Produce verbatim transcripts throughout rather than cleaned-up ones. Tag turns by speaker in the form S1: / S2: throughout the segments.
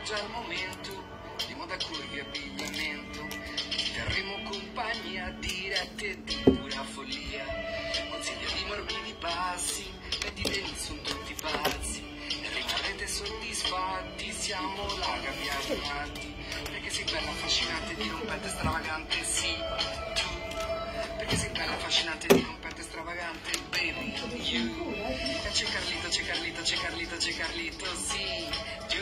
S1: già il momento, di moda curvi abbigliamento, terremo compagnia dirette di pura follia, consiglia di morbidi passi, e di teni sono tutti pazzi, e rimarrete soddisfatti, siamo la gabbia di matti, perché sei bella, affascinante, dirompente, stravagante, sì, tu, perché sei bella, affascinante, dirompente, stravagante, baby, you, e c'è Carlito, c'è Carlito, c'è Carlito, c'è Carlito, sì, you,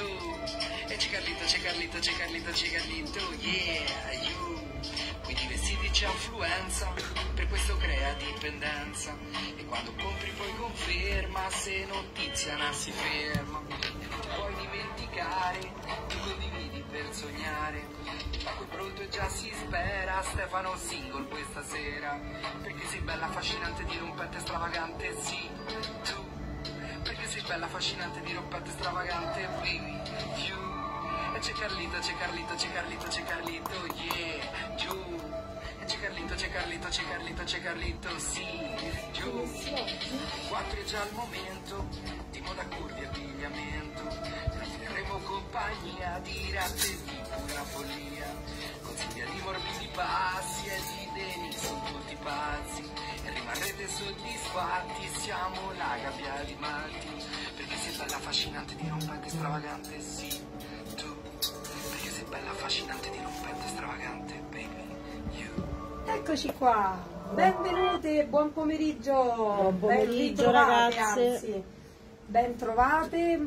S1: e c'è Carlito, c'è Carlito, c'è Carlito, c'è Carlito, yeah, you, quindi vestiti c'è affluenza, per questo crea dipendenza, e quando compri poi conferma, se non Tiziana si ferma, e non ti puoi dimenticare, tu condividi per sognare, ma qui pronto e già si spera, Stefano single questa sera, perché sei bella, affascinante, dirompente, stravagante, sì, tu, perché sei bella, affascinante, dirompente, stravagante, baby, you, e c'è Carlito, c'è Carlito, c'è Carlito, c'è Carlito, yeah, giù, e c'è Carlito, c'è Carlito, c'è Carlito, c'è Carlito, sì, giù, quattro è già il momento, di moda curvi abbigliamento, terremo compagnia dirette di pura follia, consiglia di morbidi passi e di deni sono tutti pazzi, e rimarrete soddisfatti, siamo la gabbia di matti, perché sei bella, affascinante, dirompente, stravagante, sì, tu, perché sei bella, affascinante, dirompente, stravagante, baby, you.
S2: Eccoci qua, benvenute, buon pomeriggio,
S3: buon pomeriggio ragazze,
S2: anzi, ben trovate,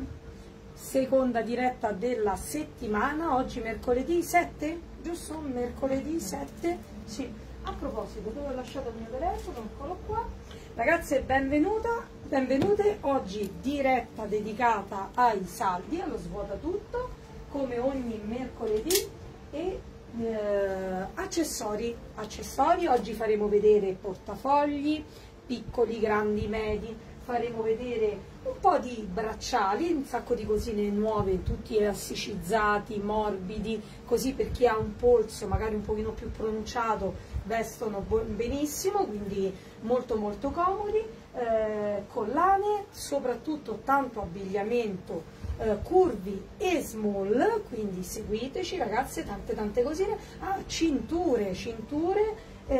S2: seconda diretta della settimana, oggi mercoledì sette, giusto? Mercoledì sette, sì. A proposito, dove ho lasciato il mio telefono? Eccolo qua. Ragazze, benvenuta, benvenute, oggi diretta dedicata ai saldi, allo svuota tutto, come ogni mercoledì, e Eh, accessori, accessori, oggi faremo vedere portafogli, piccoli, grandi, medi, faremo vedere un po' di bracciali, un sacco di cosine nuove, tutti elasticizzati, morbidi, così per chi ha un polso magari un pochino più pronunciato vestono benissimo, quindi molto molto comodi, eh, collane, soprattutto tanto abbigliamento curvi e small, quindi seguiteci ragazze, tante tante cosine, ah, cinture, cinture eh,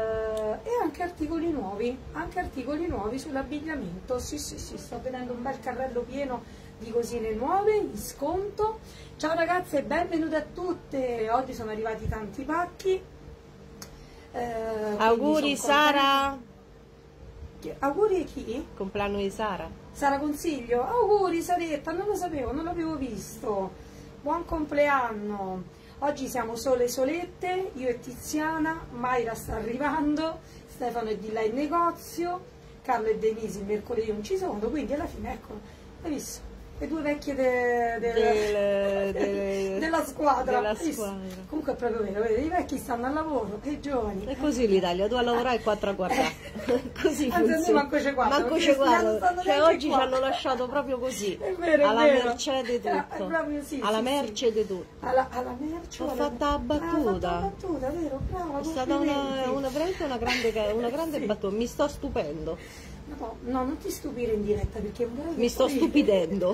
S2: e anche articoli nuovi, anche articoli nuovi sull'abbigliamento, sì sì sì, sto vedendo un bel carrello pieno di cosine nuove in sconto. Ciao ragazze, benvenute a tutte, oggi sono arrivati tanti pacchi, eh,
S3: auguri Sara,
S2: auguri a chi?
S3: compleanno di Sara.
S2: Sara Consiglio, auguri Saretta, non lo sapevo, non l'avevo visto, buon compleanno. Oggi siamo sole solette, io e Tiziana, Mayra sta arrivando, Stefano è di là in negozio, Carlo e Denise il mercoledì non ci sono, quindi alla fine ecco, hai visto? Le due vecchie de, de,
S3: del, de,
S2: della squadra,
S3: della squadra. Comunque
S2: è proprio vero, vedi, i vecchi stanno al lavoro e i giovani.
S3: È così l'Italia, tu a lavorare e quattro a guardare. Così funziona.
S2: Anzi, manco c'è quattro.
S3: Manco c'è quattro. Cioè oggi ci hanno lasciato proprio così.
S2: È vero, è
S3: alla
S2: vero.
S3: merce di tutto.
S2: È proprio sì,
S3: alla
S2: sì,
S3: merce
S2: sì.
S3: di tutto.
S2: Alla, alla merce.
S3: Ho
S2: alla...
S3: fatto la battuta.
S2: Ah, fatto la battuta, vero? Brava,
S3: è stata una, una, veramente una grande, una grande sì. battuta. Mi sto stupendo.
S2: No, no, non ti stupire in diretta perché vorrei
S3: mi sto stupidendo.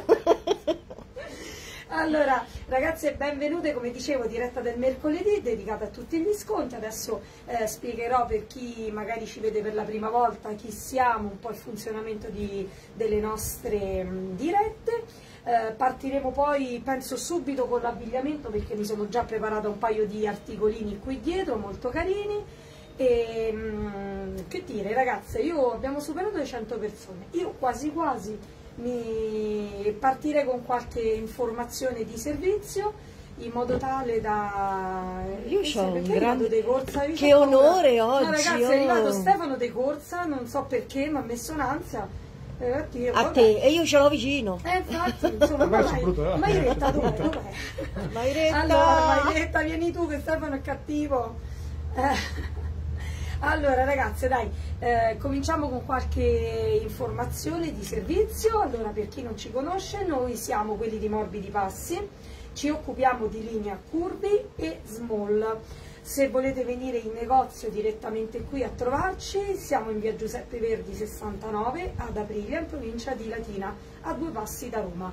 S2: Allora, ragazze, benvenute, come dicevo, diretta del mercoledì dedicata a tutti gli sconti. Adesso eh, spiegherò per chi magari ci vede per la prima volta chi siamo, un po' il funzionamento di, delle nostre mh, dirette. Eh, partiremo poi, penso, subito con l'abbigliamento perché mi sono già preparata un paio di articolini qui dietro, molto carini. E mh, che dire, ragazze, io abbiamo superato le cento persone, io quasi quasi mi partirei con qualche informazione di servizio in modo tale da
S3: io ho un grande
S2: De Corsa,
S3: che onore
S2: ora.
S3: oggi.
S2: No, ragazzi,
S3: oh.
S2: è arrivato Stefano De Corsa, non so perché mi ha messo un'ansia. Eh, io,
S3: a te, e io ce l'ho vicino.
S2: Eh, infatti, insomma, ma Mairetta, dov'è? Dov'è?
S3: Mairetta.
S2: Allora, Mairetta, vieni tu che Stefano è cattivo. Eh. Allora ragazze, dai, eh, cominciamo con qualche informazione di servizio. Allora, per chi non ci conosce, noi siamo quelli di Morbidi Passi, ci occupiamo di linea curvi e small. Se volete venire in negozio direttamente qui a trovarci, siamo in via Giuseppe Verdi sessantanove ad Aprilia, in provincia di Latina, a due passi da Roma.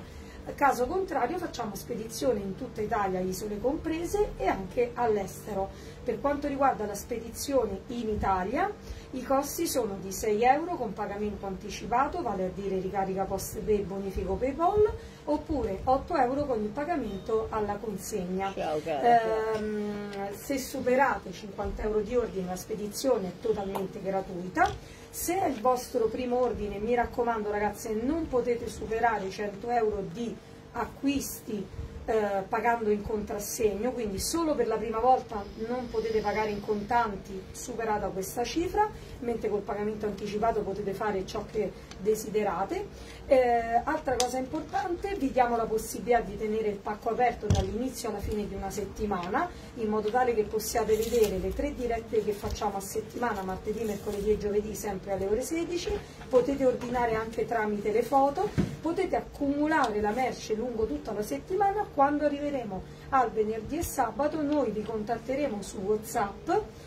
S2: caso contrario facciamo spedizione in tutta Italia, isole comprese, e anche all'estero. Per quanto riguarda la spedizione in Italia, i costi sono di sei euro con pagamento anticipato, vale a dire ricarica post pay, bonifico PayPal, oppure otto euro con il pagamento alla consegna.
S3: Ciao, cara.
S2: Ehm, se superate cinquanta euro di ordine, la spedizione è totalmente gratuita. Se è il vostro primo ordine, mi raccomando ragazze, non potete superare i cento euro di acquisti eh, pagando in contrassegno, quindi solo per la prima volta non potete pagare in contanti superata questa cifra, mentre col pagamento anticipato potete fare ciò che desiderate. Eh, altra cosa importante, vi diamo la possibilità di tenere il pacco aperto dall'inizio alla fine di una settimana, in modo tale che possiate vedere le tre dirette che facciamo a settimana, martedì, mercoledì e giovedì, sempre alle ore sedici. Potete ordinare anche tramite le foto, potete accumulare la merce lungo tutta la settimana. Quando arriveremo al venerdì e sabato noi vi contatteremo su WhatsApp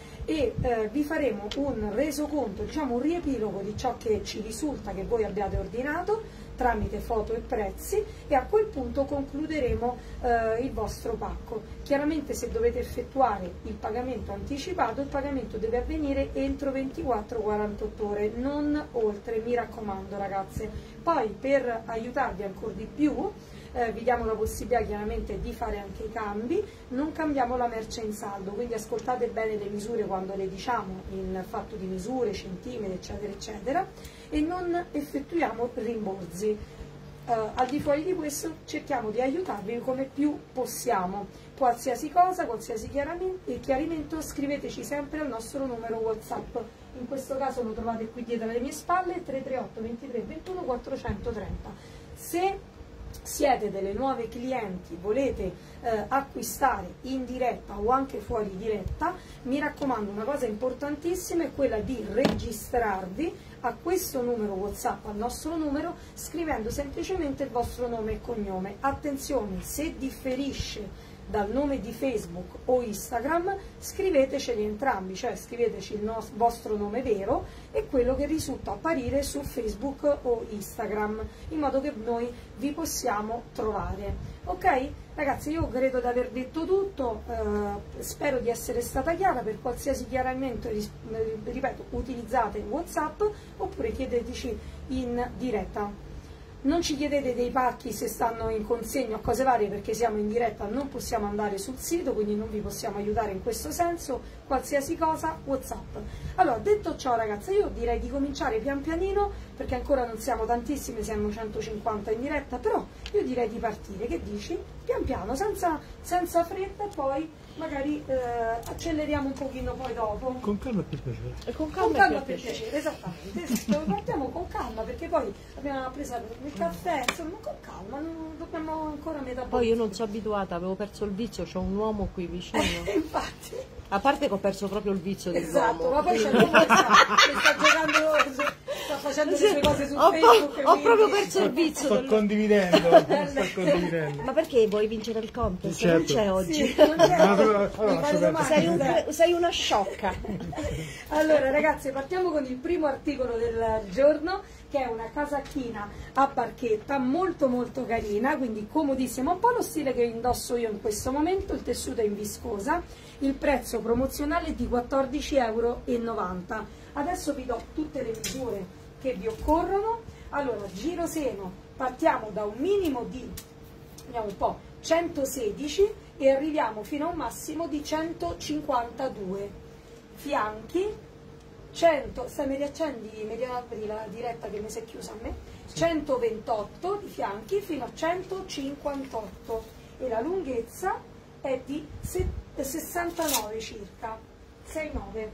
S2: e eh, vi faremo un resoconto, diciamo un riepilogo di ciò che ci risulta che voi abbiate ordinato tramite foto e prezzi, e a quel punto concluderemo eh, il vostro pacco. Chiaramente se dovete effettuare il pagamento anticipato, il pagamento deve avvenire entro ventiquattro quarantotto ore, non oltre, mi raccomando ragazze. Poi per aiutarvi ancora di più Eh, vi diamo la possibilità chiaramente di fare anche i cambi, non cambiamo la merce in saldo, quindi ascoltate bene le misure quando le diciamo in fatto di misure, centimetri eccetera eccetera, e non effettuiamo rimborsi. Eh, al di fuori di questo cerchiamo di aiutarvi come più possiamo. Qualsiasi cosa, qualsiasi chiarimento, scriveteci sempre al nostro numero WhatsApp. In questo caso lo trovate qui dietro alle mie spalle, tre tre otto ventitré ventuno quattrocentotrenta. Se siete delle nuove clienti, volete eh, acquistare in diretta o anche fuori diretta, mi raccomando, una cosa importantissima è quella di registrarvi a questo numero WhatsApp, al nostro numero, scrivendo semplicemente il vostro nome e cognome. Attenzione, se differisce dal nome di Facebook o Instagram, scriveteceli entrambi, cioè scriveteci il no- vostro nome vero e quello che risulta apparire su Facebook o Instagram, in modo che noi vi possiamo trovare. Ok? Ragazzi, io credo di aver detto tutto, eh, spero di essere stata chiara. Per qualsiasi chiarimento, ripeto, utilizzate WhatsApp oppure chiedeteci in diretta. Non ci chiedete dei pacchi se stanno in consegna o cose varie, perché siamo in diretta, non possiamo andare sul sito, quindi non vi possiamo aiutare in questo senso. Qualsiasi cosa, WhatsApp. Allora, detto ciò ragazzi, io direi di cominciare pian pianino, perché ancora non siamo tantissime, siamo centocinquanta in diretta, però io direi di partire. Che dici? Pian piano, senza, senza fretta, e poi magari eh, acceleriamo un pochino poi dopo.
S4: Con calma per piacere.
S3: E con
S2: Con
S3: calma,
S2: calma
S3: per
S2: per
S3: piacere.
S2: piacere, esattamente. Esatto, partiamo con calma, perché poi abbiamo preso il caffè, insomma, con calma, non dobbiamo ancora metabolizzare.
S3: Poi io non sono abituata, avevo perso il vizio, c'ho un uomo qui vicino.
S2: Infatti.
S3: A parte che ho perso proprio il vizio
S2: Esatto,
S3: dell'uomo.
S2: ma poi c'è l'uomo che sta, che sta giocando, sta facendo le sue cose su
S3: Ho,
S2: Facebook.
S3: ho
S2: quindi-
S3: proprio perso il vizio.
S4: Sto
S3: del-
S4: condividendo, sto condividendo.
S3: Ma perché vuoi vincere il contest?
S4: Certo.
S3: Non c'è oggi.
S2: Sì, non c'è.
S4: Ma allora,
S2: Mi
S4: allora,
S2: fare
S4: aspetta.
S2: domande,
S3: Sei, un-
S2: dai.
S3: sei una sciocca.
S2: Allora ragazzi, partiamo con il primo articolo del giorno, che è una casacchina a barchetta molto molto carina, quindi comodissima, un po' lo stile che indosso io in questo momento. Il tessuto è in viscosa, il prezzo promozionale è di quattordici euro e novanta. Adesso vi do tutte le misure che vi occorrono. Allora, giro seno, partiamo da un minimo di, vediamo un po', centosedici e arriviamo fino a un massimo di centocinquantadue. Fianchi, cento, stai mi riaccendi, mi riapri la diretta che mi si è chiusa a me, centoventotto di fianchi fino a centocinquantotto, e la lunghezza è di sessantanove circa, sessantanove.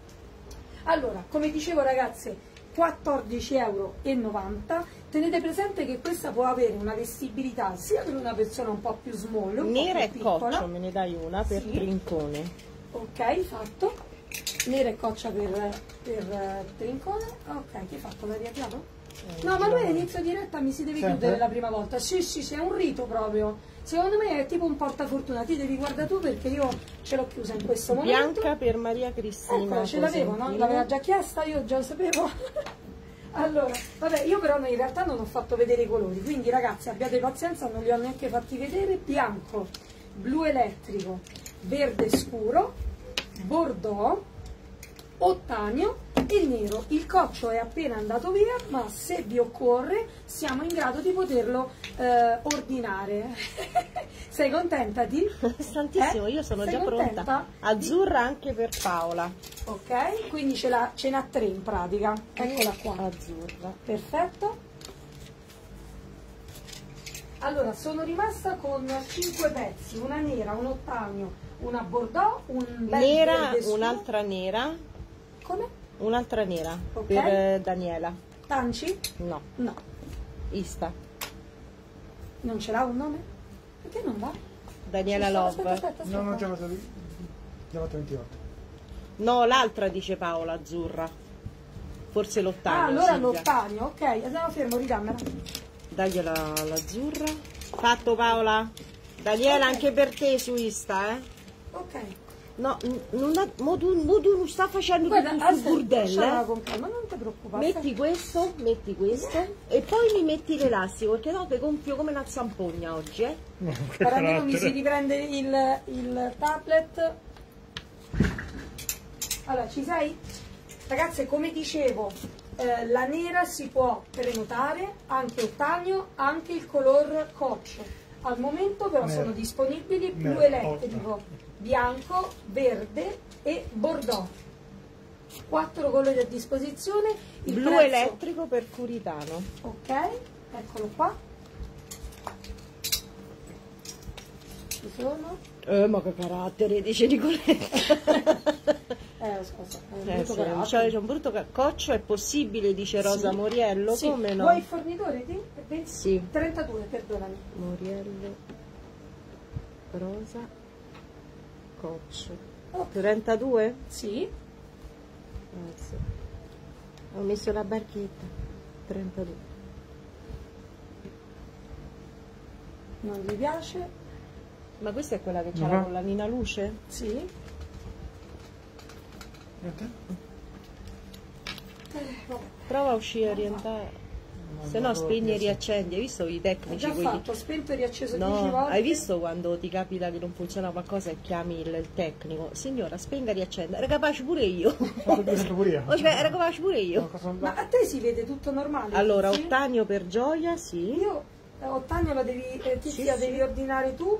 S2: Allora, come dicevo ragazze, quattordici euro e novanta. Tenete presente che questa può avere una vestibilità sia per una persona un po' più small, un
S3: Nera
S2: po'
S3: e
S2: più piccola.
S3: coccio, me ne dai una per
S2: Sì.
S3: trincone.
S2: Ok, fatto. Nera e coccia per, per eh, trincone. Ok, che hai fatto? L'hai riavviato? No, ma lui all'inizio diretta mi si deve
S4: Sempre?
S2: chiudere la prima volta. Sì, sì, sì, è un rito proprio. Secondo me è tipo un portafortuna. Ti devi guardare tu, perché io ce l'ho chiusa in questo momento.
S3: Bianca per Maria Cristina.
S2: Ecco, ce l'avevo, no?
S3: Cosentino.
S2: L'aveva già chiesta, io già lo sapevo. Allora, vabbè, io però in realtà non ho fatto vedere i colori, quindi ragazzi abbiate pazienza, non li ho neanche fatti vedere. Bianco, blu elettrico, verde scuro, bordeaux, ottanio e nero. Il coccio è appena andato via, ma se vi occorre siamo in grado di poterlo eh, ordinare. Sei contenta di?
S3: Tantissimo,
S2: Eh?
S3: io sono
S2: Sei
S3: già
S2: contenta?
S3: pronta. Azzurra anche per Paola.
S2: Ok, quindi ce l'ha- ce n'ha tre in pratica. Eccola qua.
S3: Azzurra.
S2: Perfetto. Allora, sono rimasta con cinque pezzi, una nera, un ottanio, una bordeaux, un bel
S3: Nera,
S2: verde scuro.
S3: un'altra nera,
S2: Come?
S3: un'altra nera
S2: Ok.
S3: per eh, Daniela.
S2: Tanci?
S3: No,
S2: No.
S3: Ista.
S2: Non ce l'ha un nome? Perché non va?
S3: Daniela
S2: Aspetta,
S3: Love.
S2: aspetta, aspetta, aspetta.
S4: No, non già fatto, già fatto ventotto.
S3: No, l'altra dice Paola, azzurra. Forse
S2: Ah,
S3: l'ottanio.
S2: allora
S3: Silvia.
S2: l'ottanio, ok, andiamo fermo, ridammela.
S3: Dagliela l'azzurra. Fatto Paola. Daniela,
S2: Ok.
S3: anche per te su Insta, eh?
S2: Ok.
S3: No, n- non ha, mo tu, mo tu non sta facendo
S2: Guarda,
S3: tutto sul
S2: aspetta, lasciala
S3: burdella, eh?
S2: con calma, non ti preoccupare.
S3: Metti questo, metti questo e poi mi metti l'elastico perché no te gonfio come una zampogna oggi, eh?
S4: No, che
S2: Guarda, almeno mi si
S4: carattere.
S2: riprende il, il tablet. Allora, ci sei? Ragazze, come dicevo, eh, la nera si può prenotare, anche ottanio, anche il color coccio. Al momento però
S4: Nero.
S2: sono disponibili blu
S4: Nero,
S2: elettrico, bianco, verde e bordeaux. Quattro colori a disposizione. Il
S3: Blu
S2: prezzo-
S3: elettrico per Curitano.
S2: Ok, eccolo qua. Ci sono.
S3: Eh, ma che carattere, dice Nicoletta.
S2: Eh, scusa, è un
S3: Eh,
S2: brutto
S3: sì,
S2: carattere.
S3: c'è c'è un brutto ca- coccio, è possibile, dice Rosa
S2: Sì.
S3: Moriello,
S2: Sì.
S3: come no?
S2: Vuoi il fornitore di? venti?
S3: Sì.
S2: trentadue, perdonami.
S3: Moriello, Rosa, coccio.
S2: Ok.
S3: trentadue?
S2: Sì.
S3: Eh, sì. Ho messo la barchetta. trentadue.
S2: Non gli piace?
S3: Ma questa è quella che c'ha
S4: Mhm.
S3: la collanina luce?
S2: Sì.
S4: E te?
S2: Eh, vabbè.
S3: Prova a uscire e orientare. Se no spegni e riaccendi. Hai visto i
S2: Ho
S3: tecnici?
S2: già
S3: quelli-
S2: fatto, spento e riacceso dieci
S3: No,
S2: volte.
S3: hai visto quando ti capita che non funziona qualcosa e chiami il, il tecnico? Signora, spenga e riaccenda. Era capace pure io.
S4: Fatto più sempre pure io.
S3: Oh, cioè, era capace pure io.
S4: No, cosa non
S2: Ma
S4: va?
S2: a te si vede tutto normale?
S3: Allora,
S2: sì?
S3: ottanio per Gioia, sì.
S2: Io, eh, ottanio la devi, eh, Tizia,
S3: Sì,
S2: devi
S3: sì.
S2: ordinare tu.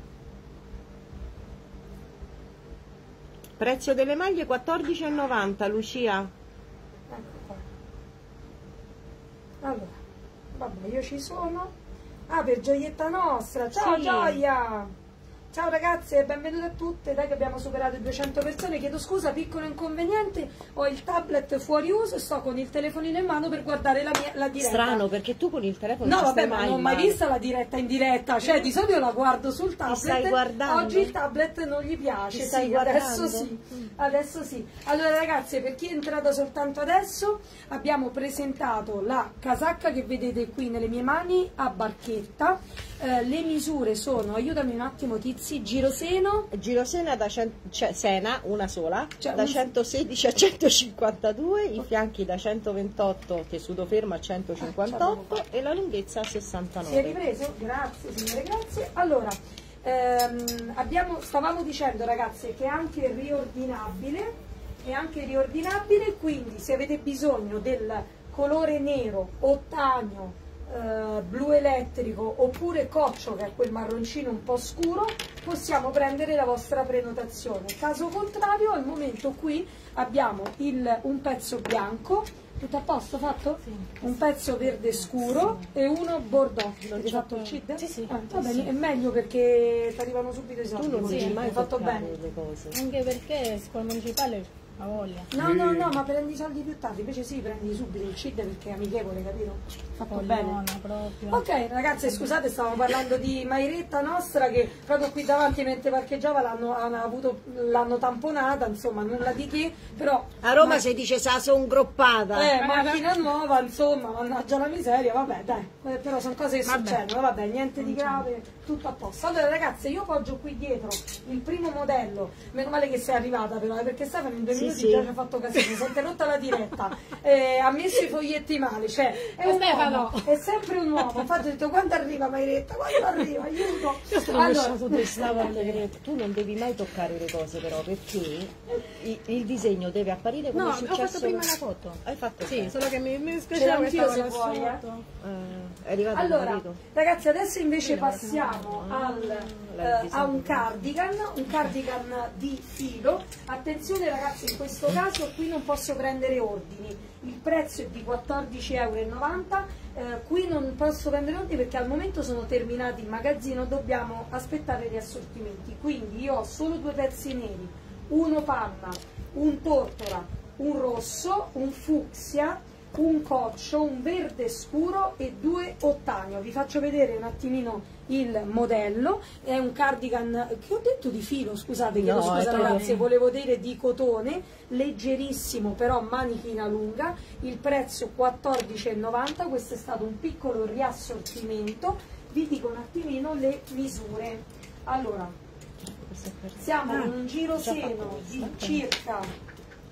S3: Prezzo delle maglie quattordici e novanta, Lucia.
S2: Ecco qua. Allora, vabbè, io ci sono. Ah, per Gioietta Nostra. Ciao
S3: Sì.
S2: Gioia! Ciao ragazze, benvenute a tutte. Dai che abbiamo superato le duecento persone. Chiedo scusa, piccolo inconveniente. Ho il tablet fuori uso e sto con il telefonino in mano per guardare la, mia, la diretta.
S3: Strano, perché tu con il telefono
S2: No,
S3: ci
S2: vabbè,
S3: stai
S2: ma
S3: mai
S2: non ho
S3: in
S2: mai
S3: mano.
S2: vista la diretta in diretta, cioè di solito la guardo sul tablet.
S3: stai guardando?
S2: Oggi il tablet non gli piace,
S3: Ti stai
S2: sì,
S3: guardando?
S2: adesso sì. Adesso sì. Allora ragazze, per chi è entrata soltanto adesso, abbiamo presentato la casacca che vedete qui nelle mie mani a barchetta. Eh, le misure sono, aiutami un attimo Tizi, giroseno,
S3: Girosena da cen- cioè, Sena, una sola,
S2: Cioè,
S3: da
S2: un-
S3: centosedici a centocinquantadue, i fianchi da centoventotto, tessuto fermo a centocinquantotto
S2: Ah,
S3: e la lunghezza a
S2: si è
S3: sessantanove.
S2: ripreso? Grazie signore, grazie. Allora, ehm, abbiamo, stavamo dicendo ragazze che è anche riordinabile, è anche riordinabile, quindi se avete bisogno del colore nero, ottanio, eh, blu elettrico oppure coccio, che è quel marroncino un po' scuro, possiamo prendere la vostra prenotazione. Caso contrario, al momento qui abbiamo il, un pezzo bianco. Tutto a posto fatto?
S5: Sì.
S2: Un pezzo verde scuro e uno bordeaux. Non hai fatto il C I D?
S5: Sì, sì.
S2: Ah, va bene, è meglio perché ti arrivano subito i soldi.
S3: Tu non
S2: così,
S3: devi mai
S2: hai fatto
S3: toccare
S2: bene.
S3: le cose.
S5: Anche perché scuola municipale ha voglia.
S2: No, no, no, ma prendi i soldi più tardi, invece sì, prendi subito il C I D perché è amichevole, capito? Fatto bene.
S5: Fogliona proprio.
S2: Ok ragazze, scusate, stavamo parlando di Mairetta Nostra che proprio qui davanti mentre parcheggiava l'hanno hanno avuto- l'hanno tamponata, insomma nulla di che, però
S3: A Roma
S2: ma-
S3: si dice sa son groppata.
S2: eh, macchina nuova, insomma, mannaggia la miseria, vabbè dai, eh, però sono cose che
S5: Vabbè.
S2: succedono, vabbè, niente di grave, tutto a posto. Allora ragazze, io poggio qui dietro il primo modello, meno male che sei arrivata però, eh, perché Stefano in due
S3: Sì,
S2: minuti
S3: sì.
S2: già ci ha fatto casino, si è interrotta la diretta, eh, ha messo i foglietti male, cioè è un
S5: Stefano.
S2: uomo, è sempre un uomo, infatti ho detto quando arriva Mairetta, quando arriva, aiuto.
S3: Io sono
S2: Allora,
S3: lasciato dei Stefano, tu non devi mai toccare le cose però, perché il, il disegno deve apparire come
S5: No,
S3: è
S5: ho
S3: successo.
S5: fatto prima la foto.
S3: Hai fatto
S5: Sì,
S3: bene.
S5: solo che mi, mi
S2: Ce
S5: spiaceva
S2: l'anch'io
S5: questa
S2: se
S5: cosa
S2: vuoi, eh.
S5: sotto.
S3: Eh, è arrivato il
S2: Allora,
S3: marito.
S2: ragazzi, adesso invece passiamo al,
S3: l'hai
S2: eh, a un cardigan, un cardigan di filo. Attenzione ragazzi, in questo caso qui non posso prendere ordini, il prezzo è di quattordici e novanta euro, eh, qui non posso prendere ordini perché al momento sono terminati in magazzino, dobbiamo aspettare gli assortimenti, quindi io ho solo due pezzi neri, uno panna, un tortora, un rosso, un fucsia, un coccio, un verde scuro e due ottanio. Vi faccio vedere un attimino il modello. È un cardigan che ho detto di filo, scusate, chiedo
S3: No,
S2: scusa
S3: è
S2: ragazzi, volevo dire di cotone, leggerissimo però manichina lunga. Il prezzo quattordici e novanta, questo è stato un piccolo riassortimento. Vi dico un attimino le misure. Allora, siamo in un giro seno di circa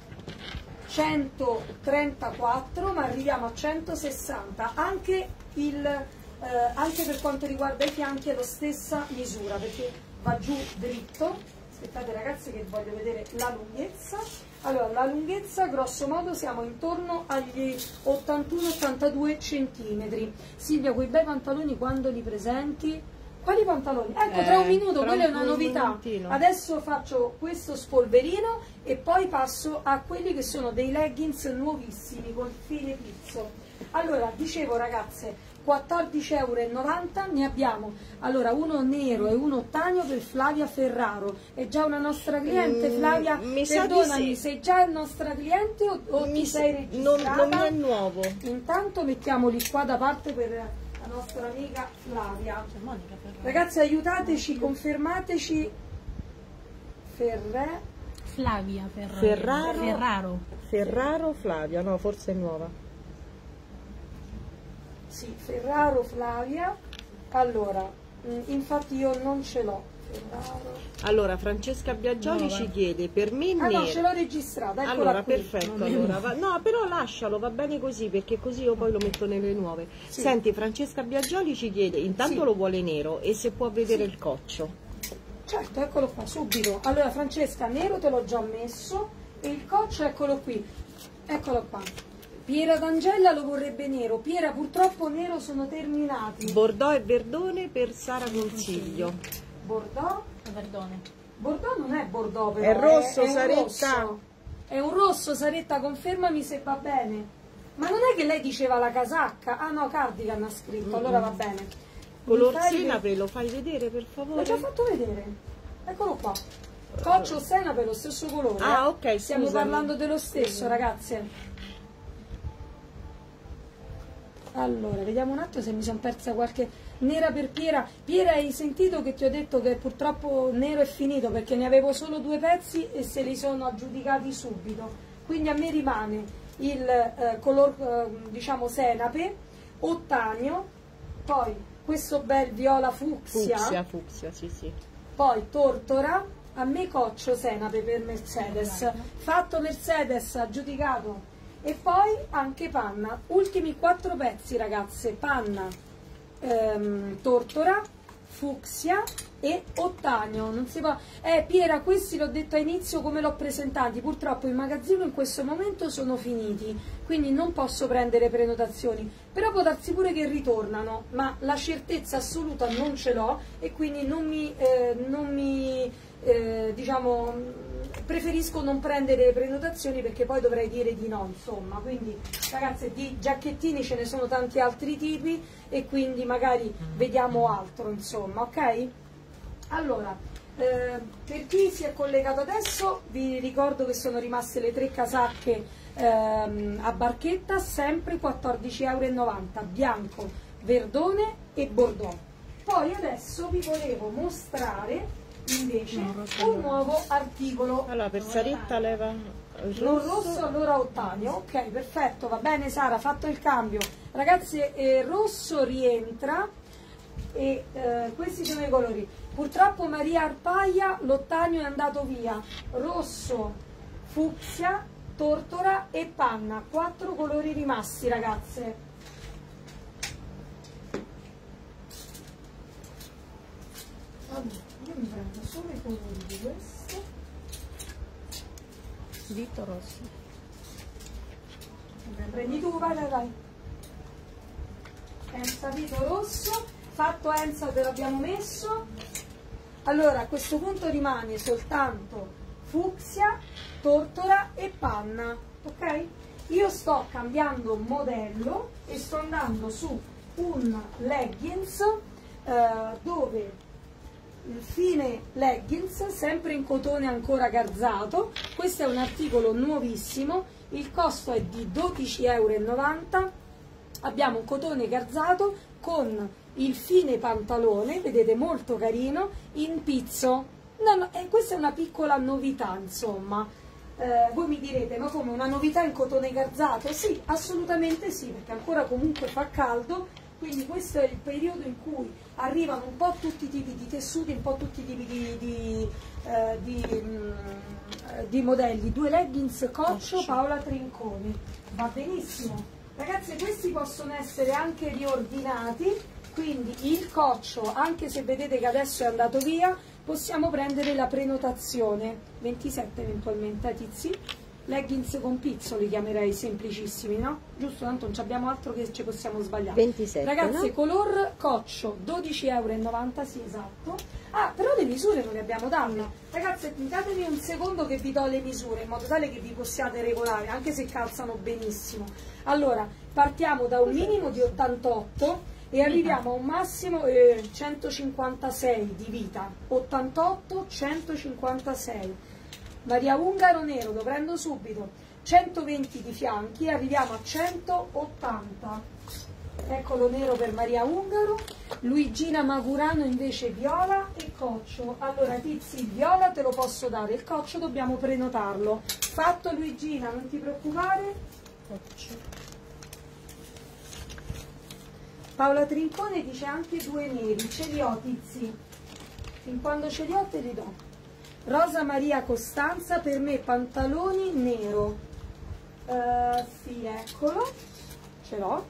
S2: centotrentaquattro, ma arriviamo a centosessanta. Anche, il, eh, anche per quanto riguarda i fianchi è la stessa misura perché va giù dritto. Aspettate ragazzi che voglio vedere la lunghezza. Allora, la lunghezza grosso modo siamo intorno agli ottantuno ottantadue centimetri. Silvia, quei bei pantaloni quando li presenti? Quali pantaloni? Ecco,
S3: Eh,
S2: tra un minuto,
S3: tra
S2: quella è
S3: un
S2: una novità.
S3: momentino.
S2: Adesso faccio questo spolverino e poi passo a quelli che sono dei leggings nuovissimi col fine pizzo. Allora, dicevo ragazze, quattordici e novanta euro, ne abbiamo allora uno nero e uno ottanio per Flavia Ferraro. È già una nostra cliente,
S3: Mm,
S2: Flavia?
S3: mi sa di
S2: Perdonami,
S3: sì.
S2: sei già nostra cliente o, o
S3: Mi
S2: ti
S3: sa-
S2: sei
S3: non,
S2: registrata?
S3: non mi è nuovo.
S2: Intanto mettiamoli qua da parte per la nostra amica Flavia.
S5: C'è Monica per
S2: Ragazzi, aiutateci, confermateci. Ferre.
S5: Flavia Ferraro.
S3: Ferraro.
S5: Ferraro.
S3: Ferraro Flavia, no, forse è nuova.
S2: Sì, Ferraro Flavia. Allora, mh, infatti io non ce l'ho. Ferraro.
S3: Allora, Francesca Biagioli
S5: No,
S3: ci
S5: va.
S3: chiede per me
S2: Ah no,
S3: nero.
S2: ce l'ho registrata, eccola
S3: Allora,
S2: qui.
S3: perfetto.
S5: Non è
S3: Allora, va- no, però lascialo, va bene così, perché così io poi lo metto nelle nuove.
S2: Sì.
S3: Senti, Francesca Biagioli ci chiede, intanto
S2: Sì.
S3: lo vuole nero e se può vedere
S2: Sì.
S3: il coccio.
S2: Certo, eccolo qua, subito. Allora, Francesca, nero te l'ho già messo e il coccio eccolo qui. Eccolo qua. Piera D'Angella lo vorrebbe nero. Piera, purtroppo nero sono terminati.
S3: Bordeaux e verdone per Sara Consiglio.
S2: Bordeaux.
S5: Verdone.
S2: Bordeaux non è Bordeaux però.
S3: È rosso,
S2: è un
S3: Saretta.
S2: rosso. È un rosso, Saretta, confermami se va bene. Ma non è che lei diceva la casacca? Ah no, cardigan ha scritto, allora va bene.
S3: Color
S2: Mi fai
S3: senape, lo fai vedere per
S2: L'ho
S3: favore?
S2: già fatto vedere. Eccolo qua. Coccio senape lo stesso colore.
S3: Ah,
S2: eh.
S3: ok,
S2: Stiamo
S3: scusami.
S2: parlando dello stesso, ragazze. Allora, vediamo un attimo se mi sono persa qualche nera per Piera. Piera, hai sentito che ti ho detto che purtroppo nero è finito perché ne avevo solo due pezzi e se li sono aggiudicati subito. Quindi a me rimane il eh, color, eh, diciamo, senape, ottanio, poi questo bel viola fucsia,
S3: Fucsia, fucsia, sì, sì.
S2: poi tortora, a me coccio senape per Mercedes, fatto Mercedes, aggiudicato. E poi anche panna, ultimi quattro pezzi ragazze, panna, ehm, tortora, fucsia e ottanio. Non si può. Eh Piera, questi l'ho detto a inizio come l'ho presentati, purtroppo in magazzino in questo momento sono finiti, quindi non posso prendere prenotazioni, però può darsi pure che ritornano, ma la certezza assoluta non ce l'ho e quindi non mi, eh, non mi eh, diciamo preferisco non prendere prenotazioni perché poi dovrei dire di no, insomma. Quindi ragazze, di giacchettini ce ne sono tanti altri tipi e quindi magari vediamo altro, insomma, ok? Allora, eh, per chi si è collegato adesso vi ricordo che sono rimaste le tre casacche ehm, a barchetta, sempre quattordici e novanta euro, bianco, verdone e bordeaux. Poi adesso vi volevo mostrare invece un nuovo articolo.
S3: Allora, per Saretta leva il
S2: Non
S3: rosso.
S2: rosso, allora ottanio. Ok, perfetto, va bene Sara, fatto il cambio. Ragazzi, eh, rosso rientra, e eh, questi sono i colori. Purtroppo Maria Arpaia, l'ottanio è andato via, rosso, fucsia, tortora e panna, quattro colori rimasti ragazze. Allora, io mi prendo solo i colori di questo.
S5: Dito rosso.
S2: Prendi tu, vai, vai, vai. Enza dito rosso, fatto Enza te l'abbiamo messo. Allora a questo punto rimane soltanto fucsia, tortora e panna, ok? Io sto cambiando modello e sto andando su un leggings eh, dove il fine leggings, sempre in cotone ancora garzato. Questo è un articolo nuovissimo, il costo è di dodici e novanta euro. Abbiamo un cotone garzato con il fine pantalone, vedete, molto carino, in pizzo. No, no, eh, questa è una piccola novità, insomma. Eh, voi mi direte, ma come, una novità in cotone garzato? Sì, assolutamente sì, perché ancora comunque fa caldo, quindi questo è il periodo in cui arrivano un po' tutti i tipi di tessuti, un po' tutti i tipi di, di, eh, di, mm, di modelli. Due leggings Coccio Paola Trinconi, va benissimo. Ragazzi, questi possono essere anche riordinati, quindi il Coccio, anche se vedete che adesso è andato via, possiamo prendere la prenotazione, ventisette eventualmente, eh, tizi? Leggings con pizzo li chiamerei, semplicissimi, no? Giusto, tanto non abbiamo altro che ci possiamo sbagliare.
S3: ventisette,
S2: ragazzi,
S3: no?
S2: Color Coccio, dodici e novanta euro, sì, esatto. Ah, però le misure non le abbiamo date. Ragazzi, datemi un secondo che vi do le misure, in modo tale che vi possiate regolare, anche se calzano benissimo. Allora, partiamo da un minimo di ottantotto e arriviamo a un massimo eh, centocinquantasei di vita. ottantotto, centocinquantasei. Maria Ungaro nero, lo prendo subito. centoventi di fianchi, arriviamo a centottanta. Eccolo nero per Maria Ungaro. Luigina Magurano invece viola e Coccio. Allora tizi, il viola te lo posso dare, il Coccio dobbiamo prenotarlo. Fatto Luigina, non ti preoccupare. Coccio. Paola Trincone dice anche due neri, ce li ho tizi. Fin quando ce li ho te li do. Rosa Maria Costanza, per me pantaloni nero. Uh, sì, eccolo, ce l'ho.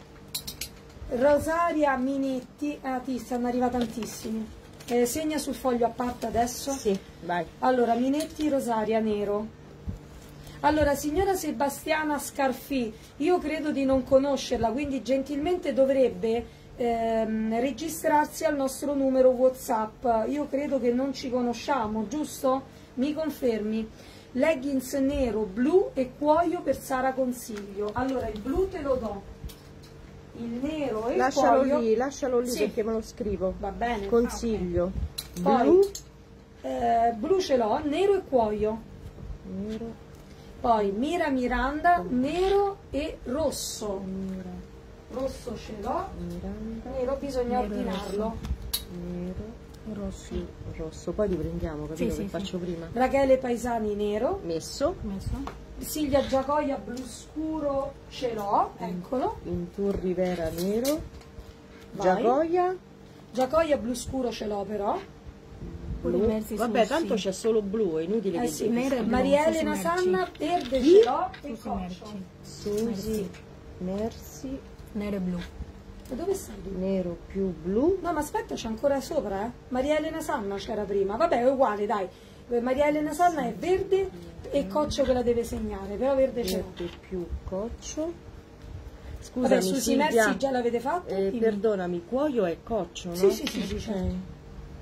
S2: Rosaria Minetti, ah ti stanno arrivati tantissimi. Eh, segna sul foglio a parte adesso.
S3: Sì, vai.
S2: Allora, Minetti Rosaria nero. Allora, signora Sebastiana Scarfi, io credo di non conoscerla, quindi gentilmente dovrebbe ehm, registrarsi al nostro numero WhatsApp. Io credo che non ci conosciamo, giusto? Mi confermi? Leggings nero, blu e cuoio per Sara Consiglio. Allora, il blu te lo do. Il nero e
S3: Lascialo
S2: il cuoio.
S3: lì, lascialo lì,
S2: Sì.
S3: perché me lo scrivo.
S2: Va bene.
S3: Consiglio.
S2: Ah, ok.
S3: Blu,
S2: Poi, eh, blu ce l'ho, nero e cuoio.
S3: nero,
S2: Poi Mira Miranda, nero e rosso.
S3: Mira,
S2: Rosso ce l'ho,
S3: Miranda,
S2: nero bisogna
S5: Nero e
S2: ordinarlo.
S3: nero,
S5: Rosso.
S3: sì, rosso. Poi riprendiamo, capito?
S5: Sì,
S3: che
S5: sì,
S3: faccio prima.
S2: Rachele Paesani nero,
S3: Messo.
S5: Messo.
S2: Silvia Giacoia blu scuro ce l'ho, eccolo.
S3: Intur Rivera nero.
S2: Vai.
S3: Giacoia.
S2: Giacoia blu scuro ce l'ho però.
S3: Blu.
S5: Immersi
S3: Vabbè,
S5: Susi.
S3: tanto c'è solo blu, è inutile
S2: Eh
S3: che
S2: sì,
S3: dica.
S5: nero e blu,
S2: Maria
S5: Susi
S2: Elena
S5: Merci.
S2: Sanna, verde ce l'ho e
S5: Susi
S2: Coccio.
S5: Merci.
S3: Susi, Merci,
S5: Nero e blu.
S2: Ma dove sei tu?
S3: nero più blu.
S2: No, ma aspetta, c'è ancora sopra, eh? Maria Elena Sanna c'era prima. Vabbè, è uguale, dai. Maria Elena Sanna è verde e Coccio che la deve segnare, però verde ce l'ho.
S3: Verde più Coccio. Scusami,
S2: Vabbè, Susi
S3: Silvia,
S2: Merci già l'avete fatto?
S3: eh,
S2: Dimmi.
S3: perdonami, cuoio è Coccio, no?
S2: Sì, sì, sì, sì,
S3: Ok.
S2: certo.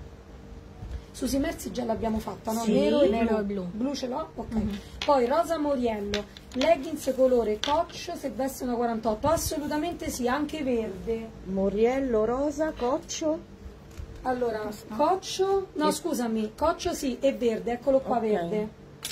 S2: Susi Merci già l'abbiamo fatta, no?
S3: Sì.
S2: Nero e
S5: Nero
S2: blu.
S5: e blu.
S2: Blu ce l'ho? Ok. Poi Rosa Moriello, leggings colore Coccio se veste una quarantotto. Assolutamente sì, anche verde.
S3: Moriello rosa, Coccio.
S2: Allora, Coccio, no
S3: Che-
S2: scusami, Coccio sì, è verde, eccolo qua
S3: Ok.
S2: verde.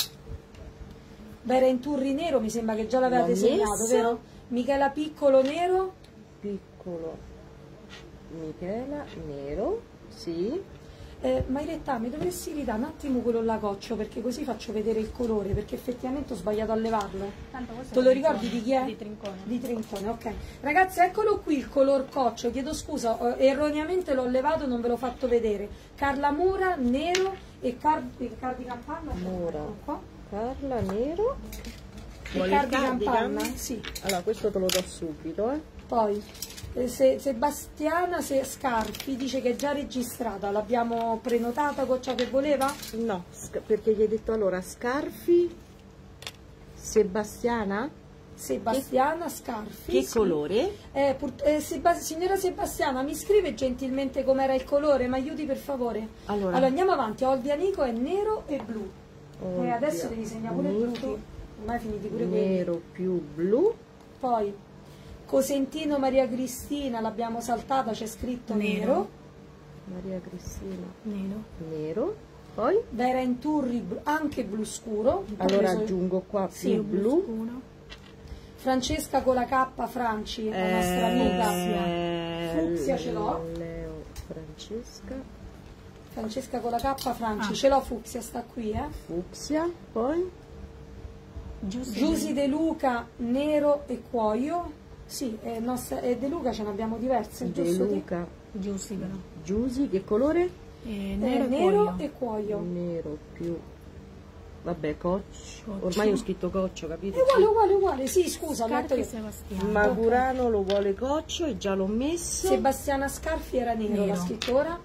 S2: Vera Inturri nero, mi sembra che già l'avevate
S3: L'ho
S2: segnato,
S3: messo.
S2: vero? Michela Piccolo nero,
S3: Piccolo Michela, nero, sì.
S2: Eh, ma in realtà mi dovresti ridare un attimo quello là Coccio, perché così faccio vedere il colore, perché effettivamente ho sbagliato a levarlo.
S5: Tanto questo
S2: Te
S5: è
S2: lo
S5: un
S2: ricordi
S5: Trincone,
S2: di chi è?
S5: Di Trincone.
S2: Di Trincone, ok. Ragazzi, eccolo qui il color Coccio, chiedo scusa, eh, erroneamente l'ho levato, non ve l'ho fatto vedere. Carla Mura, nero e car il cardigan panna.
S3: Mura.
S2: Ecco qua.
S3: Carla, nero.
S2: Il
S3: Vuole il
S2: cardigan
S3: cardigan?
S2: panna? Sì.
S3: Allora, questo te lo do subito, eh.
S2: Poi eh, se, Sebastiana se, Scarpi dice che è già registrata, l'abbiamo prenotata con ciò che voleva?
S3: No, sc- perché gli hai detto allora Scarfi, Sebastiana,
S2: Sebastiana Scarfi.
S3: che
S2: sì.
S3: colore?
S2: Eh, pur- eh, Seba- signora Sebastiana, mi scrive gentilmente com'era il colore, mi aiuti per favore?
S3: Allora,
S2: Allora andiamo avanti, Olvia Nico è nero e blu.
S3: Olvia
S2: E adesso devi segnare pure
S3: Nico,
S2: tutti, ormai finiti pure quelli.
S3: nero più blu,
S2: Poi Cosentino Maria Cristina, l'abbiamo saltata, c'è scritto nero.
S5: Nero.
S3: Maria Cristina,
S5: Nero.
S3: nero, poi
S2: Vera Inturri, blu- anche blu scuro.
S3: allora
S2: Preso-
S3: aggiungo qua
S2: Sì,
S3: più blu,
S5: Scuro.
S2: Francesca con la K, Franci, la nostra amica.
S3: eh,
S2: Fucsia ce l'ho.
S3: Leo, Francesca,
S2: Francesca con la K, Franci,
S5: Ah.
S2: ce l'ho Fucsia, sta qui, eh.
S3: fucsia, poi
S5: Giusti.
S2: Giusi De Luca, nero e cuoio. Sì, eh, nostra- e De Luca ce ne abbiamo diverse,
S3: De
S2: giusto? Ti-
S3: Luca,
S5: Giusti però.
S3: Giusi, che colore?
S5: Eh,
S2: eh,
S5: nero,
S2: nero
S5: e
S2: e cuoio.
S3: Nero più, vabbè, coccio,
S5: Coccio.
S3: ormai ho scritto coccio, capito?
S2: È uguale, uguale, uguale, sì, scusa, metto
S5: Scarpi
S2: io.
S5: Sebastiano.
S3: Magurano lo vuole coccio e già l'ho messo.
S2: Sebastiana Scarfi era nero,
S5: Nero.
S2: la scrittora.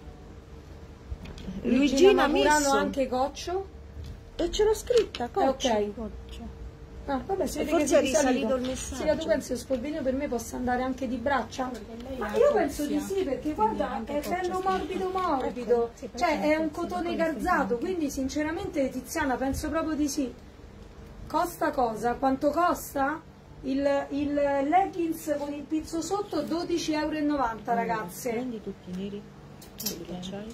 S3: Luigina
S2: Magurano
S3: messo
S2: anche coccio.
S3: e ce l'ho scritta,
S2: Eh,
S3: coccio.
S2: ok.
S5: Coccio.
S2: Ah, vabbè, si
S3: E
S2: vede
S3: forse
S2: che sei
S3: è risalito
S2: risalito.
S3: il messaggio.
S2: Sì, ma tu pensi che lo spolverino per me possa andare anche di braccia?
S5: lei
S2: Ma
S5: ha
S2: io penso
S5: fucsia,
S2: di sì, perché
S5: quindi
S2: guarda,
S5: anche
S2: è
S5: coccio
S2: bello
S5: scritto.
S2: morbido morbido,
S5: Ecco, sì,
S2: cioè
S5: perché
S2: è un
S5: così,
S2: cotone
S5: quello
S2: garzato,
S5: stai
S2: quindi sinceramente Tiziana penso proprio di sì. Costa cosa? Quanto costa? Il, il leggings con il pizzo sotto dodici e novanta euro, ragazze.
S3: Prendi tutti i neri. Quelli che c'hai.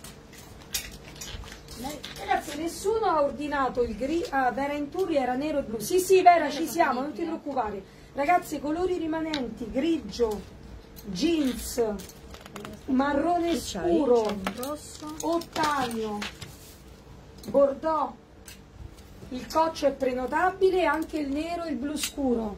S2: Ragazzi, nessuno ha ordinato il gri. Ah, Vera Inturi era nero e blu. Sì, sì, Vera, ci siamo, non ti preoccupare. Ragazzi, colori rimanenti: grigio, jeans, marrone
S3: Che c'hai?
S2: scuro,
S5: C'è un rosso.
S2: ottanio, bordeaux. Il coccio è prenotabile e anche il nero e il blu scuro.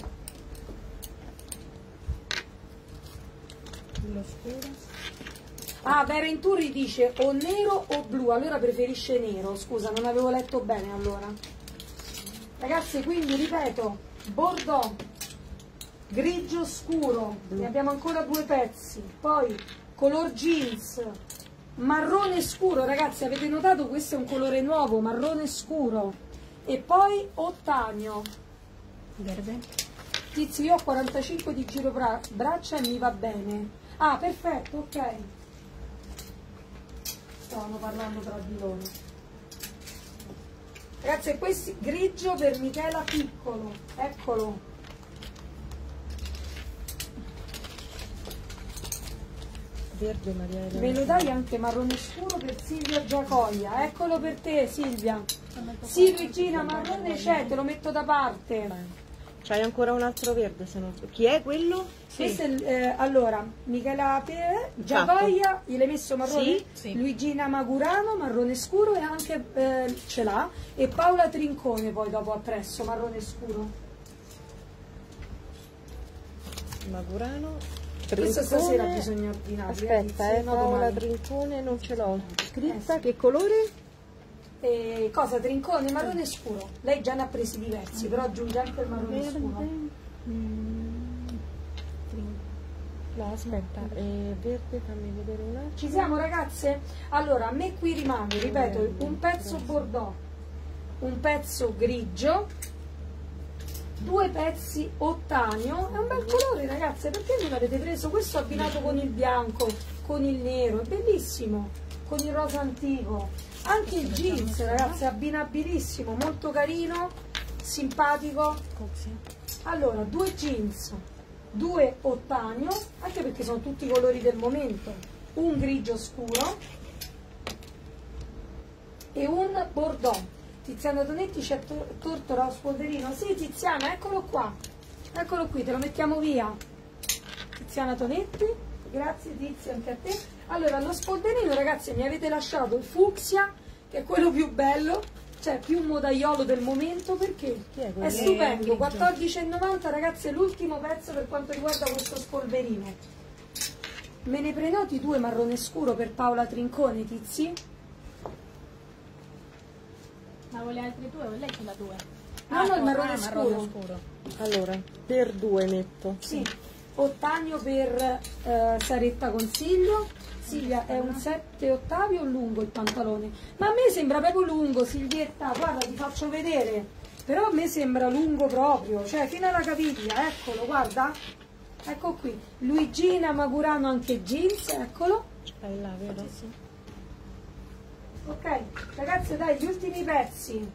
S5: Lo scuro.
S2: Ah, Vera Inturi dice o nero o blu, allora preferisce nero. Scusa, non avevo letto bene allora. Ragazzi, quindi ripeto, bordeaux, grigio scuro, ne abbiamo ancora due pezzi. Poi color jeans, marrone scuro, ragazzi, avete notato? Questo è un colore nuovo, marrone scuro. E poi ottanio.
S5: Verde.
S2: Tizi, io ho quarantacinque di giro bra- braccia e mi va bene. Ah, perfetto, ok. Stavano parlando tra di loro. Ragazzi, questo grigio per Michela Piccolo, eccolo.
S3: Verde Maria Elena.
S2: Me lo dai anche marrone scuro per Silvia Giacoia, eccolo per te Silvia. Sì, Regina, marrone c'è, te lo metto da parte.
S3: C'hai ancora un altro verde se non so. Chi è quello?
S2: Questo è il- eh, allora, Michela Pe- Giacoia, gli l'hai messo marrone?
S3: Sì,
S5: sì.
S2: Luigina Magurano, marrone scuro e anche eh, ce l'ha. E Paola Trincone poi dopo appresso, marrone scuro.
S3: Magurano.
S2: Questa
S3: Trincone.
S2: stasera bisogna ordinare.
S3: Aspetta, eh, Paola Trincone non ce l'ho scritta.
S2: Eh, sì.
S3: Che colore?
S2: E cosa? Trincone, marrone scuro. Lei già ne ha presi diversi, però aggiunge anche il marrone
S5: Verde.
S2: scuro.
S5: Mm, trin-
S3: No, aspetta, eh, verde, fammi vedere un attimo.
S2: Ci siamo ragazze? Allora, a me qui rimane, ripeto, un pezzo bordeaux, un pezzo grigio, due pezzi ottanio. È un bel colore ragazze, perché non l'avete preso? Questo abbinato con il bianco, con il nero, è bellissimo, con il rosa antico. Anche il jeans ragazze, è abbinabilissimo, molto carino, simpatico.
S5: fucsia.
S2: Allora, due jeans, due ottanio, anche perché sono tutti i colori del momento, un grigio scuro e un bordeaux. Tiziana Tonetti c'è to- tortora lo spolverino. Sì, Tiziana, eccolo qua. Eccolo qui, te lo mettiamo via. Tiziana Tonetti. grazie Tizia, anche a te. Allora, lo spolverino, ragazzi, mi avete lasciato il fucsia, che è quello più bello, cioè più modaiolo del momento, perché
S3: Chi è quello?
S2: è stupendo.
S5: grigio.
S2: quattordici e novanta, ragazzi, è l'ultimo pezzo per quanto riguarda questo spolverino. Me ne prenoti due marrone scuro per Paola Trincone, Tizi?
S5: Ma vuole altri due o lei ce l'ha due?
S2: No, no, il
S5: ah,
S2: marrone
S5: ah,
S2: scuro.
S5: marrone scuro.
S3: Allora, per due metto.
S2: Sì, ottagno per eh, Saretta Consiglio. Silvia, è un sette ottavi o lungo il pantalone? Ma a me sembra proprio lungo, Silvietta, guarda, ti faccio vedere. Però a me sembra lungo proprio, cioè fino alla caviglia, eccolo, guarda. Ecco qui, Luigina Magurano anche jeans, eccolo.
S3: Stai là, vero? Sì.
S2: Ok, ragazzi, dai, gli ultimi pezzi.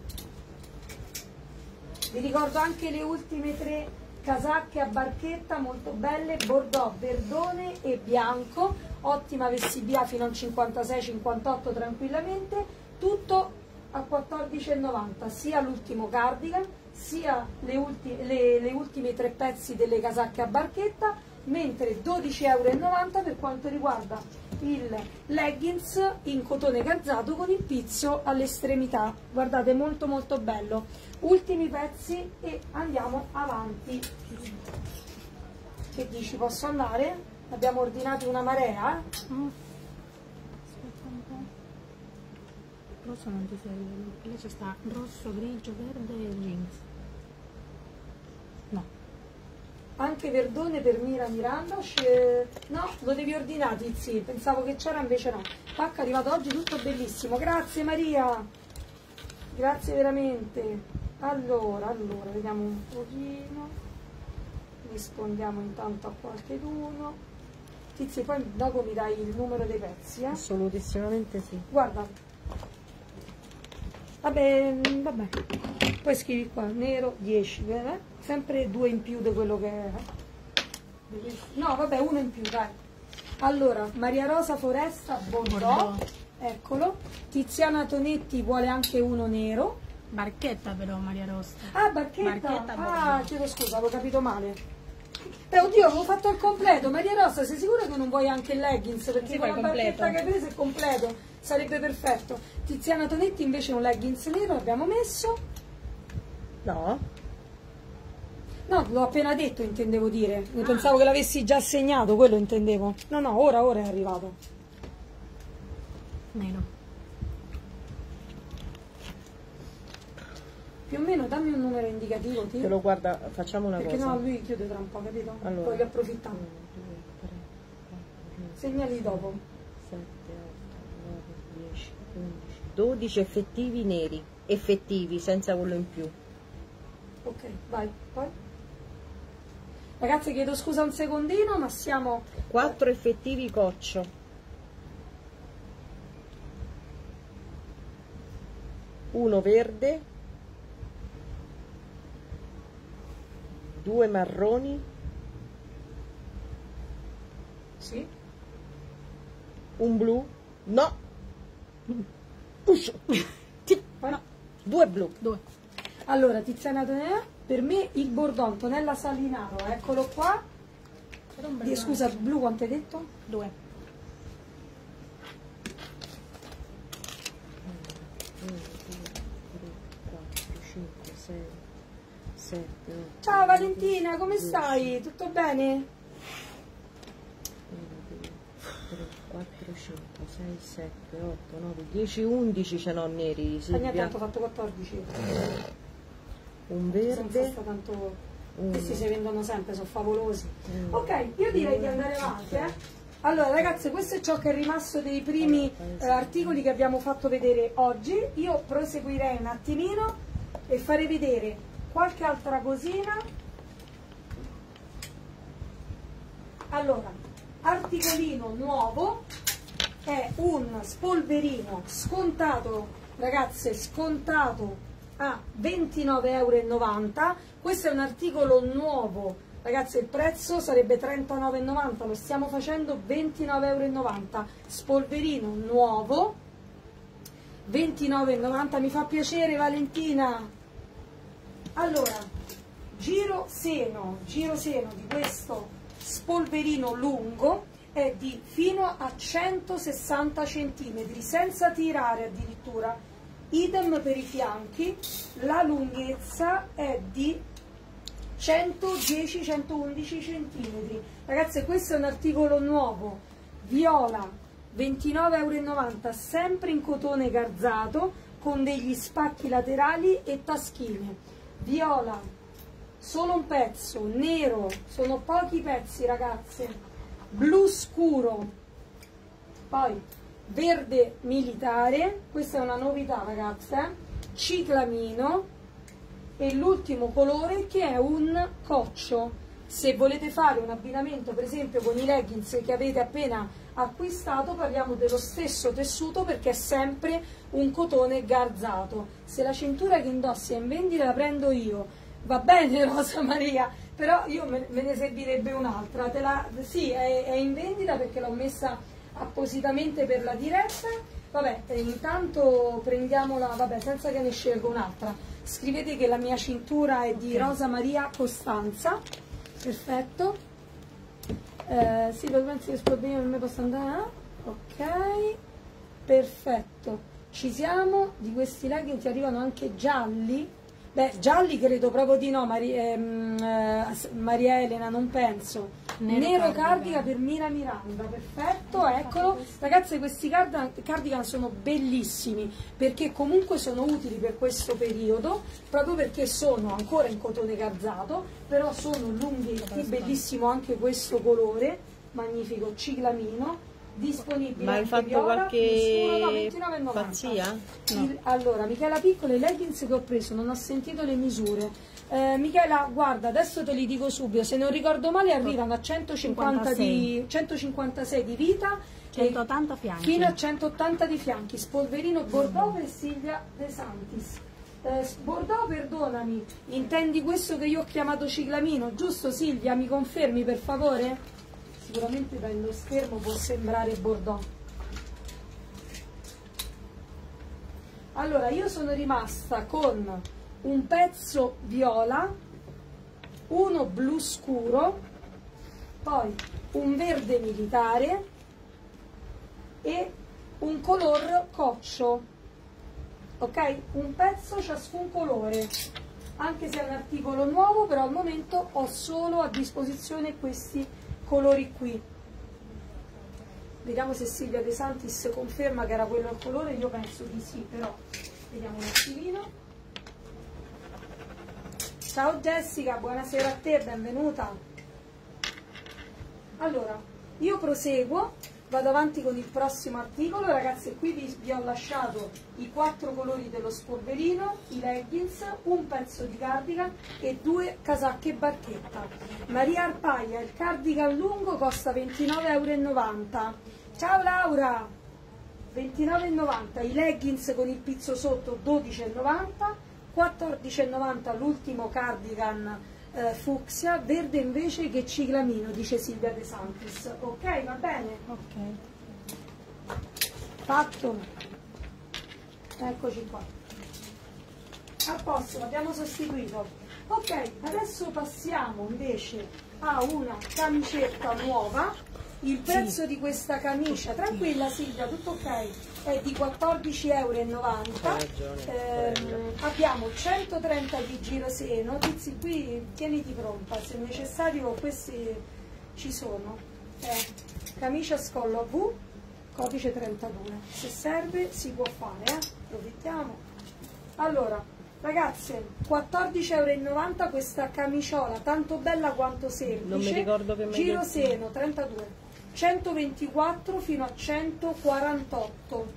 S2: Vi ricordo anche le ultime tre casacche a barchetta molto belle, bordeaux, verdone e bianco, ottima vestibia fino al cinquantasei cinquantotto tranquillamente, tutto a quattordici e novanta, sia l'ultimo cardigan sia le, ulti le, le ultime tre pezzi delle casacche a barchetta, mentre dodici e novanta euro per quanto riguarda il leggings in cotone gazzato con il pizzo all'estremità. Guardate, molto molto bello. Ultimi pezzi e andiamo avanti. Che dici, posso andare? Abbiamo ordinato una marea.
S5: Mm. Aspetta un po'. Rosso non ti serve, lì ci sta rosso, grigio, verde e jeans. No.
S2: Anche verdone per Mira Miranda. Sce- no, lo devi ordinare, Tizi. Pensavo che c'era, invece no. Pacco è arrivato oggi, tutto bellissimo. Grazie Maria. Grazie veramente. Allora, allora, vediamo un pochino. Rispondiamo intanto a qualcheduno. Tizi, poi dopo mi dai il numero dei pezzi, eh?
S3: Assolutissimamente sì.
S2: Guarda. Vabbè, vabbè. Poi scrivi qua, nero dieci, eh? Sempre due in più di quello che era. No, vabbè, uno in più, dai. Allora, Maria Rosa Foresta Bordeaux,
S5: Bordeaux.
S2: eccolo. Tiziana Tonetti vuole anche uno nero.
S5: Barchetta però, Maria Rosa.
S2: Ah, barchetta.
S5: Barchetta
S2: Ah,
S5: Bordeaux.
S2: chiedo scusa, avevo capito male. Eh, oddio, avevo fatto il completo. Maria Rosa, sei sicura che non vuoi anche il leggings? Perché
S3: Sì,
S2: con
S3: fai
S2: la
S3: completo.
S2: barchetta che hai preso è completo. Sarebbe perfetto. Tiziana Tonetti invece un leggings nero abbiamo messo.
S3: No?
S2: No, l'ho appena detto, intendevo dire. Ne pensavo che l'avessi già segnato, quello intendevo. No, no, ora, ora è arrivato.
S5: Nero.
S2: Più o meno dammi un numero indicativo, ti.
S3: Te lo guarda, facciamo una
S2: Perché
S3: cosa.
S2: no, lui chiude tra un po', capito?
S3: Allora.
S2: Voglio approfittare.
S3: uno, due, tre, quattro,
S2: Segnali dopo.
S3: sette, otto, nove, dieci, undici, dodici effettivi neri, effettivi, senza quello in più.
S2: Ok, vai, poi. Ragazzi, chiedo scusa un secondino, ma siamo...
S3: quattro effettivi coccio. Uno verde. Due marroni.
S2: Sì?
S3: Un blu. No. Uscio.
S2: Poi?
S3: Due blu.
S5: Due.
S2: Allora, Tiziana Tonella, per me il Bordeaux Antonella Salinaro, eccolo qua.
S5: Era un bel
S2: Di- scusa, blu quanto hai detto?
S5: Due.
S3: uno, due, tre, quattro, cinque, sei, sette, otto.
S2: Ciao Valentina, come stai? Tutto bene?
S3: uno, due, tre, quattro, cinque, sei, sette, otto, nove, dieci, undici ce n'ho neri,
S2: Ah, niente,
S3: Silvia.
S2: tanto ho fatto quattordici.
S3: Un
S2: Senza
S3: verde.
S2: sta tanto...
S3: Uno.
S2: Questi si vendono sempre, sono favolosi.
S3: Uno,
S2: Ok, io direi di andare avanti, eh. Allora ragazzi, questo è ciò che è rimasto dei primi eh, articoli che abbiamo fatto vedere oggi. Io proseguirei un attimino e farei vedere qualche altra cosina. Allora, articolino nuovo è un spolverino scontato, ragazze, scontato a ventinove e novanta euro. Questo è un articolo nuovo, ragazzi, il prezzo sarebbe trentanove e novanta, lo stiamo facendo ventinove e novanta euro. Spolverino nuovo, ventinove e novanta. Mi fa piacere Valentina. Allora, giro seno, giro seno di questo spolverino lungo è di fino a centosessanta centimetri, senza tirare addirittura. Idem per i fianchi, la lunghezza è di centodieci centoundici centimetri. Ragazzi, questo è un articolo nuovo, viola, ventinove e novanta euro, sempre in cotone garzato, con degli spacchi laterali e taschine. Viola, solo un pezzo, nero, sono pochi pezzi ragazze, blu scuro, poi verde militare, questa è una novità ragazze, eh? Ciclamino, e l'ultimo colore che è un coccio. Se volete fare un abbinamento per esempio con i leggings che avete appena acquistato, parliamo dello stesso tessuto perché è sempre un cotone garzato. Se la cintura che indossi è in vendita la prendo io, va bene Rosa Maria, però io me, me ne servirebbe un'altra. Sì, è, è in vendita perché l'ho messa appositamente per la diretta. Vabbè, eh, intanto prendiamola, vabbè, senza che ne scelgo un'altra. Scrivete che la mia cintura è di Rosa Maria Costanza. Perfetto. Eh, sì, penso che sportino per me possa andare. Ok, perfetto. Ci siamo. Di questi leggings ti arrivano anche gialli. Beh, gialli credo proprio di no, Mari, ehm, eh, Maria Elena, non penso. Nero, Nero cardigan per Mira Miranda, perfetto, eccolo. Ragazze, questi cardigan, cardigan sono bellissimi perché comunque sono utili per questo periodo, proprio perché sono ancora in cotone garzato, però sono lunghetti, bellissimo anche questo colore, magnifico, ciclamino. Disponibile.
S3: Ma hai fatto
S2: viola,
S3: qualche
S2: no, ventinove e novanta.
S3: pazzia?
S2: No. Il, allora, Michela Piccolo, i leggings che ho preso, non ho sentito le misure. Eh, Michela, guarda, adesso te li dico subito, se non ricordo male arrivano a centocinquanta di, centocinquantasei di vita,
S5: centottanta fianchi.
S2: Fino a centottanta di fianchi. Spolverino Bordeaux e Silvia De Santis. Eh, Bordeaux, perdonami, intendi questo che io ho chiamato ciclamino, giusto Silvia? Mi confermi per favore? Sicuramente dallo schermo può sembrare Bordeaux. Allora, io sono rimasta con un pezzo viola, uno blu scuro, poi un verde militare e un color coccio, ok? Un pezzo ciascun colore, anche se è un articolo nuovo, però al momento ho solo a disposizione questi colori qui. Vediamo se Silvia De Santis conferma che era quello il colore, io penso di sì, però vediamo un attimino. Ciao Jessica, buonasera a te, benvenuta. Allora, io proseguo, vado avanti con il prossimo articolo. Ragazzi, qui vi, vi ho lasciato i quattro colori dello spolverino, i leggings, un pezzo di cardigan e due casacche barchetta. Maria Arpaia, il cardigan lungo costa ventinove e novanta euro. Ciao Laura! ventinove e novanta, i leggings con il pizzo sotto dodici e novanta, quattordici e novanta l'ultimo cardigan eh, fucsia, verde invece che ciclamino, dice Silvia De Santis. Ok, va bene?
S5: Ok.
S2: Fatto. Eccoci qua. A posto, l'abbiamo sostituito. Ok, adesso passiamo invece a una camicetta nuova. Il prezzo sì. di questa camicia, tranquilla Silvia, tutto ok, è di quattordici e novanta euro. Eh, abbiamo centotrenta di giroseno. Tizi, qui tieniti pronta, se necessario questi ci sono. Eh, camicia scollo a V, codice trentadue. Se serve si può fare, eh? Approfittiamo. Allora, ragazze, quattordici e novanta euro questa camiciola, tanto bella quanto semplice.
S3: Non mi ricordo che
S2: giroseno trentadue. centoventiquattro fino a centoquarantotto.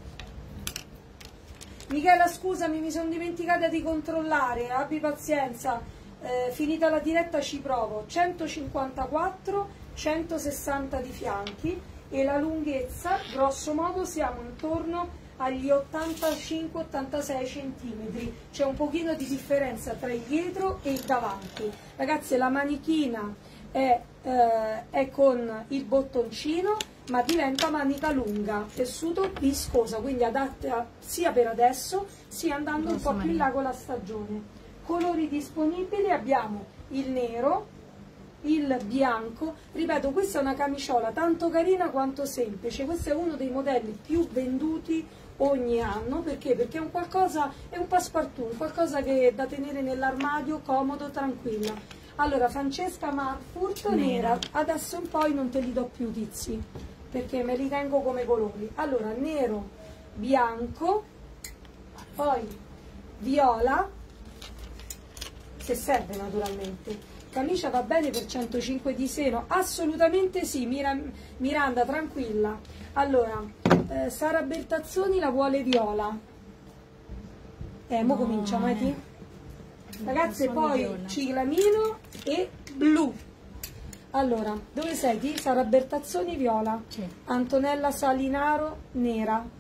S2: Michela, scusami, mi sono dimenticata di controllare, abbi pazienza, eh, finita la diretta ci provo. centocinquantaquattro, centosessanta di fianchi e la lunghezza, grosso modo, siamo intorno agli ottantacinque ottantasei centimetri. C'è un pochino di differenza tra il dietro e il davanti. Ragazzi, la manichina È, eh, è con il bottoncino, ma diventa manica lunga, tessuto viscosa, quindi adatta sia per adesso sia andando un po' più in là con la stagione. Colori disponibili abbiamo il nero, il bianco. Ripeto, questa è una camiciola tanto carina quanto semplice, questo è uno dei modelli più venduti ogni anno. Perché? Perché è un qualcosa, è un passepartout, un qualcosa che è da tenere nell'armadio, comodo, tranquilla. Allora, Francesca Marfurt nera, adesso in poi non te li do più tizi, perché me li tengo come colori. Allora, nero, bianco, poi viola, se serve naturalmente. Camicia va bene per centocinque di seno? Assolutamente sì, Mira, Miranda, tranquilla. Allora, eh, Sara Bertazzoni la vuole viola. Eh, mo
S5: No,
S2: cominciamo, eh,
S5: eh.
S2: ti? Ragazze,
S5: Sono
S2: poi
S5: viola.
S2: ciclamino e blu. Allora, dove sei, ti? Sara Bertazzoni viola.
S5: Sì.
S2: Antonella Salinaro nera.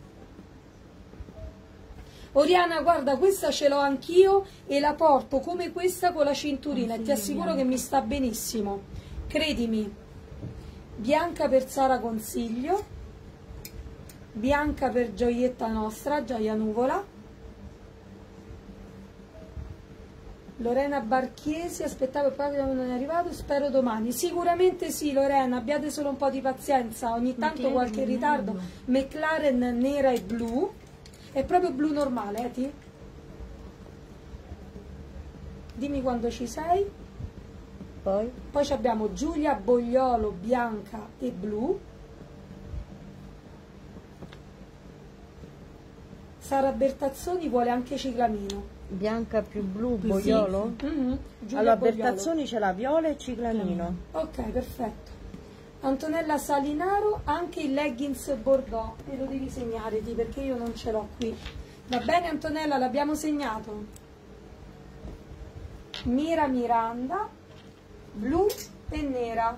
S2: Oriana, guarda, questa ce l'ho anch'io e la porto come questa con la cinturina e ti assicuro che mi sta benissimo, credimi. Bianca per Sara Consiglio, bianca per Gioietta Nostra, Gioia Nuvola. Lorena Barchiesi, aspettavo il paio non è arrivato, spero domani. Sicuramente sì, Lorena, abbiate solo un po' di pazienza, ogni tanto
S5: che
S2: qualche
S5: bello.
S2: ritardo. McLaren nera e blu. È proprio blu normale, eh, ti? Dimmi quando ci sei.
S3: Poi?
S2: Poi ci abbiamo Giulia Bogliolo, bianca e blu. Sara Bertazzoni vuole anche ciclamino.
S3: Bianca più blu,
S5: Sì.
S3: boiolo?
S2: Mhm, Giulia
S3: Allora,
S2: Bogliolo.
S3: Bertazzoni c'è la viola e ciclamino.
S2: Ok, perfetto. Antonella Salinaro, anche il leggings Bordeaux, e lo devi segnare, ti, perché io non ce l'ho qui. Va bene Antonella, l'abbiamo segnato. Mira Miranda, blu e nera.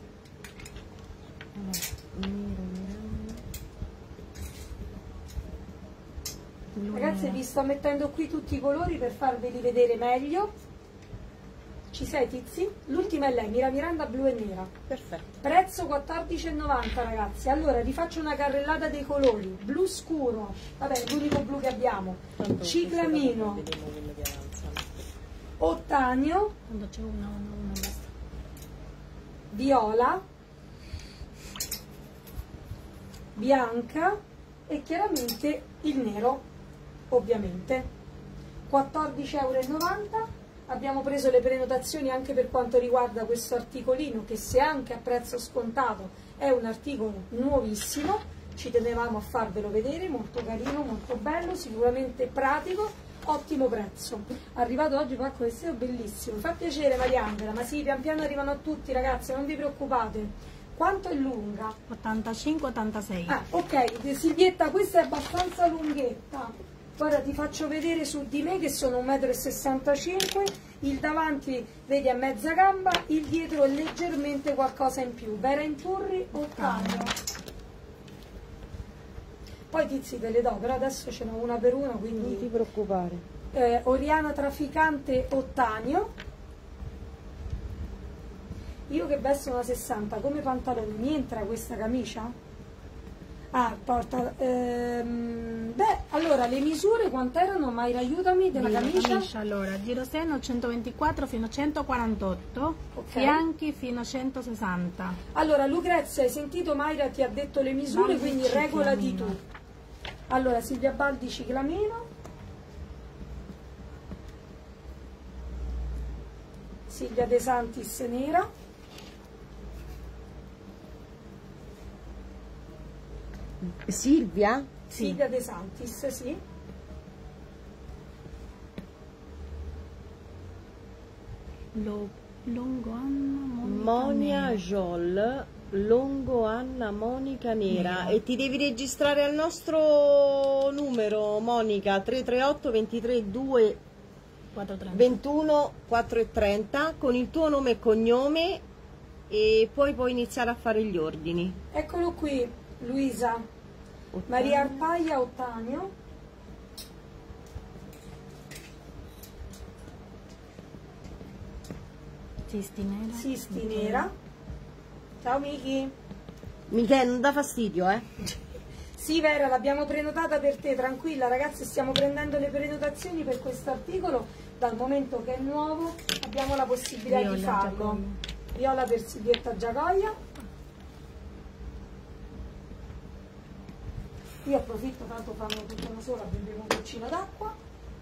S2: Ragazzi, vi sto mettendo qui tutti i colori per farveli vedere meglio. Ci sei, Tizi? L'ultima è lei, Mira Miranda, blu e nera.
S3: Perfetto.
S2: Prezzo quattordici e novanta, ragazzi. Allora, rifaccio una carrellata dei colori. Blu scuro, vabbè, l'unico blu che abbiamo.
S3: Tanto
S2: Ciclamino,
S3: vediamo quello che avanza.
S2: ottanio,
S5: Quando c'è una, una, una basta.
S2: viola, bianca e chiaramente il nero, ovviamente. quattordici e novanta euro. Abbiamo preso le prenotazioni anche per quanto riguarda questo articolino, che se anche a prezzo scontato è un articolo nuovissimo, ci tenevamo a farvelo vedere, molto carino, molto bello, sicuramente pratico, ottimo prezzo. Arrivato oggi Pacco Vestito, bellissimo, mi fa piacere Mariangela, ma sì, pian piano arrivano a tutti ragazzi, non vi preoccupate. Quanto è lunga?
S5: ottantacinque ottantasei.
S2: Ah, ok, Silvietta, questa è abbastanza lunghetta. Guarda, ti faccio vedere su di me che sono un metro e sessantacinque, il davanti vedi a mezza gamba, il dietro è leggermente qualcosa in più. Vera Inturri, ottanio. Poi tizi te le do, però adesso ce n'ho una per una,
S3: Non ti
S2: quindi
S3: preoccupare.
S2: eh, Oriana Trafficante, ottanio. Io che vesto una sessanta, come pantalone, mi entra questa camicia? Ah, porta, ehm, beh, allora le misure quant'erano? Mayra, aiutami, della
S5: Di la
S2: camicia?
S5: allora, giroseno centoventiquattro fino a centoquarantotto,
S2: Ok.
S5: fianchi fino a centosessanta.
S2: Allora, Lucrezia, hai sentito Mayra ti ha detto le misure,
S5: Baldi
S2: quindi regolati tu.
S5: ciclamino.
S2: Allora, Silvia Baldi ciclamino, Silvia De Santis nera,
S3: Silvia?
S2: Silvia De Santis, sì,
S5: Lo, longo Anna Monica
S3: Monia
S5: Nera.
S3: Jol, Longo Anna Monica Nera.
S5: Nera.
S3: E ti devi registrare al nostro numero, Monica, tre tre otto ventitré due
S5: quattrocentotrenta.
S3: ventuno quattrocentotrenta con il tuo nome e cognome e poi puoi iniziare a fare gli ordini.
S2: eccolo qui, Luisa, Maria Arpaia, ottanio,
S5: Sisti nera.
S2: Sisti nera, ciao Miki.
S3: Michele, non dà fastidio, eh?
S2: Sì Vera, l'abbiamo prenotata per te, tranquilla ragazzi, stiamo prendendo le prenotazioni per questo articolo, dal momento che è nuovo abbiamo la possibilità
S5: Viola,
S2: di farlo.
S5: Giacomo.
S2: viola per Silvietta Giacoia. Io approfitto, tanto fanno tutta una sola, bevo un goccino d'acqua.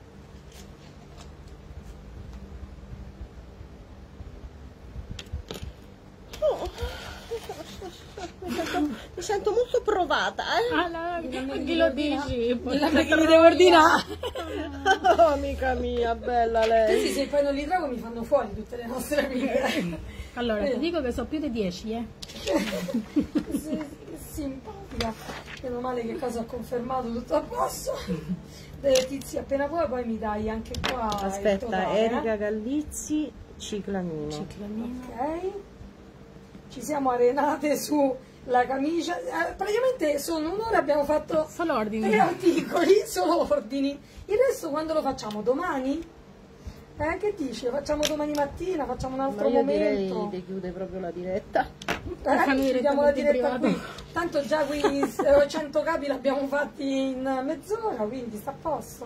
S3: Oh, mi, sento, mi sento molto provata, eh?
S5: Ah, la, chi lo dici?
S2: Dilla che mi devo ordinare.
S3: Oh, amica mia, bella lei.
S2: Questi se poi non li trovo mi fanno fuori tutte le nostre amiche.
S5: Allora, ti dico che so più di dieci, eh.
S2: Sì, simpatica. Meno male che cosa ho confermato, tutto a posto. Eh, Tizi, appena puoi poi mi dai anche qua il
S3: Aspetta,
S2: totale,
S3: Erika
S2: eh?
S3: Gallizzi, Ciclamino.
S5: Ciclamino.
S2: Ok. Ci siamo arenate sulla camicia. Eh, praticamente sono un'ora, abbiamo fatto
S5: Solo ordini.
S2: tre articoli, solo ordini. Il resto quando lo facciamo? Domani? Eh, che dici? Lo facciamo domani mattina, facciamo un altro
S3: Ma io
S2: momento.
S3: direi di chiudere proprio la diretta.
S2: Eh, chiudiamo la diretta
S5: private.
S2: qui. Tanto già quei eh, cento capi l'abbiamo fatti in mezz'ora, quindi sta a posto.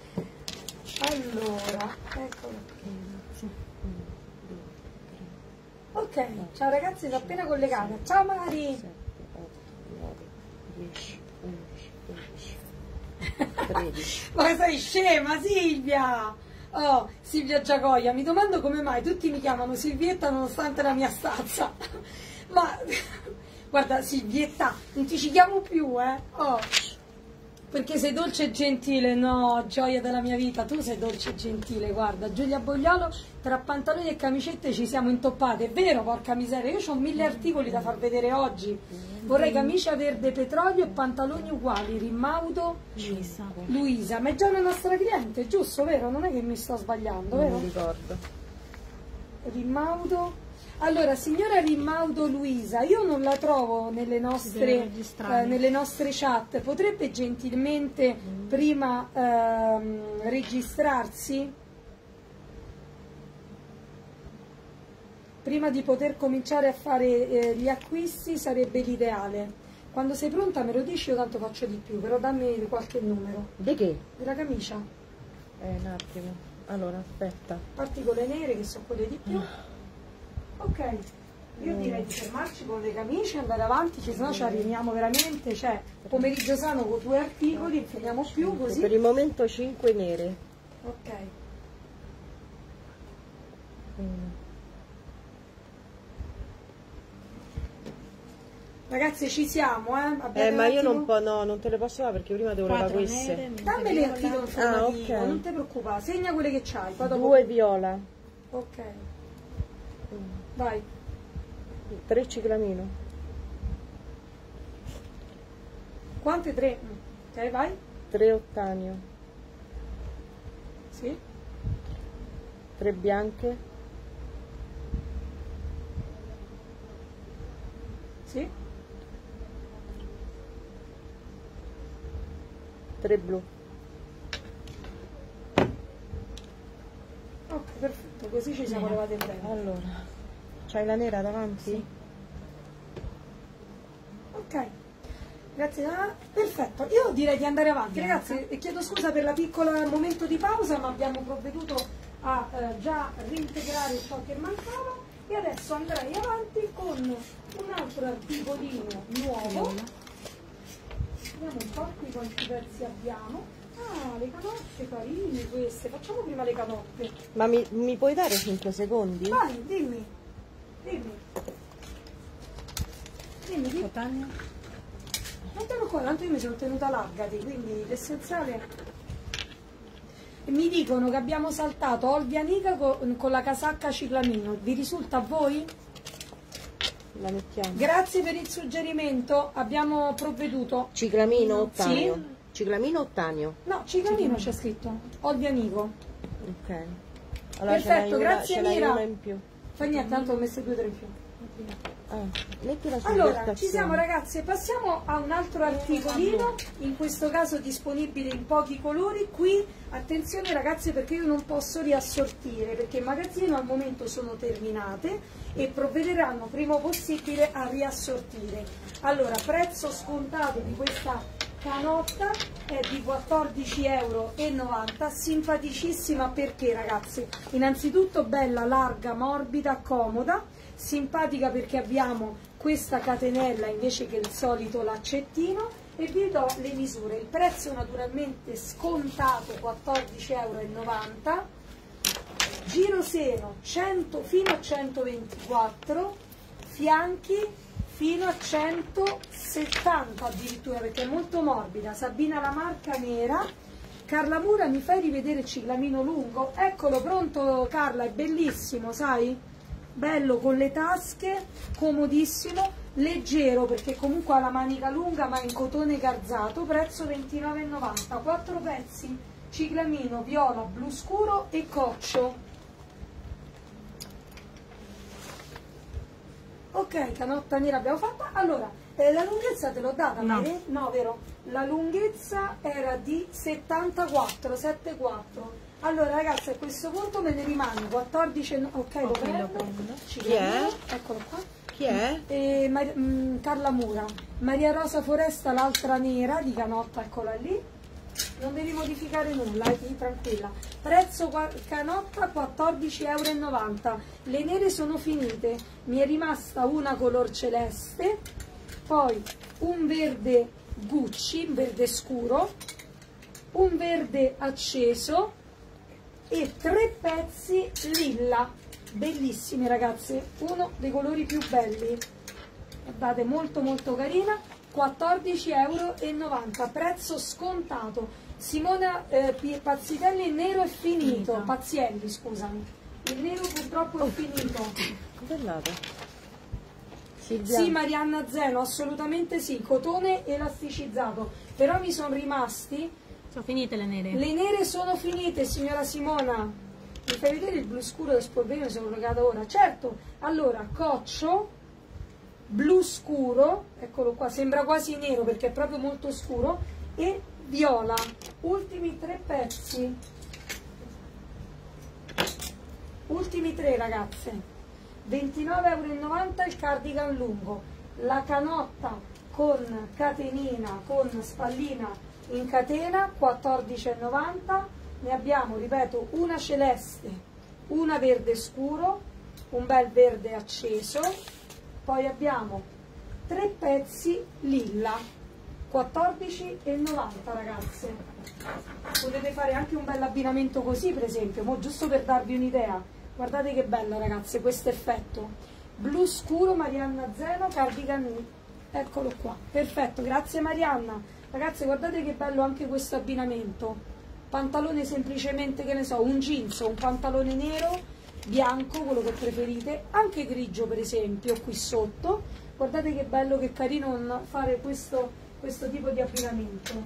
S2: Allora, eccolo qui. Ok, ciao ragazzi, sono appena collegata. Ciao Mari!
S3: sette, otto, nove, dieci, undici, dodici, tredici.
S2: Ma sei scema, Silvia! Oh, Silvia Giacoia, mi domando come mai tutti mi chiamano Silvietta nonostante la mia stazza. Ma, guarda, Silvietta, non ti ci chiamo più, eh? Oh, perché sei dolce e gentile, no, gioia della mia vita, tu sei dolce e gentile, guarda, Giulia Bogliolo, tra pantaloni e camicette ci siamo intoppate, è vero, porca miseria, io ho mille articoli da far vedere oggi, vorrei camicia verde petrolio e pantaloni uguali, Rimaudo,
S5: Luisa.
S2: Luisa, ma è già una nostra cliente, giusto, vero? Non è che mi sto sbagliando,
S3: Non
S2: vero?
S3: mi ricordo.
S2: Rimaudo. Allora, signora Rimaudo Luisa, io non la trovo nelle
S5: Deve
S2: nostre,
S5: registrare.
S2: eh, nelle nostre chat, potrebbe gentilmente prima ehm, registrarsi? Prima di poter cominciare a fare eh, gli acquisti sarebbe l'ideale. Quando sei pronta me lo dici, io tanto faccio di più, però dammi qualche numero.
S3: Di che?
S2: Della camicia?
S3: Eh, un attimo. Allora, aspetta.
S2: Parti con le nere che sono quelle di più. Ok, io direi di fermarci con le camicie e andare avanti, se no ci arriviamo veramente, cioè pomeriggio sano con due articoli, non finiamo più
S3: Per
S2: così.
S3: il momento cinque nere.
S2: Ok,
S3: Mm.
S2: ragazzi ci siamo, eh? Abbiate
S3: Eh, ma
S2: un
S3: io
S2: attimo-
S3: non, po- no, non te le posso dare perché prima devo levare
S5: Quattro
S3: queste.
S5: nere,
S2: Dammele a
S5: viola.
S2: titolo informativo,
S3: Ah, ok.
S2: non ti preoccupare, segna quelle che c'hai, poi dopo...
S3: Due viola.
S2: Ok,
S3: Mm.
S2: vai.
S3: Tre ciclamino.
S2: Quante? Tre? Mm. Ok, vai.
S3: Tre ottanio.
S2: Sì.
S3: Tre bianche.
S2: Sì.
S3: Tre blu.
S2: Ok, perfetto, così ci siamo levate bene.
S3: Allora, c'hai la nera davanti?
S2: Sì. Ok, grazie. Ah, perfetto, io direi di andare avanti. Ragazzi, eh, chiedo scusa per la piccola momento di pausa, ma abbiamo provveduto a eh, già reintegrare ciò che mancava e adesso andrei avanti con un altro articolino nuovo. Vediamo un po' qui quanti pezzi abbiamo. Ah, le canotte carine queste. Facciamo prima le canotte.
S3: Ma mi, mi puoi dare cinque secondi?
S2: Vai, dimmi. Dimmi. Dimmi, dimmi.
S5: Cotagno.
S2: Mettilo qua, tanto io mi sono tenuta larga, di, quindi l'essenziale. E mi dicono che abbiamo saltato Olbia Nica con, con la casacca ciclamino. Vi risulta a voi?
S3: La mettiamo.
S2: Grazie per il suggerimento, abbiamo provveduto.
S3: Ciclamino ottanio.
S2: Sì.
S3: Ciclamino ottanio.
S2: No, ciclamino c'è scritto. Olbia Nico.
S3: Ok. Allora ce n'hai
S2: Perfetto,
S3: una,
S2: grazie
S3: ce n'hai
S2: Mira.
S3: una in più.
S2: Fa niente, tanto ho messo due o tre in più.
S3: Ah, mettila su
S2: Allora, ci siamo ragazzi, passiamo a un altro articolino, in questo caso disponibile in pochi colori. Qui, attenzione ragazzi, perché io non posso riassortire, perché in magazzino al momento sono terminate e provvederanno prima possibile a riassortire. Allora, prezzo scontato di questa canotta è di quattordici euro e novanta, simpaticissima perché ragazzi, innanzitutto bella, larga, morbida, comoda, simpatica perché abbiamo questa catenella invece che il solito laccettino, e vi do le misure. Il prezzo naturalmente scontato quattordici euro e novanta, giro seno cento fino a centoventiquattro, fianchi fino a centosettanta addirittura perché è molto morbida. Sabina la marca nera. Carla Mura, mi fai rivedere il ciclamino lungo? Eccolo pronto Carla, è bellissimo, sai? Bello con le tasche, comodissimo, leggero perché comunque ha la manica lunga ma in cotone garzato, prezzo ventinove e novanta, quattro pezzi, ciclamino, viola, blu scuro e coccio. Ok, canotta nera abbiamo fatta. Allora, eh, la lunghezza te l'ho data,
S5: No.
S2: Mary? No, vero? La lunghezza era di settantaquattro, settantaquattro. Allora ragazzi, a questo punto me ne rimane quattordici, no- ok, lo
S5: Ok,
S2: prendo.
S5: lo prendo.
S2: Ci
S3: Chi è?
S2: chiamo, eccolo qua.
S3: Chi è?
S2: E Mar- mh, Carla Mura. Maria Rosa Foresta, l'altra nera di canotta, eccola lì. Non devi modificare nulla, eh, tranquilla. Prezzo qua- canotta quattordici euro e novanta. Le nere sono finite, mi è rimasta una color celeste, poi un verde Gucci, un verde scuro, un verde acceso e tre pezzi lilla, bellissimi ragazzi, uno dei colori più belli, guardate, molto molto carina, quattordici euro e novanta, prezzo scontato. Simona eh, Pi- Pazzitelli, il nero è finito,
S5: Finito.
S2: Pazzielli scusami, il nero purtroppo è finito.
S3: Bellata. Silvia.
S2: Sì, Marianna Zeno, assolutamente sì, cotone elasticizzato, però mi sono rimasti,
S5: Sono finite le nere.
S2: le nere sono finite signora Simona. Mi fai vedere il blu scuro del spolverino, sono collegata ora? Certo, allora, coccio, blu scuro, eccolo qua, sembra quasi nero perché è proprio molto scuro, e viola, ultimi tre pezzi, ultimi tre ragazze, ventinove euro e novanta il cardigan lungo, la canotta con catenina, con spallina in catena, quattordici e novanta, ne abbiamo, ripeto, una celeste, una verde scuro, un bel verde acceso, poi abbiamo tre pezzi lilla, quattordici e novanta ragazze. Potete fare anche un bel abbinamento così per esempio, mo giusto per darvi un'idea. Guardate che bella ragazze questo effetto, blu scuro, Marianna Zeno, cardigan, eccolo qua, perfetto, grazie Marianna. Ragazze guardate che bello anche questo abbinamento, pantalone semplicemente, che ne so, un jeans o un pantalone nero, bianco, quello che preferite, anche grigio per esempio qui sotto. Guardate che bello, che carino fare questo, questo tipo di abbinamento.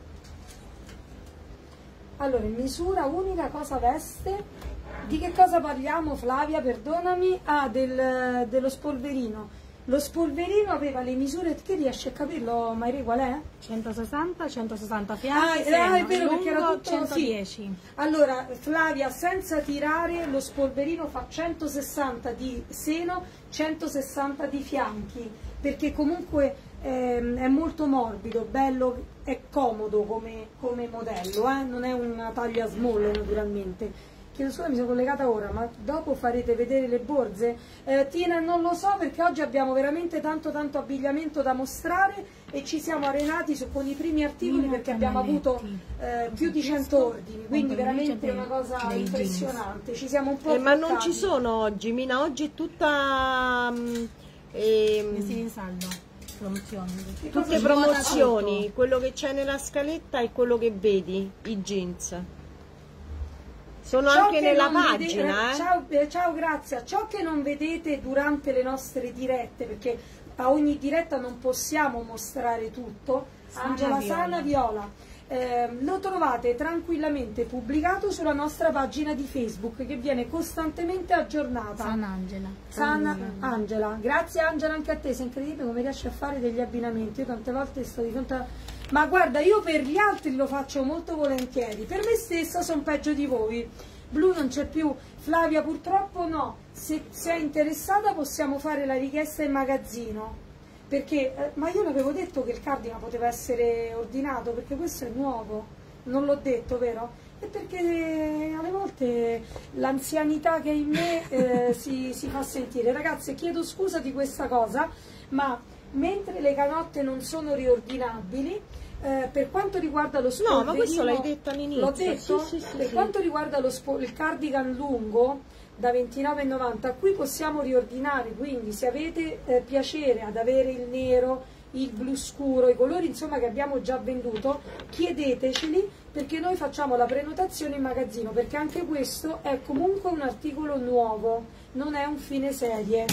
S2: Allora, in misura unica cosa veste? Di che cosa parliamo Flavia, perdonami? Ah, del, dello spolverino. Lo spolverino aveva le misure, che riesci a capirlo Mairi qual è?
S5: centosessanta, centosessanta
S2: Ah,
S5: fianchi,
S2: eh,
S5: seno,
S2: ah, è vero perché era
S5: lungo,
S2: tutto
S5: centodieci.
S2: Allora Flavia, senza tirare, lo spolverino fa centosessanta di seno, centosessanta di fianchi, perché comunque ehm, è molto morbido, bello, è comodo come, come modello, eh? Non è una taglia small naturalmente. Chiedo scusa, mi sono collegata ora, ma dopo farete vedere le borse? Eh, Tina, non lo so perché oggi abbiamo veramente tanto tanto abbigliamento da mostrare e ci siamo arenati su, con i primi articoli
S5: Mino
S2: perché abbiamo
S5: Camaletti.
S2: avuto eh, più di cento ordini, quindi
S5: Contro
S2: veramente
S5: invece
S2: una cosa
S5: dei
S2: impressionante. Ci siamo un po'
S3: Eh, ma non
S2: bloccati.
S3: ci sono oggi, Mina, oggi è tutta mm, ehm,
S5: Vestiti in saldo, promozioni.
S2: Che cosa
S3: tutte
S2: ci
S3: promozioni,
S5: tutto.
S3: quello che c'è nella scaletta è quello che vedi, i jeans. Sono
S2: Ciò
S3: anche
S2: che
S3: nella
S2: non
S3: pagina,
S2: vede-
S3: eh.
S2: ciao, eh, ciao, Grazia. Ciò che non vedete durante le nostre dirette, perché a ogni diretta non possiamo mostrare tutto,
S5: Sana
S2: Angela
S5: Viola.
S2: Sana Viola, eh, lo trovate tranquillamente pubblicato sulla nostra pagina di Facebook che viene costantemente aggiornata.
S5: San Angela.
S2: Sana Angela, grazie Angela anche a te, sei incredibile come riesci a fare degli abbinamenti. Io tante volte sto di fronte a... Ma guarda, io per gli altri lo faccio molto volentieri, per me stessa sono peggio di voi. Blu non c'è più, Flavia purtroppo no, se sei interessata possiamo fare la richiesta in magazzino. perché, eh, ma io l'avevo detto che il cardigan poteva essere ordinato, perché questo è nuovo, non l'ho detto, vero? E perché alle volte l'anzianità che è in me eh, si, si fa sentire. Ragazze, chiedo scusa di questa cosa, ma mentre le canotte non sono riordinabili, eh, per quanto riguarda lo spolverino...
S3: No, ma questo l'hai detto all'inizio.
S2: L'ho detto?
S3: Sì, sì, sì,
S2: per
S3: sì.
S2: quanto riguarda lo spo- il cardigan lungo, da ventinove e novanta, qui possiamo riordinare, quindi se avete eh, piacere ad avere il nero, il blu scuro, i colori insomma che abbiamo già venduto, chiedeteceli, perché noi facciamo la prenotazione in magazzino, perché anche questo è comunque un articolo nuovo, non è un fine serie.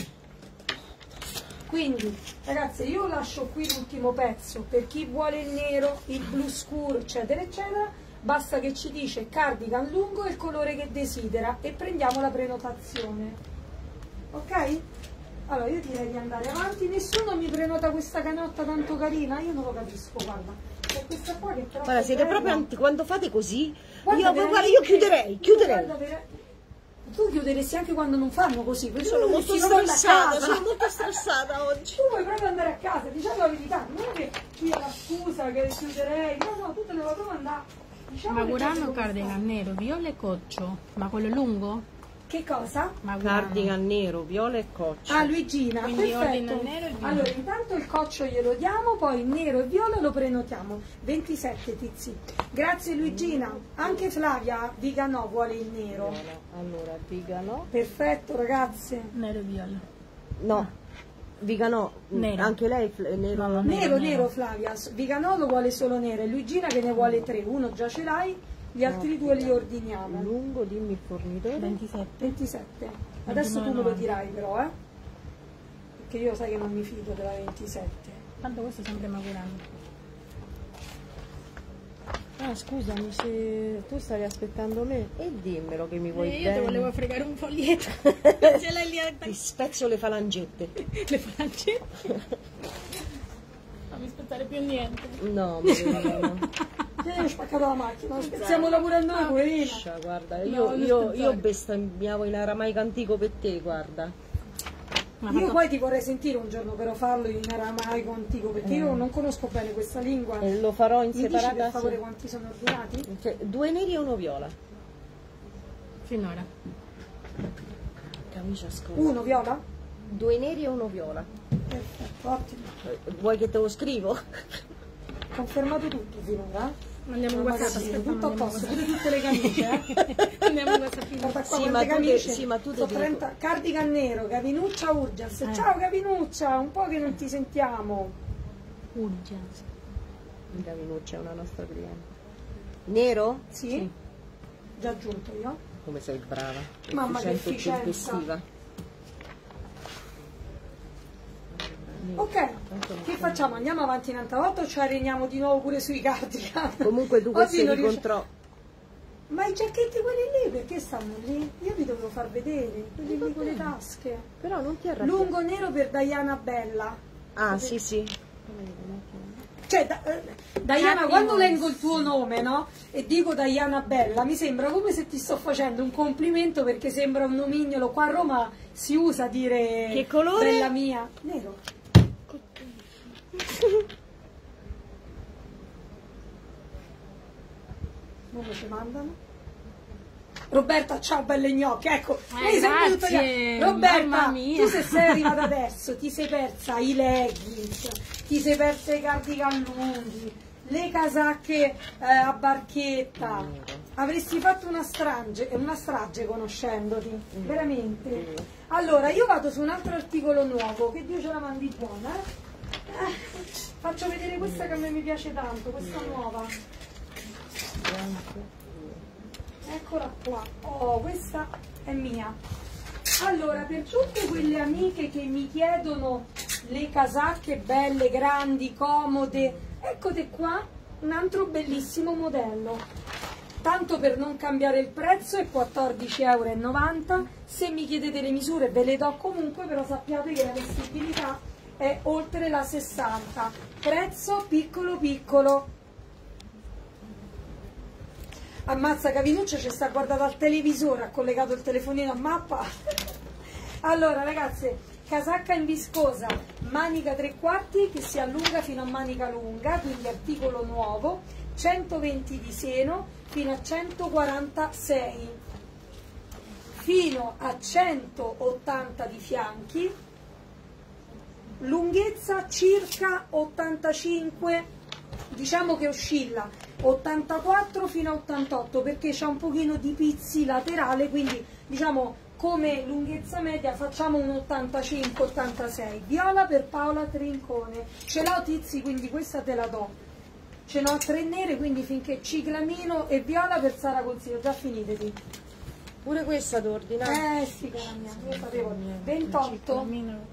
S2: Quindi ragazzi, io lascio qui l'ultimo pezzo per chi vuole il nero, il blu scuro, eccetera eccetera. Basta che ci dice cardigan lungo e il colore che desidera e prendiamo la prenotazione. Ok? Allora io direi di andare avanti. Nessuno mi prenota questa canotta tanto carina? Io non lo capisco, guarda. È questa qua che però
S3: Guarda, siete
S2: bella.
S3: proprio anti, quando fate così,
S2: Guarda,
S3: io, guarda,
S2: veramente-
S3: io chiuderei, chiuderei.
S2: Guarda, vera- tu chiuderesti anche quando non fanno così, perché
S3: Sono
S2: tu
S3: molto
S2: dovresti proprio andare a
S3: stressata,
S2: casa.
S3: sono molto stressata oggi.
S2: Tu vuoi proprio andare a casa, diciamo la verità, non è che qui è la scusa che chiuderei, no no, tu te ne vuoi proprio andare. Diciamo le cose
S5: Magurano
S2: come
S5: cardigan
S2: stanno.
S5: nero, viola e coccio. Ma quello lungo?
S2: Che cosa?
S5: Magurano.
S3: Cardigan nero, viola e coccia.
S2: Ah, Luigina,
S5: Quindi ordina
S2: perfetto.
S5: il nero e il viola.
S2: Allora, intanto il coccio glielo diamo, poi il nero e viola lo prenotiamo. ventisette tizi. Grazie Luigina. Anche Flavia Viganò vuole il nero.
S3: Viola. Allora, Viganò.
S2: Perfetto, ragazze.
S5: Nero e viola.
S3: No, Viganò,
S5: Nero.
S3: anche lei fl- nero.
S5: No, no,
S2: Nero,
S5: Nero,
S2: nero,
S5: nero.
S2: Flavia. Viganò lo vuole solo nero. E Luigina che ne vuole tre. Uno già ce l'hai, gli altri due li ordiniamo.
S3: Lungo, dimmi il fornitore.
S5: ventisette.
S2: ventisette. Adesso tu me lo
S5: ventinove.
S2: dirai però, eh. Perché io sai che non mi fido della ventisette.
S5: Tanto questo è sempre Magurano.
S3: Ah, scusami, se tu stavi aspettando me, e dimmelo che mi vuoi
S5: Eh, io
S3: bene.
S5: ti volevo fregare un foglietto. Ce l'hai lì a
S3: Ti spezzo le falangette.
S5: le fancette. Non mi aspettare più niente.
S3: No, ma
S2: Io ho spaccato la macchina, stiamo lavorando noi, poverina.
S3: Lascia, guarda,
S5: No,
S3: io,
S5: non
S3: io,
S5: scherzare.
S3: io bestemmiavo in aramaico antico per te, guarda.
S5: Ma
S2: Io
S5: fatto-
S2: poi ti vorrei sentire un giorno però farlo in aramaico antico, perché io non conosco bene questa lingua.
S3: E lo farò in
S2: Mi dici
S3: separata.
S2: per favore
S3: sì.
S2: quanti sono ordinati?
S3: Cioè, due neri e uno viola.
S5: Finora.
S3: Camicia scola.
S2: Uno viola?
S3: Due neri e uno viola.
S2: Perfetto, ottimo.
S3: Eh, Vuoi che te lo scrivo?
S2: Confermato tutto finora?
S5: Andiamo in
S2: Ma
S5: WhatsApp,
S2: sì,
S5: aspetta,
S2: tutto a
S5: andiamo in
S2: posto,
S5: WhatsApp.
S2: pure tutte le camicie, eh?
S5: Andiamo in WhatsApp.
S2: Guarda qua
S3: Sì,
S2: quante
S3: ma tu
S2: camicie.
S3: de- sì, ma tu
S2: Sono
S3: devi-
S2: trenta cardigan nero, Gavinuccia Urgias.
S5: Eh.
S2: Ciao Gavinuccia, un po' che non ti sentiamo.
S5: Urgenza.
S3: Gavinuccia è una nostra cliente. Nero?
S2: Sì? Già aggiunto io.
S3: Come sei brava.
S2: Mamma, che
S3: Efficiente e
S2: efficienza.
S3: tempestiva.
S2: Ok, che facciamo? Andiamo avanti in volta o ci areniamo di nuovo pure sui cardigan?
S3: Comunque tu
S2: Oggi
S3: questi
S2: non
S3: li
S2: riesci-
S3: controlli.
S2: Ma i giacchetti quelli lì perché stanno lì? Io vi dovevo far vedere, quelli lì con le tasche.
S3: Però non ti arrabbiare.
S2: Lungo nero per Diana Bella.
S3: Ah, sì, sì.
S2: Cioè, da- eh, Diana,
S5: Happy
S2: quando
S5: Voice.
S2: leggo il tuo nome, no? E dico Diana Bella, mi sembra come se ti sto facendo un complimento perché sembra un nomignolo. Qua a Roma si usa dire
S3: Che colore?
S2: Bella mia. Nero. Come ci mandano? Roberta, ciao belle gnocche, ecco,
S5: Eh,
S2: vedi, sempre tutto
S5: grazie,
S2: io. Roberta,
S5: mamma mia.
S2: tu se sei arrivata adesso, ti sei persa i leggings, ti sei persa i cardigan lunghi, le casacche eh, a barchetta, avresti fatto una strage, una strage conoscendoti, veramente. Allora, io vado su un altro articolo nuovo, che Dio ce la mandi buona, eh? Eh, faccio vedere questa che a me mi piace tanto, questa nuova. Eccola qua. Oh, questa è mia. Allora, per tutte quelle amiche che mi chiedono le casacche belle, grandi, comode, eccole qua, un altro bellissimo modello. Tanto per non cambiare il prezzo è quattordici e novanta euro. Se mi chiedete le misure ve le do comunque, però sappiate che la vestibilità è oltre la sessanta. Prezzo piccolo piccolo. Ammazza, Gavinuccia ci sta guardando al televisore, ha collegato il telefonino a mappa. Allora ragazze, casacca in viscosa, manica tre quarti che si allunga fino a manica lunga, quindi articolo nuovo, centoventi di seno fino a centoquarantasei, fino a centottanta di fianchi, lunghezza circa ottantacinque, diciamo che oscilla ottantaquattro fino a ottantotto perché c'è un pochino di pizzi laterale, quindi diciamo come lunghezza media facciamo un ottantacinque ottantasei. Viola per Paola Trincone, ce l'ho Tizi, quindi questa te la do, ce n'ho tre nere, quindi finché ciclamino e viola per Sara Consiglio. Già finite di
S3: Pure questa t'ordina?
S2: eh sì cara mia, io sapevo ventotto.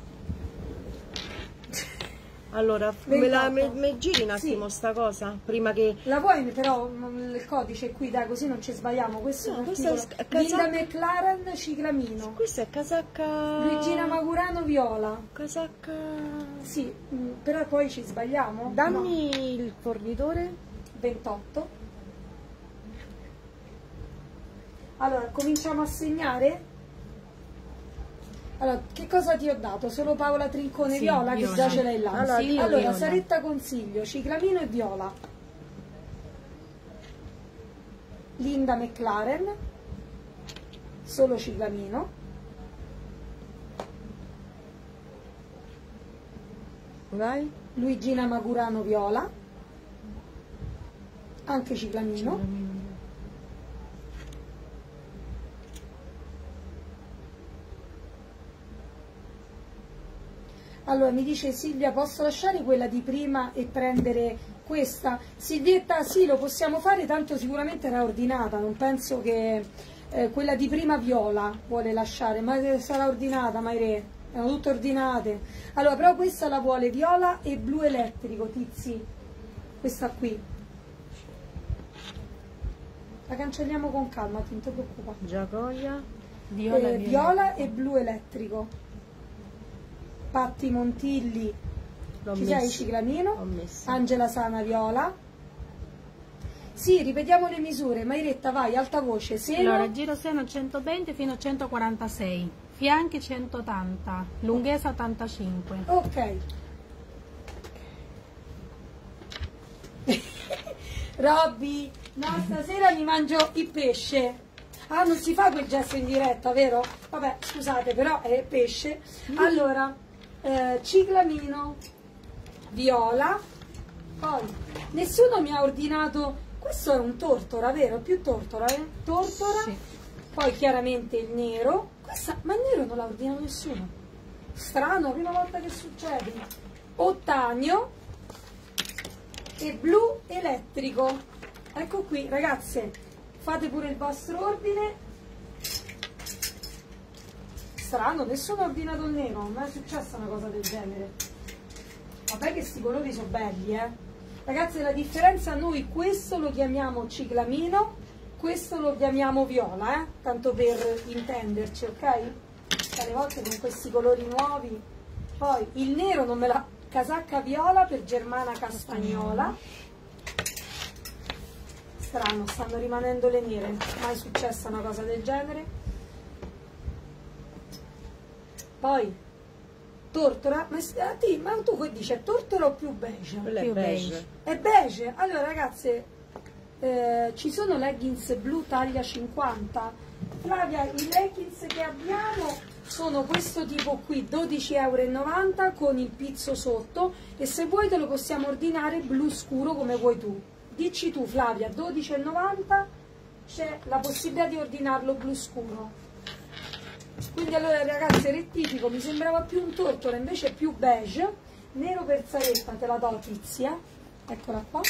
S3: Allora, me, la, me,
S2: ventotto.
S3: me giri un
S2: Sì.
S3: attimo sta cosa? Prima che...
S2: La vuoi però mm, il codice qui, dai, così non ci sbagliamo. Questo
S3: No,
S2: è un
S3: questa è
S2: articolo.
S3: casa-
S2: Linda McLaren ciclamino,
S3: Questa è casacca...
S2: Luigina Magurano viola.
S3: Casacca...
S2: Sì, mm, però poi ci sbagliamo.
S3: Dammi il fornitore.
S2: No, ventotto. Allora, cominciamo a segnare. Allora, che cosa ti ho dato? Solo Paola Trincone
S5: Sì,
S2: viola, che
S5: viola.
S2: già ce l'hai là.
S3: Allora,
S2: Sì.
S3: io
S2: Allora,
S3: viola.
S2: Saretta Consiglio, ciclamino e viola. Linda McLaren, solo ciclamino.
S3: Vai.
S2: Luigina Magurano viola, anche ciclamino. Allora mi dice Silvia, posso lasciare quella di prima e prendere questa? Silvietta, sì, lo possiamo fare, tanto sicuramente era ordinata, non penso che eh, quella di prima viola vuole lasciare, ma sarà ordinata, Maire, erano tutte ordinate. Allora, però questa la vuole viola e blu elettrico, Tizi, questa qui. La cancelliamo con calma, ti non ti preoccupare.
S3: Giacoia.
S5: Viola,
S2: Eh,
S5: viola.
S2: viola e blu elettrico. Patti Montilli,
S3: L'ho
S2: ci
S3: messa.
S2: sei ciclamino?
S3: L'ho messa.
S2: Angela Sana viola. Sì, ripetiamo le misure. Mairetta, vai, alta voce. Seno,
S5: Allora, giro seno centoventi fino a centoquarantasei, fianchi centottanta, lunghezza ottantacinque.
S2: ok. Robby, no, stasera mi mangio il pesce. Ah, non si fa quel gesto in diretta, vero? Vabbè, scusate, però è pesce. Allora, eh, ciclamino, viola. Poi, nessuno mi ha ordinato... Questo è un tortora, vero? Più tortora, eh? Tortora.
S5: Sì.
S2: Poi chiaramente il nero. Questa, ma il nero non l'ha ordinato nessuno. Strano, prima volta che succede. Ottanio e blu elettrico. Ecco qui, ragazze, fate pure il vostro ordine. Strano, nessuno ha ordinato il nero, non è successa una cosa del genere. Vabbè che sti colori sono belli, eh. Ragazzi, la differenza, noi questo lo chiamiamo ciclamino, questo lo chiamiamo viola, eh? Tanto per intenderci, ok? Alle volte con questi colori nuovi. Poi il nero non me la... Casacca viola per Germana Castagnola. Strano, stanno rimanendo le nere. Mai successa una cosa del genere. Poi tortora, ma, ma tu che dici? È tortora o più beige?
S3: Quella è
S5: Più
S3: beige.
S5: beige.
S2: È beige. Allora ragazze, eh, ci sono leggings blu taglia cinquanta. Flavia, i leggings che abbiamo sono questo tipo qui, dodici e novanta euro con il pizzo sotto, e se vuoi te lo possiamo ordinare blu scuro come vuoi tu. Dici tu Flavia, dodici e novanta, c'è la possibilità di ordinarlo blu scuro. Quindi allora ragazze, rettifico, mi sembrava più un tortora, invece è più beige. Nero per Saretta, te la do Tizia, eccola qua.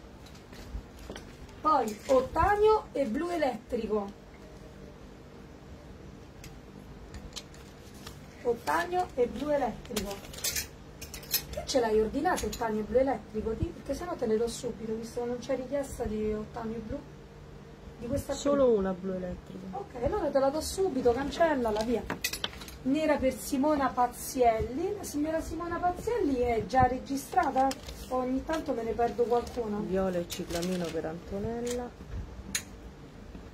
S2: Poi ottanio e blu elettrico. Ottanio e blu elettrico. Che ce l'hai ordinato ottanio e blu elettrico? Ti? Perché sennò te le do subito, visto che non c'è richiesta di ottanio e blu. Di questa qui.
S3: Solo una blu elettrica.
S2: Ok, allora te la do subito, cancellala, via. Nera per Simona Pazzielli. La signora Simona Pazzielli è già registrata? Ogni tanto me ne perdo qualcuno.
S3: Viola e ciclamino per Antonella.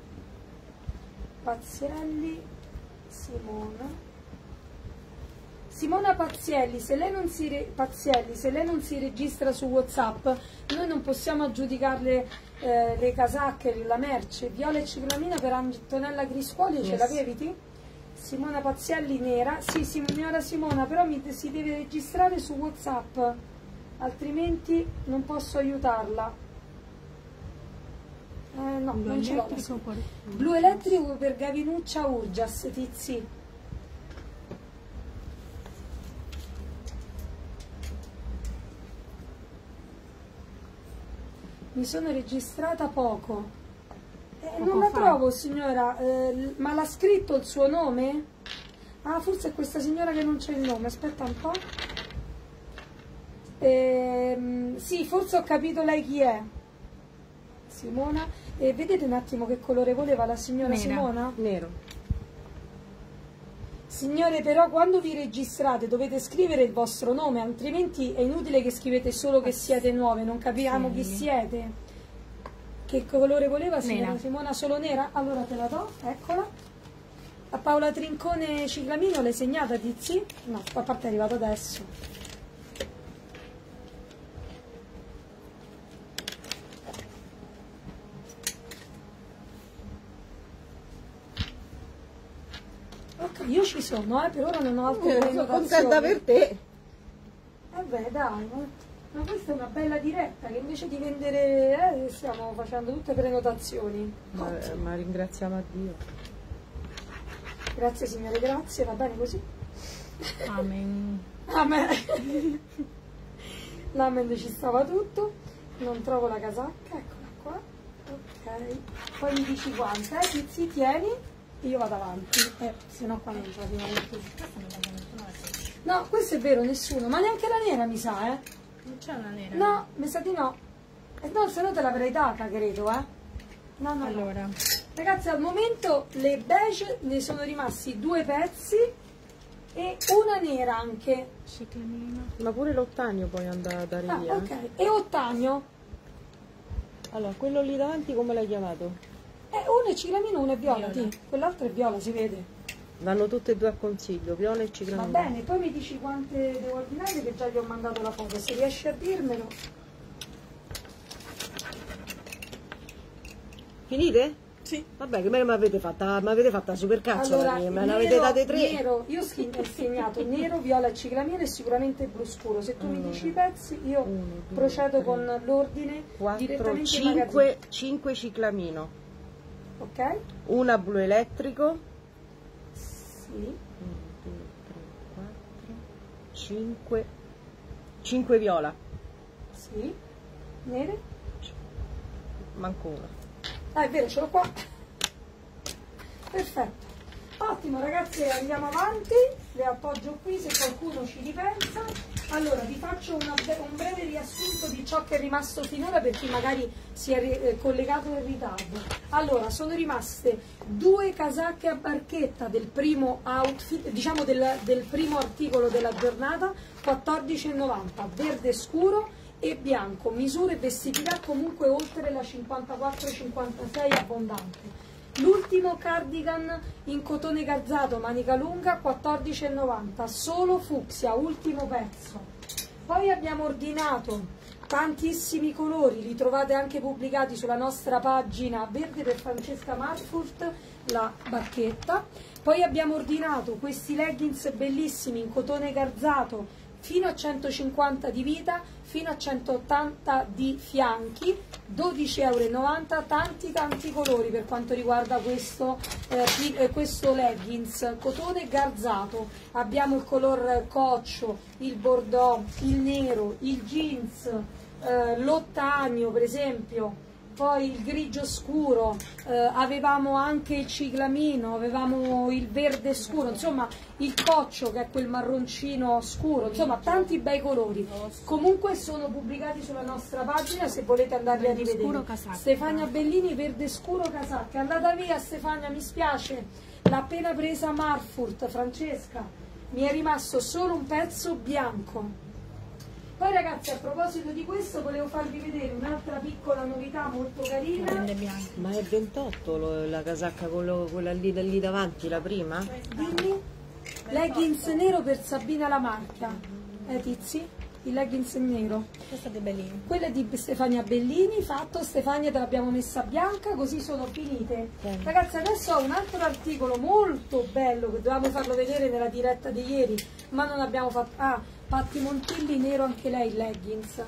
S2: Pazzielli, Simona. Simona Pazzielli, se lei non si, re- Pazzielli, se lei non si registra su WhatsApp, noi non possiamo aggiudicarle eh, le casacche, la merce. Viola e ciclamina per Antonella Criscuoli, yes. Ce l'avevi tu? Simona Pazzielli nera, sì signora Simona, però mi, si deve registrare su WhatsApp, altrimenti non posso aiutarla. Eh, no,
S5: Blu
S2: non ce l'ho. Blu elettrico per Gavinuccia Urgias, Tizi. Mi sono registrata poco. Eh, non la fa. trovo signora, eh, ma l'ha scritto il suo nome? Ah, forse è questa signora che non c'è il nome, aspetta un po'. Eh, sì, forse ho capito lei chi è. Simona. E vedete un attimo che colore voleva la signora Nera. Simona?
S3: Nero.
S2: Signore, però quando vi registrate dovete scrivere il vostro nome, altrimenti è inutile che scrivete solo che siete nuove, non capiamo sì. chi siete. Che colore voleva signora nera. Simona? Solo nera? Allora te la do, eccola. A Paola Trincone Ciclamino l'hai segnata, Tizi? No, a parte è arrivato adesso. Ok, io ci sono, eh, per ora non ho altre
S3: eh, sono contenta per te.
S2: Vabbè, dai, ma questa è una bella diretta che invece di vendere eh, stiamo facendo tutte prenotazioni.
S3: Ma, ma ringraziamo a Dio.
S2: Grazie signore, grazie, va bene così?
S5: Amen.
S2: Amen. L'amen ci stava tutto. Non trovo la casacca, eccola qua. Ok. Poi mi dici quanta, eh? Tizi, tieni. Io vado avanti, eh, se no qua non ce la finiamo più. No, questo è vero, nessuno, ma neanche la nera mi sa, eh.
S5: Non c'è una nera?
S2: No, mi sa di no. Eh, no, se no te l'avrei data, credo, eh. No, no,
S5: allora.
S2: No. Ragazzi, al momento le beige ne sono rimasti due pezzi e una nera anche.
S5: Ciclamino.
S3: Ma pure l'ottanio poi andare a dare
S2: ah,
S3: via.
S2: Ok, e ottagno?
S3: Allora, quello lì davanti come l'hai chiamato?
S2: Eh, uno è ciclamino, uno è viola, viola. Quell'altro è viola, si vede.
S3: Vanno tutte e due a consiglio, viola e ciclamino.
S2: Va bene, poi mi dici quante devo ordinare che già gli ho mandato la foto, se riesci a dirmelo.
S3: Finite?
S5: Sì.
S3: Vabbè, che me l'avete fatta, m'avete fatta super cazzo,
S2: allora,
S3: me ne avete date tre.
S2: Nero, io ho segnato nero, viola e ciclamino e sicuramente blu scuro. Se tu allora, mi dici i pezzi, io uno, due, procedo tre, con l'ordine direttamente
S3: cinque, cinque ciclamino.
S2: Ok?
S3: Una blu elettrico.
S2: Sì.
S3: uno, due, tre, quattro, cinque. cinque viola.
S2: Sì. Nere?
S3: Manco una.
S2: Ah, è vero, ce l'ho qua. Perfetto. Ottimo, ragazzi, andiamo avanti. Le appoggio qui se qualcuno ci ripensa. Allora, vi faccio una, un breve riassunto di ciò che è rimasto finora per chi magari si è eh, collegato in ritardo. Allora, sono rimaste due casacche a barchetta del primo outfit, diciamo del, del primo articolo della giornata, quattordici e novanta, verde scuro e bianco, misure e vestibilità comunque oltre la cinquantaquattro cinquantasei abbondante. L'ultimo cardigan in cotone garzato, manica lunga, quattordici e novanta, solo fucsia, ultimo pezzo. Poi abbiamo ordinato tantissimi colori, li trovate anche pubblicati sulla nostra pagina verde per Francesca Marfurt, la barchetta. Poi abbiamo ordinato questi leggings bellissimi in cotone garzato, fino a centocinquanta di vita, fino a centottanta di fianchi, dodici e novanta euro, tanti tanti colori per quanto riguarda questo, eh, questo leggings, cotone garzato. Abbiamo il color coccio, il bordeaux, il nero, il jeans, eh, l'ottanio per esempio, poi il grigio scuro, eh, avevamo anche il ciclamino, avevamo il verde scuro, insomma il coccio che è quel marroncino scuro, insomma tanti bei colori. Comunque sono pubblicati sulla nostra pagina se volete andarli a rivedere. Stefania Bellini, verde scuro casacca. È andata via Stefania, mi spiace, l'ha appena presa Marfurt, Francesca. Mi è rimasto solo un pezzo bianco. Poi ragazzi, a proposito di questo, volevo farvi vedere un'altra piccola novità molto carina.
S3: Ma è ventotto lo, la casacca, quello, quella lì, lì davanti, la prima?
S2: Dimmi. Leggings nero per Sabina Lamarca. Eh tizi? Il leggings nero.
S5: Questa è di Bellini.
S2: Quella è di Stefania Bellini, fatto. Stefania te l'abbiamo messa bianca, così sono finite.
S3: Sì.
S2: Ragazzi, adesso ho un altro articolo molto bello che dovevamo farlo vedere nella diretta di ieri, ma non abbiamo fatto. Ah, Patti Montilli nero anche lei, leggings.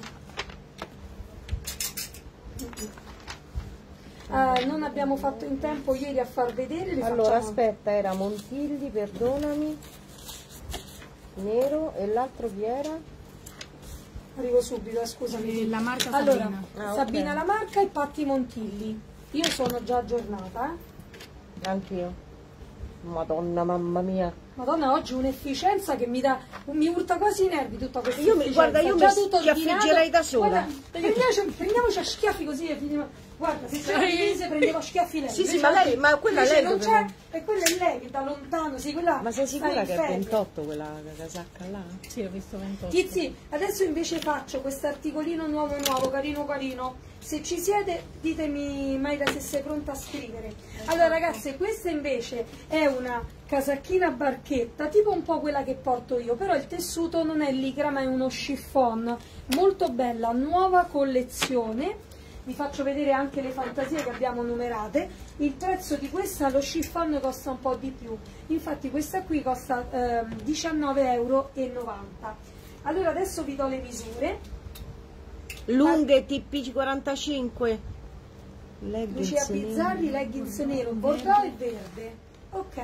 S2: Uh, non abbiamo fatto in tempo ieri a far vedere. Li
S3: Allora
S2: facciamo...
S3: aspetta, era Montilli, perdonami, nero, e l'altro chi era?
S2: Arrivo subito, eh, scusami.
S5: La marca
S2: Allora,
S5: Sabina.
S3: Ah,
S2: Sabina
S3: ok.
S2: Lamarca e Patti Montilli. Io sono già aggiornata, eh.
S3: Anch'io. Madonna, mamma mia.
S2: Madonna, oggi un'efficienza che mi dà, mi urta quasi i nervi tutta questa
S3: Io mi-
S2: efficienza.
S3: guarda, io
S2: Già
S3: mi
S2: tutto
S3: schiaffeggerei
S2: ordinato.
S3: da sola.
S2: Guarda, prendiamoci, prendiamoci a schiaffi così e finiamo. Guarda, se c'è Elise prendevo a schiaffi lei.
S3: Sì, sì,
S2: Invece
S3: ma lei-
S2: oggi-
S3: ma quella
S2: invece
S3: lei
S2: non
S3: doveva-
S2: c'è, e quella è lei che da lontano, sì, quella
S3: Ma sei
S2: sta
S3: sicura
S2: in
S3: che è
S2: ferie.
S3: ventotto quella casacca là?
S5: Sì, ho visto ventotto.
S2: Tizi, adesso invece faccio questo articolino nuovo nuovo, carino carino. Se ci siete ditemi Maida se sei pronta a scrivere. Allora ragazze, questa invece è una casacchina barchetta, tipo un po' quella che porto io, però il tessuto non è licra ma è uno chiffon, molto bella, nuova collezione. Vi faccio vedere anche le fantasie che abbiamo numerate. Il prezzo di questa, lo chiffon, costa un po' di più, infatti questa qui costa eh, diciannove e novanta euro. Allora adesso vi do le misure.
S3: Lunghe T P quarantacinque.
S2: Lucia
S3: Leggings
S2: Bizzarri,
S3: nero.
S2: leggings nero, bordeaux e verde. Ok.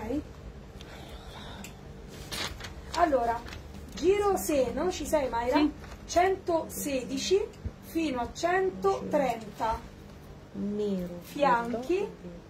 S2: Allora, giro seno, ci sei Mayra?
S5: Sì.
S2: centosedici fino a centotrenta.
S3: Nero.
S2: Fianchi.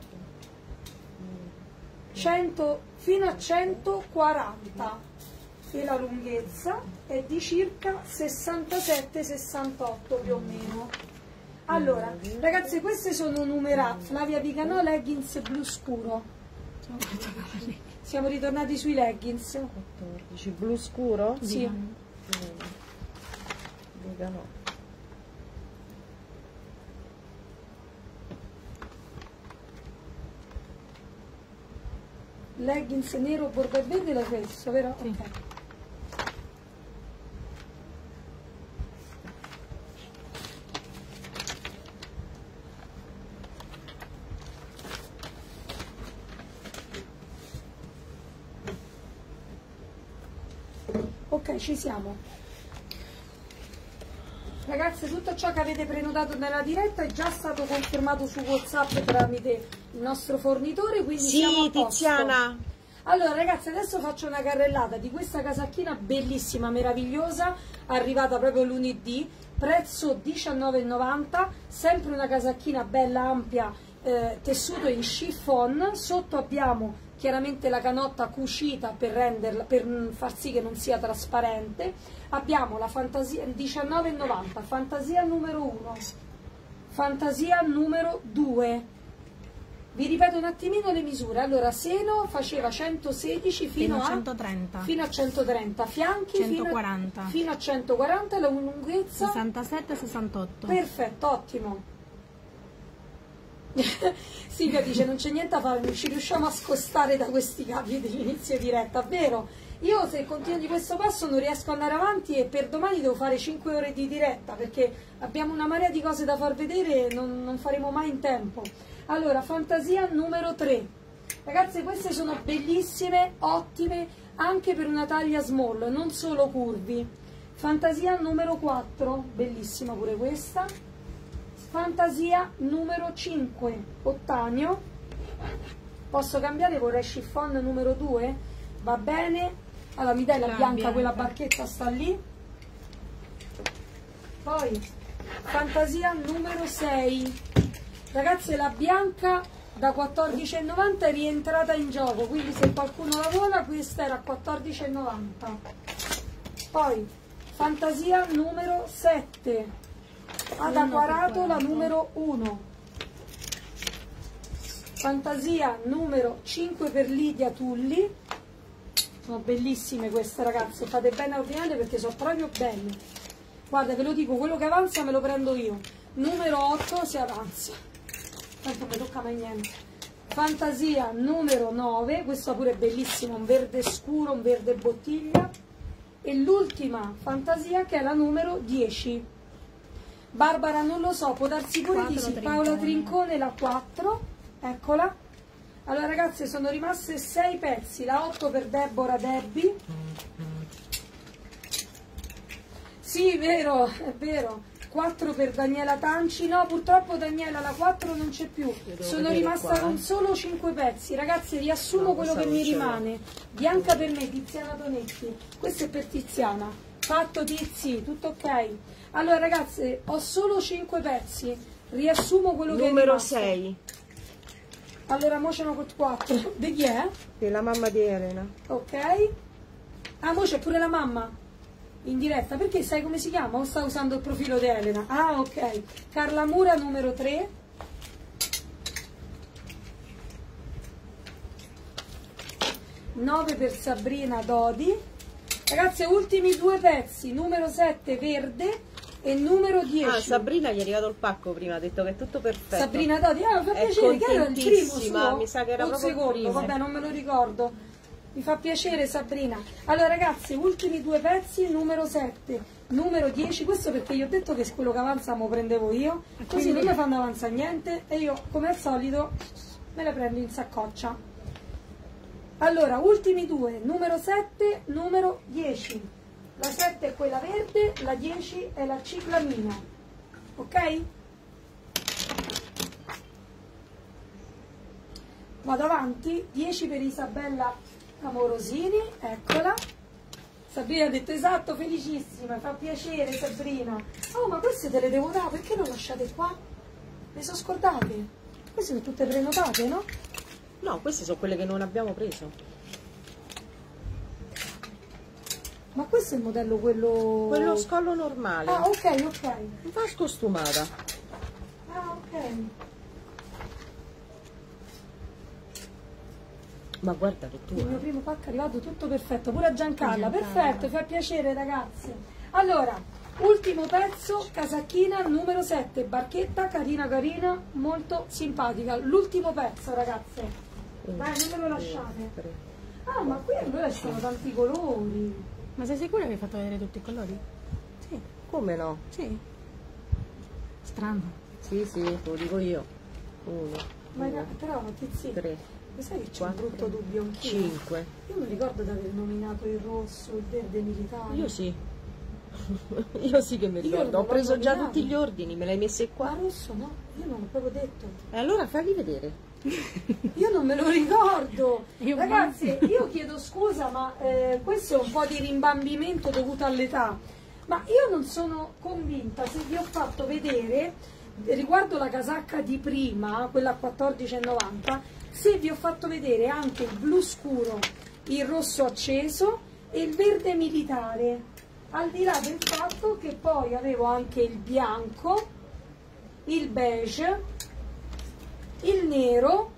S2: cento fino a centoquaranta. E la lunghezza è di circa sessantasette sessantotto più o meno. Allora, ragazze, queste sono numerate. Flavia Viganò, leggings blu scuro. Siamo ritornati sui leggings.
S3: quattordici. Blu scuro?
S2: Sì.
S3: Lega no.
S2: Leggings nero, bordo e verde l'hai messo, vero?
S5: Sì.
S2: Ok. Ok, ci siamo. Ragazze, tutto ciò che avete prenotato nella diretta è già stato confermato su WhatsApp tramite il nostro fornitore, quindi siamo
S3: Sì,
S2: a posto.
S3: Tiziana.
S2: Allora ragazzi, adesso faccio una carrellata di questa casacchina bellissima, meravigliosa, arrivata proprio lunedì, prezzo diciannove e novanta, sempre una casacchina bella ampia, eh, tessuto in chiffon. Sotto abbiamo chiaramente la canotta cucita per renderla, per far sì che non sia trasparente. Abbiamo la fantasia diciannove e novanta, fantasia numero uno, fantasia numero due. Vi ripeto un attimino le misure. Allora, seno faceva centosedici fino,
S5: Fino a
S2: a
S5: centotrenta.
S2: fino a centotrenta, fianchi
S5: centoquaranta.
S2: Fino, a, fino a centoquaranta, la lunghezza
S5: sessantasette sessantotto.
S2: perfetto, ottimo. Silvia dice non c'è niente da fare, non ci riusciamo a scostare da questi capi dell'inizio diretta, vero? Io se continuo di questo passo non riesco ad andare avanti e per domani devo fare cinque ore di diretta perché abbiamo una marea di cose da far vedere e non, non faremo mai in tempo. Allora, fantasia numero tre. Ragazze, queste sono bellissime, ottime, anche per una taglia small, non solo curvi. Fantasia numero quattro, bellissima pure questa. Fantasia numero cinque, ottanio. Posso cambiare, vorrei chiffon numero due? Va bene. Allora, mi dai la
S5: La
S2: bianca,
S5: bianca.
S2: quella barchetta sta lì. Poi, fantasia numero sei. Ragazze, la bianca da quattordici e novanta è rientrata in gioco, quindi se qualcuno la vuole, questa era quattordici e novanta. Poi fantasia numero sette, ad acquarato la numero uno. Fantasia numero cinque per Lidia Tulli. Sono bellissime queste, ragazze, fate bene a ordinare perché sono proprio belle. Guarda, ve lo dico, quello che avanza me lo prendo io. Numero otto si avanza, tanto non mi tocca mai niente. fantasia numero nove, questo pure è bellissimo, un verde scuro, un verde bottiglia, e l'ultima fantasia che è la numero dieci. Barbara non lo so, può darsi pure di sì. Paola Trincone la quattro, eccola. Allora ragazze, sono rimaste sei pezzi, la otto per Deborah Debbie. Sì, vero, è vero. quattro per Daniela Tanci. No, purtroppo Daniela la quattro non c'è più. Sono rimasta qua, con eh. solo cinque pezzi. Ragazzi, riassumo no, quello che mi rimane. Bianca per me, Tiziana Tonetti. Questo è per Tiziana. Fatto Tizi, tutto ok. Allora ragazze, ho solo cinque pezzi. Riassumo quello che è rimasto.
S3: Numero sei.
S2: Allora, mo ce n'ho quattro. Di chi è?
S3: Della mamma di Elena.
S2: Ok. Ah, mo c'è pure la mamma in diretta. Perché sai come si chiama? O sta usando il profilo di Elena? Ah, ok. Carla Mura numero tre. nove per Sabrina Dodi. Ragazzi, ultimi due pezzi. Numero sette verde e numero dieci.
S3: Ah, Sabrina gli è arrivato il pacco prima, ha detto che è tutto perfetto.
S2: Sabrina Dodi, ah, mi fa piacere, che era il primo suo?
S3: Mi sa che era
S2: un
S3: proprio
S2: secondo,
S3: il primo.
S2: Vabbè, non me lo ricordo. Mi fa piacere Sabrina. Allora ragazzi, ultimi due pezzi, numero sette, numero dieci, questo perché io ho detto che quello che avanza mo prendevo io, così non mi fanno avanzare niente e io come al solito me la prendo in saccoccia. Allora, ultimi due, numero sette, numero dieci. La sette è quella verde, la dieci è la ciclamina. Ok? Vado avanti, dieci per Isabella Amorosini, eccola. Sabrina ha detto esatto, felicissima, fa piacere Sabrina. Oh, ma queste te le devo dare, perché non lasciate qua? Le sono scordate? Queste sono tutte prenotate, no?
S3: No, queste sono quelle che non abbiamo preso.
S2: Ma questo è il modello, quello...
S3: Quello scollo normale.
S2: Ah, ok, ok.
S3: Un po' scostumata.
S2: Ah, ok.
S3: Ma guarda che tu...
S2: Il mio primo pacco è arrivato tutto perfetto, pure a Giancarla. Perfetto, fa piacere ragazzi. Allora, ultimo pezzo, casacchina numero sette, barchetta, carina carina, molto simpatica. L'ultimo pezzo ragazze. Dai, non me lo lasciate. Ah, ma qui allora ci sono tanti colori.
S5: Ma sei sicura che hai fatto vedere tutti i colori?
S3: Sì. Come no?
S5: Sì. Strano.
S3: Sì, sì, te lo dico io. Uno,
S2: Ma
S3: due,
S2: però, Tizi,
S3: tre,
S2: lo sai che c'è un
S3: quattro,
S2: brutto dubbio anch'io?
S3: cinque.
S2: Io mi ricordo di aver nominato il rosso, il verde militare.
S3: Io sì. Io sì che mi ricordo. Ho preso già tutti gli ordini, me li hai messi qua.
S2: Ma rosso no, io non l'ho proprio detto.
S3: E allora falli vedere.
S2: Io non me lo ricordo.
S5: Io
S2: Ragazzi, io chiedo scusa, ma eh, questo è un po' di rimbambimento dovuto all'età. Ma io non sono convinta se vi ho fatto vedere, riguardo la casacca di prima, quella a quattordici e novanta, se vi ho fatto vedere anche il blu scuro, il rosso acceso e il verde militare. Al di là del fatto che poi avevo anche il bianco, il beige, il nero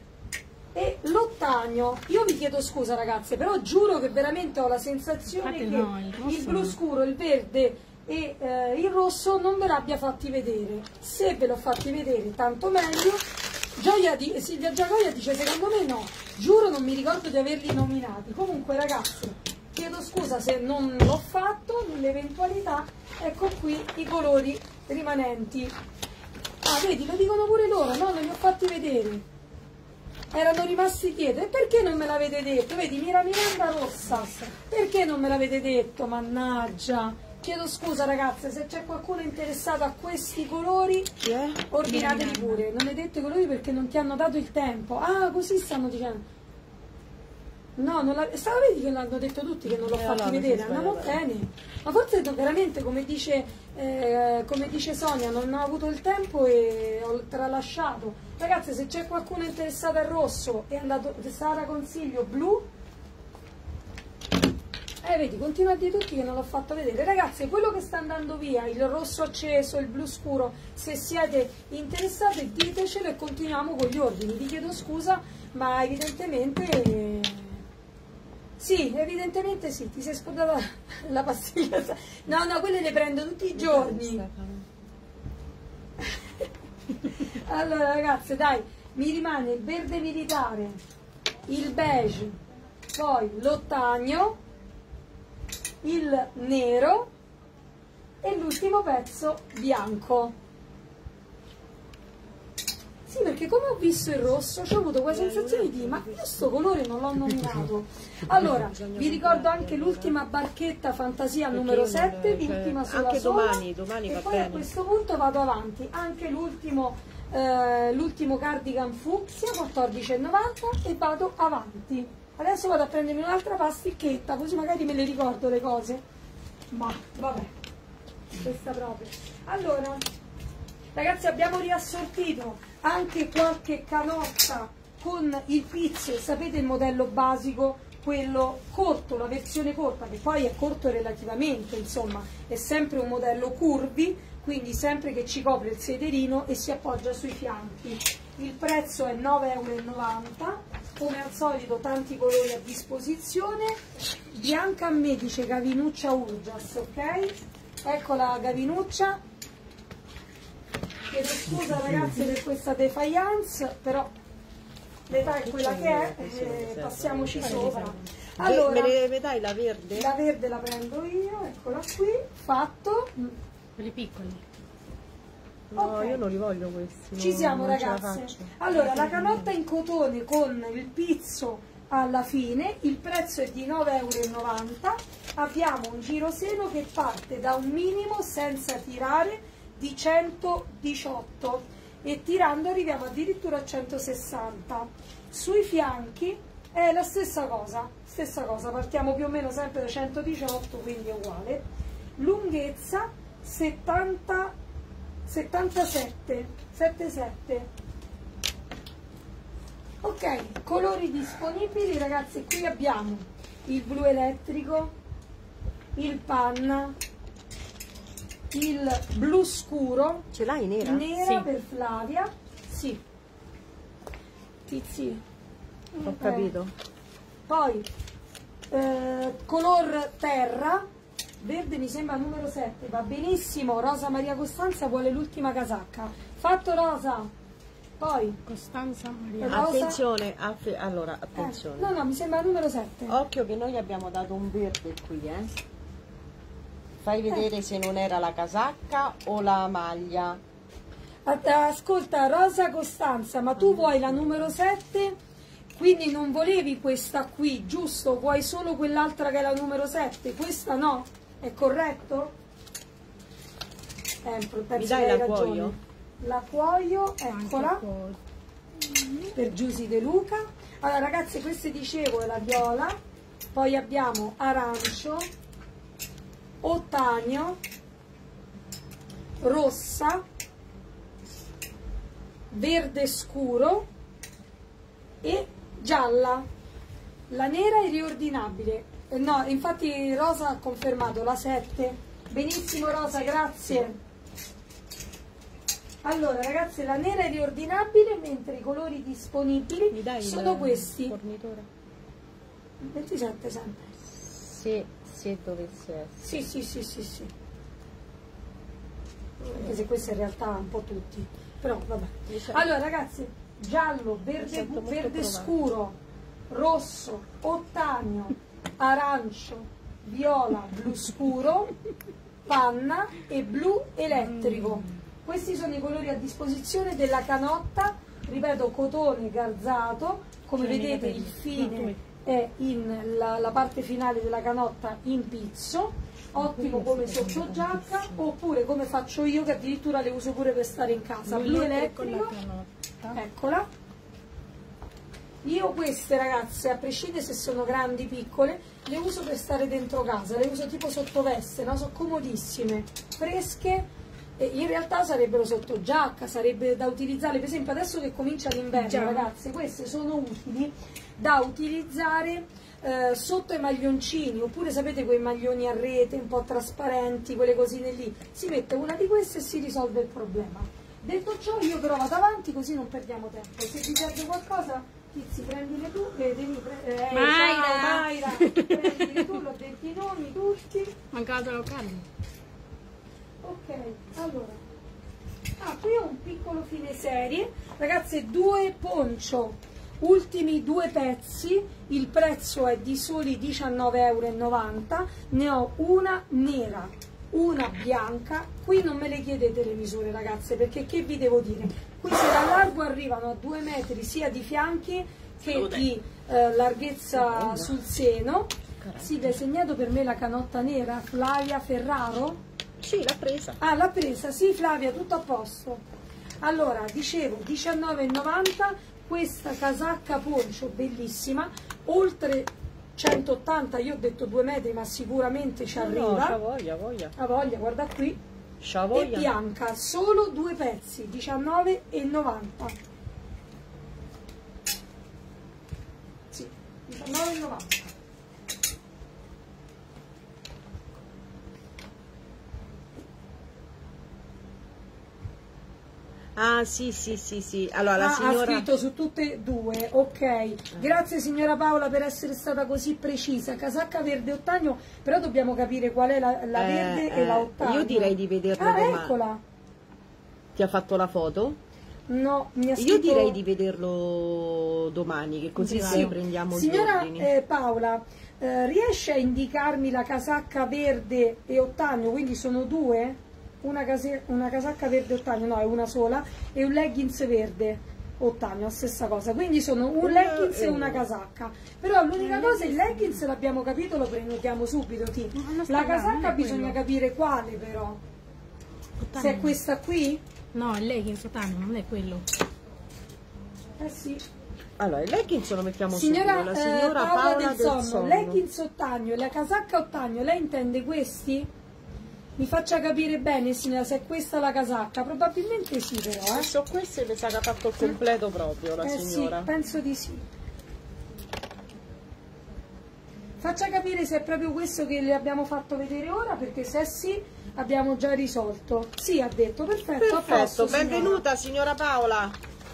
S2: e l'ottagno. Io vi chiedo scusa ragazze, però giuro che veramente ho la sensazione
S5: Infatti
S2: che
S5: no, il rosso
S2: il blu
S5: no.
S2: scuro, il verde e eh, il rosso non ve l'abbia fatti vedere. Se ve l'ho fatti vedere tanto meglio. Gioia di, Silvia Giacoia dice secondo me no, giuro non mi ricordo di averli nominati. Comunque ragazzi, chiedo scusa se non l'ho fatto, nell'eventualità ecco qui i colori rimanenti. Ah, vedi, lo dicono pure loro, no? Non li ho fatti vedere. Erano rimasti dietro. E perché non me l'avete detto? Vedi, Mira Miranda rossa. Perché non me l'avete detto? Mannaggia. Chiedo scusa ragazze, se c'è qualcuno interessato a questi colori,
S3: Yeah.
S2: ordinateli pure. Non hai detto i colori perché non ti hanno dato il tempo. Ah, così stanno dicendo. No, non la... Stava, vedi che l'hanno detto tutti che non l'ho
S3: Eh,
S2: fatti
S3: allora,
S2: vedere,
S3: mi sono
S2: andiamo
S3: sbagliata.
S2: bene. Ma forse no, veramente, come dice, eh, come dice Sonia, non ho avuto il tempo e ho tralasciato. Ragazzi, se c'è qualcuno interessato al rosso e è andato, Sara consiglio blu, eh vedi, continua a dire tutti che non l'ho fatto vedere. Ragazzi, quello che sta andando via, il rosso acceso, il blu scuro, se siete interessati ditecelo e continuiamo con gli ordini. Vi chiedo scusa, ma evidentemente... Eh, sì, evidentemente sì, ti sei scordata la pastiglia. No, no, quelle le prendo tutti i giorni. Allora ragazze, dai, mi rimane il verde militare, il beige, poi l'ottagno, il nero e l'ultimo pezzo bianco. Sì, perché come ho visto il rosso ho avuto quella sensazione di ma io sto colore non l'ho nominato. Allora, vi ricordo anche l'ultima barchetta fantasia numero sette, l'ultima sola
S3: anche
S2: sola,
S3: domani, domani
S2: e
S3: va
S2: poi
S3: bene.
S2: a questo punto vado avanti. Anche l'ultimo eh, l'ultimo cardigan fucsia quattordici e novanta e vado avanti. Adesso vado a prendermi un'altra pasticchetta, così magari me le ricordo le cose. Ma vabbè, questa proprio. Allora, ragazzi, abbiamo riassortito anche qualche canotta con il pizzo, sapete il modello basico, quello corto, la versione corta, che poi è corto relativamente, insomma, è sempre un modello curvi, quindi sempre che ci copre il sederino e si appoggia sui fianchi. Il prezzo è nove e novanta euro, come al solito tanti colori a disposizione. Bianca a me dice Gavinuccia Urgias, ok? Ecco la Gavinuccia. Chiedo scusa ragazzi per questa defiance, però l'età è quella che è, eh, passiamoci sopra. Allora,
S3: me ne dai la verde?
S2: la verde la prendo io, eccola qui, fatto.
S5: Quelli piccoli.
S3: No,
S2: Ok.
S3: io non li voglio questi.
S2: Ci
S3: non-
S2: siamo
S3: non ce la
S2: ragazze.
S3: faccio.
S2: Allora, la canotta in cotone con il pizzo alla fine, il prezzo è di nove e novanta euro. Abbiamo un giroseno che parte da un minimo senza tirare di centodiciotto e tirando arriviamo addirittura a centosessanta. Sui fianchi è la stessa cosa, stessa cosa, partiamo più o meno sempre da centodiciotto, quindi è uguale. Lunghezza settanta, settantasette, settantasette. Ok, colori disponibili ragazzi, qui abbiamo il blu elettrico, il panna, il blu scuro,
S3: Ce l'hai nera?
S2: nera
S5: Sì.
S2: per Flavia, sì, tizi,
S3: Ho capito.
S2: poi eh, color terra, verde mi sembra numero sette, va benissimo. Rosa Maria Costanza vuole l'ultima casacca, fatto Rosa. Poi
S5: Costanza Maria.
S2: Rosa.
S3: Attenzione, affe- allora,
S2: eh,
S3: attenzione.
S2: no no mi sembra numero sette.
S3: Occhio che noi abbiamo dato un verde qui, eh. Fai vedere se non era la casacca o la maglia.
S2: Ascolta Rosa Costanza, ma tu vuoi la numero sette, quindi non volevi questa qui, giusto? Vuoi solo quell'altra che è la numero sette, questa no? È corretto? Eh, penso
S3: Mi dai
S2: che hai
S3: la
S2: ragione.
S3: cuoio?
S2: La cuoio, eccola,
S5: Anche
S2: per Giusy De Luca. Allora ragazzi, queste dicevo è la viola, poi abbiamo arancio, ottagno, rossa, verde scuro e gialla. La nera è riordinabile, eh, no, infatti Rosa ha confermato la sette. Benissimo Rosa, grazie. Allora ragazzi, la nera è riordinabile, mentre i colori disponibili
S3: Mi dai
S2: sono
S3: il
S2: questi.
S3: fornitore?
S2: ventisette sempre.
S3: Se, se dovesse essere.
S2: Sì, sì, sì, sì, sì. Anche se questo in realtà un po' tutti. Però vabbè. Allora ragazzi, giallo, verde,
S3: sento molto
S2: verde
S3: provato.
S2: scuro, rosso, ottagno, arancio, viola, blu scuro, panna e blu elettrico. Questi sono i colori a disposizione della canotta, ripeto, cotone garzato, come
S5: Tieni
S2: vedete
S5: i capelli.
S2: il
S5: No,
S2: fine
S5: tu.
S2: è in la, la parte finale della canotta in pizzo, ottimo come sottogiacca, oppure come faccio io che addirittura le uso pure per stare in casa, blu
S5: con la
S2: elettrico,
S5: canotta.
S2: eccola. Io queste ragazze, a prescindere se sono grandi o piccole, le uso per stare dentro casa, le uso tipo sottoveste, no? Sono comodissime, fresche. E in realtà sarebbero sotto giacca, sarebbe da utilizzare, per esempio adesso che comincia l'inverno
S5: Già.
S2: ragazze, queste sono utili da utilizzare eh, sotto i maglioncini, oppure sapete quei maglioni a rete un po' trasparenti, quelle cosine lì, si mette una di queste e si risolve il problema. Detto ciò io però vado avanti così non perdiamo tempo, se ti serve qualcosa Tizi prendile tu, eh, devi pre- eh,
S5: Mayra!
S2: ciao, Mayra, prendile tu, l'ho detto i nomi tutti.
S5: Mancato locale.
S2: Ok, allora, Ah, qui ho un piccolo fine serie, ragazze, due poncio, ultimi due pezzi, il prezzo è di soli diciannove e novanta euro, ne ho una nera, una bianca, qui non me le chiedete le misure ragazze, perché che vi devo dire, qui se da largo arrivano a due metri sia di fianchi che di eh, larghezza sul seno. Sì, l'hai segnato per me la canotta nera, Flavia Ferraro?
S3: Sì, l'ha presa.
S2: Ah, l'ha presa, sì Flavia, tutto a posto. Allora, dicevo, diciannove e novanta, questa casacca poncio bellissima, oltre centottanta, io ho detto due metri, ma sicuramente ci arriva.
S3: No, c'ha voglia, voglia.
S2: Ha voglia, guarda qui.
S3: C'ha
S2: E
S3: voglia.
S2: bianca, solo due pezzi, diciannove e novanta. Sì, diciannove e novanta.
S3: Ah, sì, sì, sì, sì. Allora, la
S2: Ah,
S3: signora...
S2: ha scritto su tutte e due, ok. Grazie signora Paola per essere stata così precisa. Casacca verde ottagno, però dobbiamo capire qual è la, la
S3: Eh,
S2: verde
S3: eh,
S2: e la ottagno.
S3: io direi di vederla
S2: Ah,
S3: domani.
S2: eccola.
S3: Ti ha fatto la foto?
S2: No, mi ha
S3: Io
S2: scritto...
S3: direi di vederlo domani, che così
S2: Sì.
S3: se prendiamo gli
S2: Signora
S3: ordini.
S2: eh, Paola, eh, riesce a indicarmi la casacca verde e ottagno? Quindi sono due? Una, case- una casacca verde ottagno, no, è una sola, e un leggings verde ottagno, la stessa cosa. Quindi sono un
S3: Una
S2: leggings
S3: e
S2: e una
S3: una.
S2: casacca. Però l'unica cosa, il leggings l'abbiamo capito, lo prenotiamo subito. Ti.
S5: Ma non sta
S2: La
S5: là, non
S2: casacca
S5: è
S2: bisogna
S5: quello.
S2: capire quale però.
S5: Ottagno.
S2: Se è questa qui?
S5: No, il leggings ottagno, non è quello.
S2: Eh sì.
S3: Allora, il leggings lo mettiamo
S2: Signora,
S3: subito. La
S2: eh,
S3: signora
S2: Paola,
S3: Paola
S2: del,
S3: del
S2: sonno,
S3: sonno.
S2: leggings ottagno e la casacca ottagno, lei intende questi? Mi faccia capire bene signora se è questa la casacca, probabilmente sì però, eh.
S3: So queste le sa che ha fatto il completo proprio la
S2: Eh
S3: signora.
S2: sì, penso di sì. Faccia capire se è proprio questo che le abbiamo fatto vedere ora, perché se è sì abbiamo già risolto. Sì, ha detto, perfetto, a
S3: Perfetto,
S2: posto, signora.
S3: benvenuta signora Paola.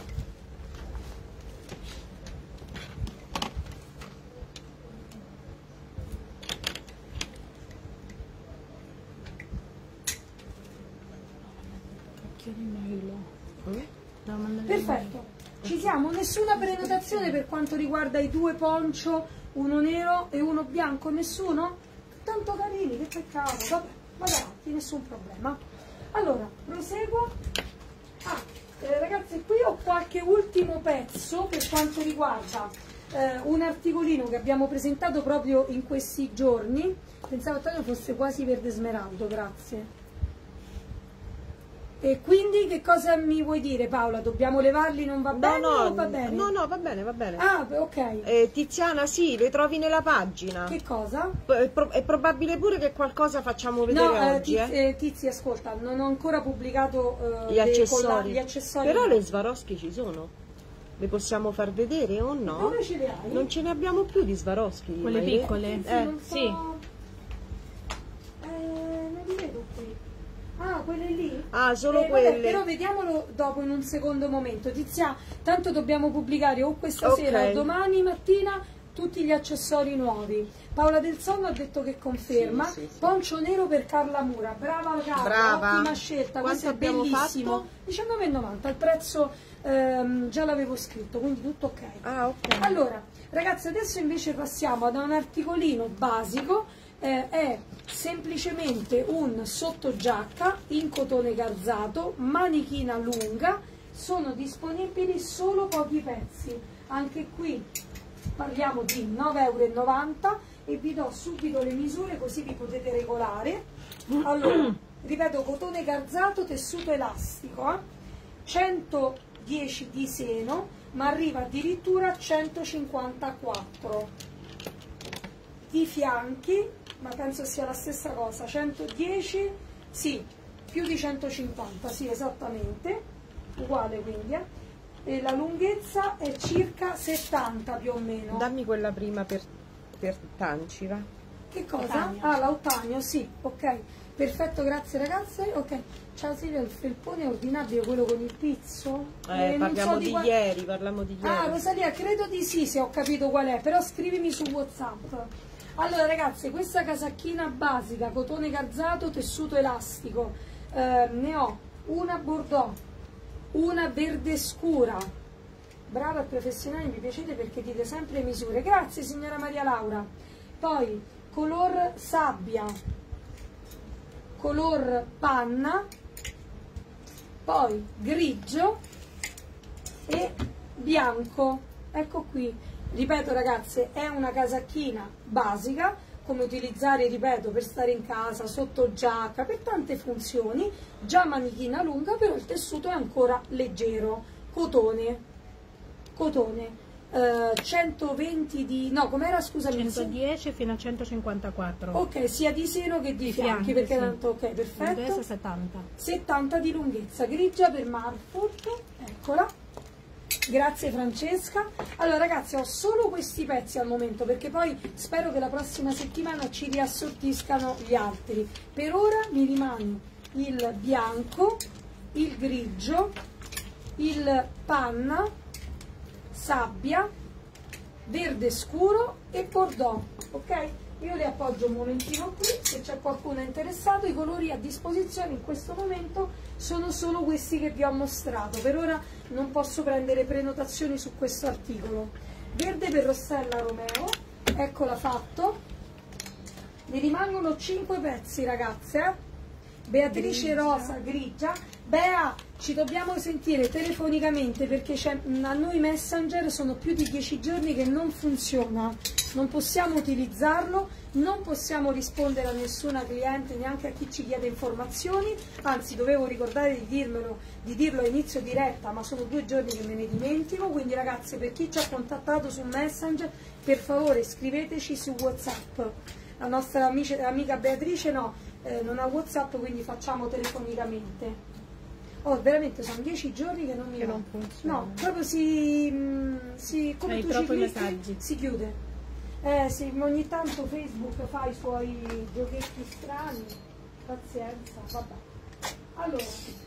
S5: Chiedi mail.
S3: Mm?
S5: Devo mandare
S2: Perfetto, ci siamo, nessuna prenotazione per quanto riguarda i due poncio, uno nero e uno bianco, nessuno? Tanto carini, che peccato, vabbè, vado avanti, nessun problema. Allora, proseguo. Ah, eh, ragazzi, qui ho qualche ultimo pezzo per quanto riguarda eh, un articolino che abbiamo presentato proprio in questi giorni. Pensavo che fosse quasi verde smeraldo, grazie. E quindi che cosa mi vuoi dire Paola? Dobbiamo levarli, non va
S3: No,
S2: bene
S3: no,
S2: o va bene?
S3: no, no, va bene, va bene.
S2: Ah, ok.
S3: Eh, Tiziana, sì, le trovi nella pagina.
S2: Che cosa?
S3: È, pro- è probabile pure che qualcosa facciamo vedere
S2: No, eh,
S3: oggi,
S2: Tizi,
S3: eh.
S2: eh, Tizi, ascolta, non ho ancora pubblicato eh,
S3: Gli
S2: le
S3: accessori.
S2: colla- gli accessori.
S3: Però
S2: no.
S3: le Swarovski ci sono. Le possiamo far vedere o no?
S2: Dove ce le hai?
S3: Non ce ne abbiamo più di Swarovski.
S5: Quelle
S3: Maile.
S5: piccole?
S2: Sì,
S3: Eh,
S2: non so.
S5: sì.
S2: Eh, non li vedo qui. Ah, quelle lì?
S3: Ah, solo
S2: Eh, vabbè,
S3: quelle.
S2: però vediamolo dopo in un secondo momento. Tizia, tanto dobbiamo pubblicare o questa
S3: Ok.
S2: sera o domani mattina tutti gli accessori nuovi. Paola del Sonno ha detto che conferma.
S3: Sì, sì, sì.
S2: Poncio nero per Carla Mura. Brava Carla,
S3: Brava.
S2: ottima scelta.
S3: Quanto
S2: Questo è
S3: abbiamo
S2: bellissimo.
S3: fatto?
S2: diciannove e novanta, il prezzo ehm, già l'avevo scritto, quindi tutto ok.
S3: Ah, ok.
S2: Allora, ragazzi, adesso invece passiamo ad un articolino basico. Eh, è semplicemente un sottogiacca in cotone garzato, manichina lunga, sono disponibili solo pochi pezzi, anche qui parliamo di nove e novanta euro e vi do subito le misure così vi potete regolare. Allora, ripeto, cotone garzato, tessuto elastico, eh? centodieci di seno, ma arriva addirittura a centocinquantaquattro di fianchi, ma penso sia la stessa cosa, centodieci, sì, più di centocinquanta, sì, esattamente, uguale quindi, eh. E la lunghezza è circa settanta più o meno.
S3: Dammi quella prima per, per Tanci, va?
S2: Che cosa?
S5: Ottagno.
S2: Ah, l'ottagno, sì, ok, perfetto, grazie ragazze, ok. Ciao Silvia, il felpone è ordinabile, quello con il pizzo?
S3: Eh,
S2: non
S3: parliamo
S2: so
S3: di,
S2: qua-
S3: ieri, parliamo di ieri.
S2: Ah, Rosalia, credo di sì, se ho capito qual è, però scrivimi su WhatsApp. Allora ragazzi, questa casacchina basica, cotone garzato, tessuto elastico, eh, ne ho una bordeaux, una verde scura. Brava e professionale, mi piacete perché dite sempre misure. Grazie signora Maria Laura. Poi color sabbia, color panna, poi grigio e bianco. Ecco qui, ripeto ragazze, è una casacchina basica, come utilizzare, ripeto, per stare in casa, sotto giacca, per tante funzioni, già manichina lunga, però il tessuto è ancora leggero, cotone, cotone, eh, centoventi di, no, com'era, scusami,
S5: centodieci fino a centocinquantaquattro.
S2: ok, sia di seno che di, di fianchi,
S5: fianchi,
S2: perché
S5: sì.
S2: tanto, ok, perfetto.
S5: Lunghezza settanta.
S2: settanta di lunghezza, grigia per Marford, eccola. Grazie Francesca. Allora ragazzi, ho solo questi pezzi al momento, perché poi spero che la prossima settimana ci riassortiscano gli altri. Per ora mi rimane il bianco, il grigio, il panna, sabbia, verde scuro e bordeaux, ok? Io le appoggio un momentino qui, se c'è qualcuno interessato. I colori a disposizione in questo momento sono solo questi che vi ho mostrato. Per ora non posso prendere prenotazioni su questo articolo. Verde per Rossella Romeo, eccola fatto. Ne rimangono cinque pezzi ragazze, eh? Beatrice grigia. Rosa, grigia. Bea, ci dobbiamo sentire telefonicamente perché a noi Messenger sono più di dieci giorni che non funziona, non possiamo utilizzarlo, non possiamo rispondere a nessuna cliente, neanche a chi ci chiede informazioni, anzi dovevo ricordare di dirmelo, di dirlo a inizio diretta, ma sono due giorni che me ne dimentico. Quindi ragazzi, per chi ci ha contattato su Messenger, per favore scriveteci su WhatsApp. La nostra amica, amica Beatrice no, eh, non ha WhatsApp, quindi facciamo telefonicamente. Oh, veramente sono dieci giorni che non mi
S5: che
S2: va.
S5: non funziona.
S2: No, proprio si, si come
S5: Hai
S2: tu
S5: troppi
S2: ci clicchi,
S5: messaggi.
S2: si chiude. Eh sì, ogni tanto Facebook fa i suoi giochetti strani. Pazienza, vabbè. Allora,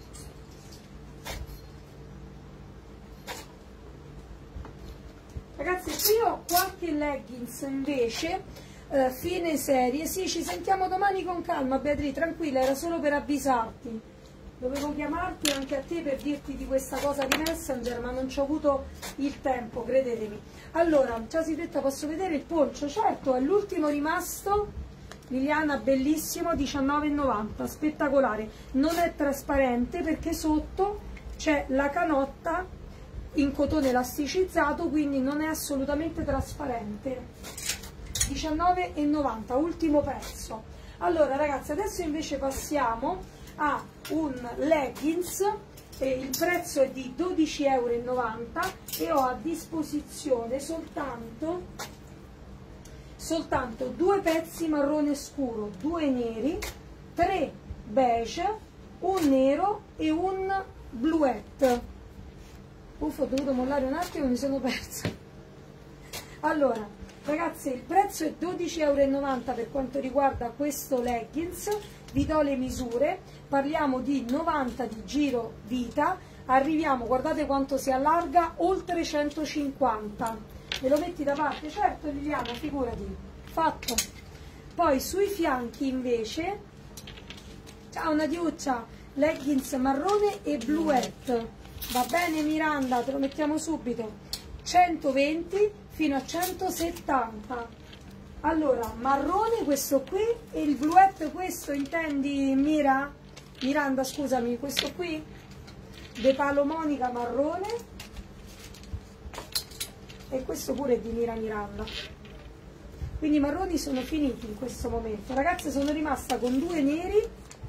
S2: ragazzi, qui ho qualche leggings invece, eh, fine serie. Sì, ci sentiamo domani con calma, Beatrice, tranquilla, era solo per avvisarti. Dovevo chiamarti anche a te per dirti di questa cosa di Messenger, ma non ci ho avuto il tempo, credetemi. Allora, ciao Sidetta, posso vedere il polcio? Certo, è l'ultimo rimasto. Liliana, bellissimo, diciannove e novanta, spettacolare. Non è trasparente perché sotto c'è la canotta in cotone elasticizzato, quindi non è assolutamente trasparente. diciannove e novanta, ultimo pezzo. Allora ragazzi, adesso invece passiamo a un leggings, e il prezzo è di dodici e novanta euro e ho a disposizione soltanto soltanto due pezzi marrone scuro, due neri, tre beige, un nero e un bluette. Uff, ho dovuto mollare un attimo, mi sono persa. Allora ragazzi, il prezzo è dodici e novanta euro per quanto riguarda questo leggings. Vi do le misure, parliamo di novanta di giro vita, arriviamo, guardate quanto si allarga, oltre centocinquanta. Me lo metti da parte? Certo Liliana, figurati, fatto. Poi sui fianchi invece, ciao Nadiuccia, leggings marrone e bluette, va bene Miranda, te lo mettiamo subito, centoventi fino a centosettanta. Allora, marrone questo qui e il bluette questo, intendi Mira? Miranda, scusami, questo qui? De Palo Monica marrone e questo pure è di Mira Miranda. Quindi i marroni sono finiti in questo momento. Ragazze, sono rimasta con due neri,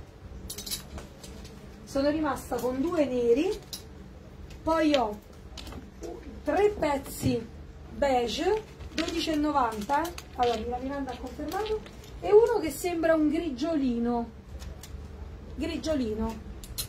S2: sono rimasta con due neri, poi ho tre pezzi beige, dodici e novanta, allora Mira Miranda ha confermato, e uno che sembra un grigiolino, grigiolino,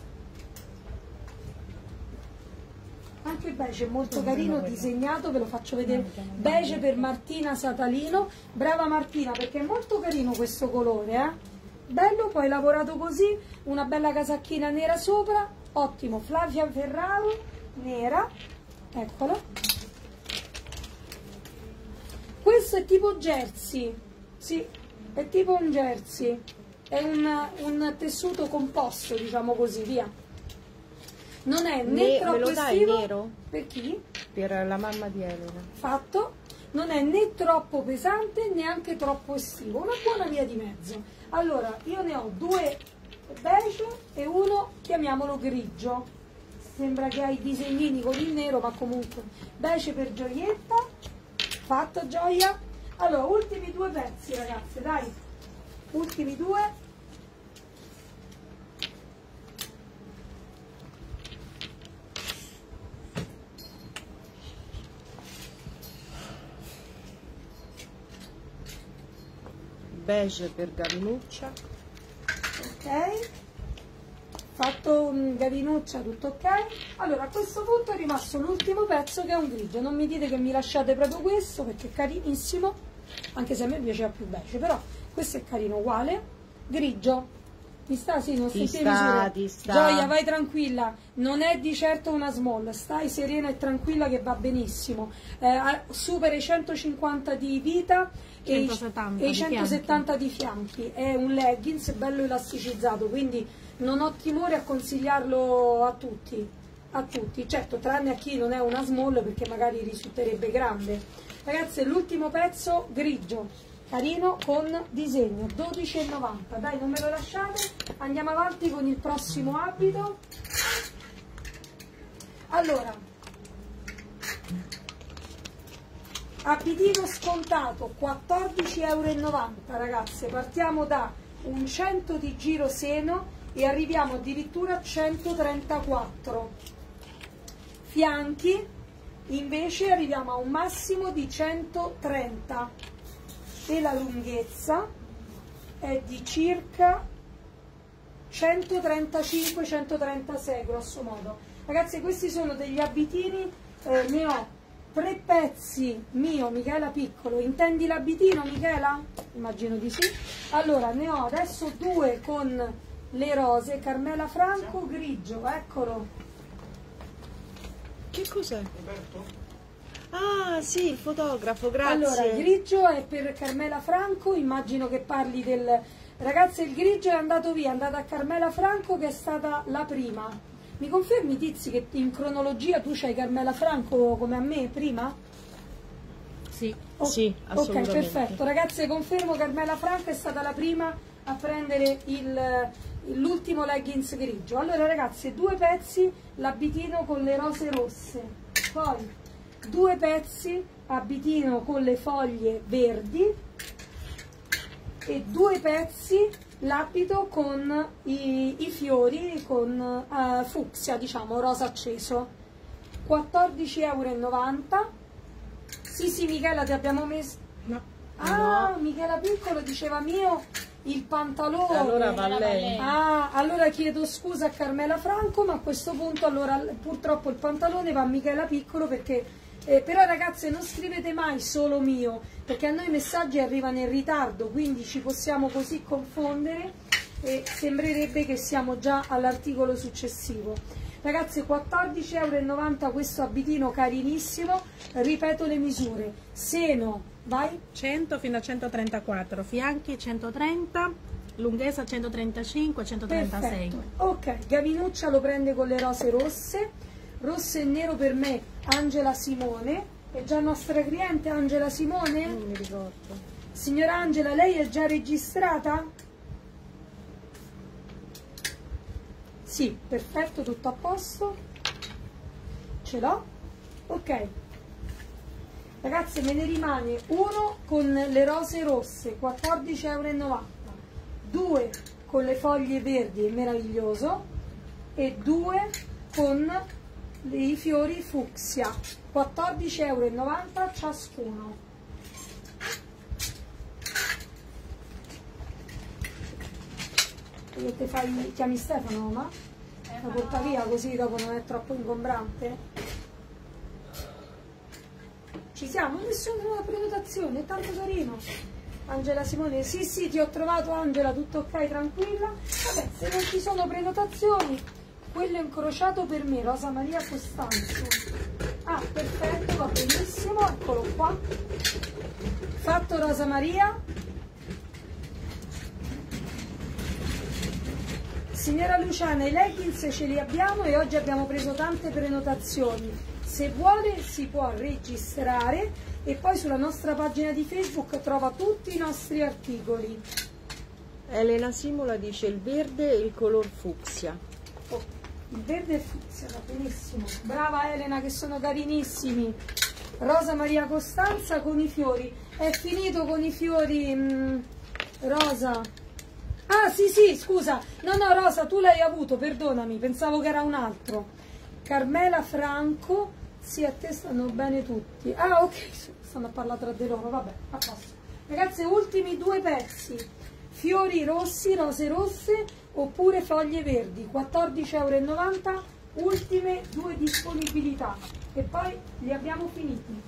S2: anche il beige è molto carino, disegnato, ve lo faccio vedere, beige per Martina Satalino, brava Martina, perché è molto carino questo colore, eh? Bello, poi lavorato così, una bella casacchina nera sopra, ottimo. Flavia Ferraro, nera, eccola. Questo è tipo jersey, sì, è tipo un jersey, è un, un tessuto composto, diciamo così, via. non è né
S3: Ne- me
S2: troppo
S3: lo dai
S2: estivo
S3: nero?
S2: per chi?
S3: Per la mamma di Elena.
S2: Fatto, non è né troppo pesante neanche troppo estivo, una buona via di mezzo. Allora io ne ho due beige e uno, chiamiamolo grigio, sembra che hai i disegnini con il nero, ma comunque beige per Gioietta. Fatto, Gioia. Allora ultimi due pezzi, ragazze, dai, ultimi due.
S3: Beige per Gavinuccia.
S2: Ok, fatto un gavinuccia, tutto ok. Allora a questo punto è rimasto l'ultimo pezzo, che è un grigio. Non mi dite che mi lasciate proprio questo, perché è carinissimo, anche se a me piaceva più beige, però questo è carino uguale. Grigio, mi sta? Sì, non
S3: Ti
S2: senti
S3: sta,
S2: misure.
S3: ti sta.
S2: Gioia, vai tranquilla, non è di certo una small, stai serena e tranquilla che va benissimo. Eh, supera i centocinquanta di vita e i-
S5: centosettanta
S2: e i
S5: di
S2: centosettanta di fianchi. È un leggings bello elasticizzato, quindi non ho timore a consigliarlo a tutti, a tutti, certo, tranne a chi non è una small, perché magari risulterebbe grande. Ragazze, l'ultimo pezzo grigio, carino, con disegno, dodici e novanta. Dai, non me lo lasciate, andiamo avanti con il prossimo abito. Allora, abitino scontato quattordici e novanta euro, ragazze. Partiamo da un cento di giro seno e arriviamo addirittura a centotrentaquattro. Fianchi invece arriviamo a un massimo di centotrenta e la lunghezza è di circa centotrentacinque centotrentasei grosso modo. Ragazzi, questi sono degli abitini, eh, ne ho tre pezzi mio, Michela Piccolo. Intendi l'abitino, Michela? Immagino di sì. Allora ne ho adesso due con le rose, Carmela Franco, grigio, eccolo.
S3: Che cos'è? Ah, sì, il fotografo, grazie.
S2: Allora, il grigio è per Carmela Franco, immagino che parli del... Ragazze, il grigio è andato via, è andata a Carmela Franco, che è stata la prima. Mi confermi, Tizi, che in cronologia tu c'hai Carmela Franco come a me prima?
S5: Sì.
S2: Oh,
S3: Sì, assolutamente.
S2: Ok, perfetto. Ragazze, confermo, Carmela Franco è stata la prima a prendere il... l'ultimo leggings grigio. Allora ragazzi, due pezzi l'abitino con le rose rosse, poi due pezzi abitino con le foglie verdi e due pezzi l'abito con i, i fiori con uh, fucsia, diciamo rosa acceso. Quattordici e novanta euro. Sì sì, Michela, ti abbiamo messo...
S5: No.
S2: Ah, Michela Piccolo diceva mio il pantalone.
S3: Allora va lei.
S2: Ah, allora chiedo scusa a Carmela Franco, ma a questo punto allora purtroppo il pantalone va a Michela Piccolo, perché eh, però ragazze non scrivete mai solo mio, perché a noi i messaggi arrivano in ritardo, quindi ci possiamo così confondere e sembrerebbe che siamo già all'articolo successivo. Ragazzi, quattordici e novanta euro questo abitino carinissimo. Ripeto le misure: seno, vai,
S5: cento fino a centotrentaquattro, fianchi centotrenta, lunghezza centotrentacinque centotrentasei.
S2: perfetto. Ok, Gavinuccia lo prende con le rose rosse, rosso e nero per me Angela Simone. È già nostra cliente Angela Simone?
S3: Non mi ricordo.
S2: Signora Angela, lei è già registrata? Sì, perfetto, tutto a posto. Ce l'ho? Ok. Ragazzi, me ne rimane uno con le rose rosse, quattordici e novanta euro, due con le foglie verdi, meraviglioso, e due con i fiori fucsia, quattordici e novanta euro ciascuno. Che te fai, chiami Stefano, ma? La porta via così dopo non è troppo ingombrante? Ci siamo? Nessuna nuova prenotazione, è tanto carino. Angela Simone, sì sì, ti ho trovato Angela, tutto ok, tranquilla. Vabbè, se non ci sono prenotazioni, quello incrociato per me, Rosa Maria Costanzo. Ah, perfetto, va benissimo, eccolo qua. Fatto Rosa Maria. Signora Luciana, i leggings ce li abbiamo e oggi abbiamo preso tante prenotazioni. Se vuole si può registrare e poi sulla nostra pagina di Facebook trova tutti i nostri articoli.
S3: Elena Simula dice il verde e il color fucsia.
S2: Oh, il verde e il fucsia, va benissimo. Brava Elena, che sono carinissimi. Rosa Maria Costanza con i fiori. È finito con i fiori, mh, Rosa? Ah, sì, sì, scusa. No, no, Rosa, tu l'hai avuto, perdonami, pensavo che era un altro. Carmela Franco, sì, a te stanno bene tutti. Ah, ok, stanno a parlare tra di loro, vabbè, a posto. Ragazze, ultimi due pezzi. Fiori rossi, rose rosse, oppure foglie verdi, quattordici e novanta euro, ultime due disponibilità. E poi li abbiamo finiti.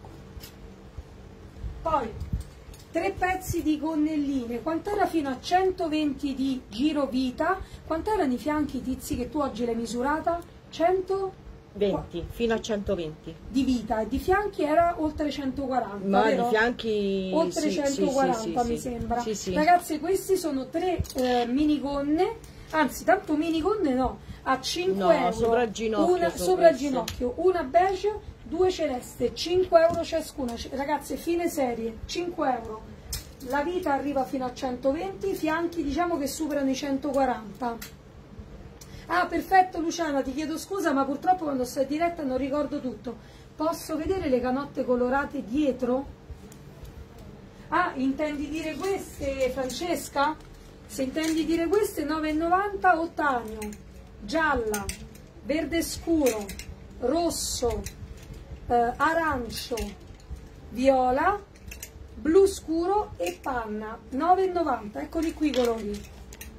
S2: Poi tre pezzi di gonnelline. Quant'era fino a centoventi di giro vita? Quant'erano i fianchi, Tizi, che tu oggi l'hai misurata?
S3: centoventi, fino a centoventi
S2: di vita, e di fianchi era oltre centoquaranta,
S3: ma
S2: vero?
S3: di fianchi
S2: oltre
S3: sì,
S2: centoquaranta,
S3: sì,
S2: mi
S3: sì,
S2: sembra.
S3: sì, sì.
S2: Ragazzi, questi sono tre eh, minigonne, anzi tanto minigonne no, a cinque
S3: No,
S2: euro,
S3: sopra il ginocchio
S2: una
S3: sono
S2: sopra il
S3: queste.
S2: ginocchio, una beige, due celeste, cinque euro ciascuna. Ragazzi, fine serie, cinque euro. La vita arriva fino a centoventi, i fianchi diciamo che superano i centoquaranta. Ah, perfetto Luciana, ti chiedo scusa, ma purtroppo quando sto in diretta non ricordo tutto. Posso vedere le canotte colorate dietro? Ah, intendi dire queste, Francesca? Se intendi dire queste, nove e novanta, ottanio, gialla, verde scuro, rosso, eh, arancio, viola, blu scuro e panna, nove e novanta, eccoli qui i colori.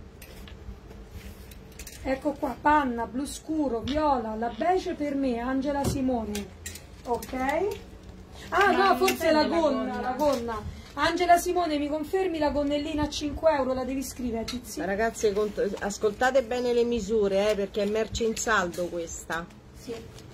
S2: Ecco qua, panna, blu scuro, viola, la beige per me, Angela Simone. Ok? Ah
S5: Ma
S2: no, forse la
S5: la
S2: gonna,
S5: gonna.
S2: la gonna. Angela Simone, mi confermi la gonnellina a cinque euro? La devi scrivere, Tizi?
S3: Ragazzi, cont- ascoltate bene le misure, eh, perché è merce in saldo questa.
S2: Sì.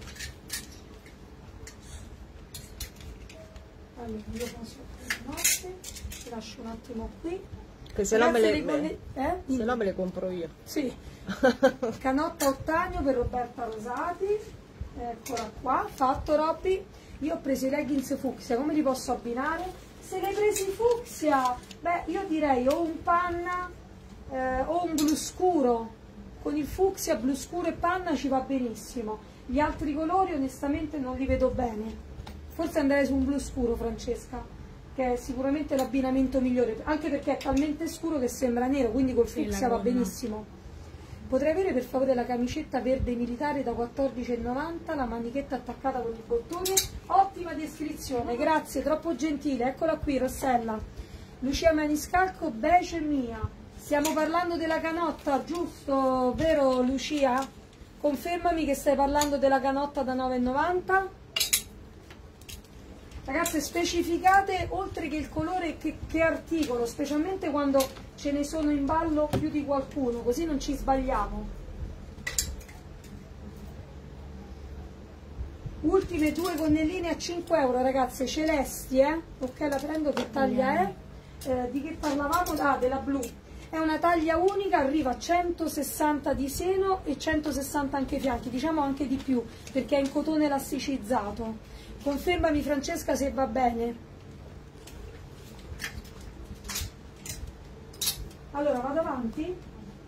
S2: Allora, io passo a notte, ti lascio un attimo qui.
S3: Che se no me
S2: Ragazzi,
S3: le,
S2: gonne- eh?
S3: se no me le compro io.
S2: Sì. Canotta ottanio per Roberta Rosati, eccola qua, fatto Robby. Io ho preso i leggings fucsia, come li posso abbinare? Se li hai presi fucsia, beh, io direi o un panna eh, o un blu scuro. Con il fucsia, blu scuro e panna ci va benissimo. Gli altri colori onestamente non li vedo bene. Forse andrei su un blu scuro, Francesca, che è sicuramente l'abbinamento migliore, anche perché è talmente scuro che sembra nero, quindi col
S5: Sì,
S2: fucsia
S5: la
S2: va
S5: gonna.
S2: benissimo. Potrei avere per favore la camicetta verde militare da quattordici e novanta, la manichetta attaccata con il bottone? Ottima descrizione, grazie, troppo gentile. Eccola qui, Rossella. Lucia Maniscalco, beige mia. Stiamo parlando della canotta, giusto, vero Lucia? Confermami che stai parlando della canotta da nove e novanta. Ragazze, specificate oltre che il colore che, che articolo, specialmente quando ce ne sono in ballo più di qualcuno, così non ci sbagliamo. Ultime due gonnelline a cinque euro, ragazze, celesti, eh? Ok, la prendo, che taglia è? Eh, di che parlavamo? Ah, della blu. È una taglia unica, arriva a centosessanta di seno e centosessanta anche i fianchi, diciamo anche di più, perché è in cotone elasticizzato. Confermami Francesca se va bene. Allora, vado avanti.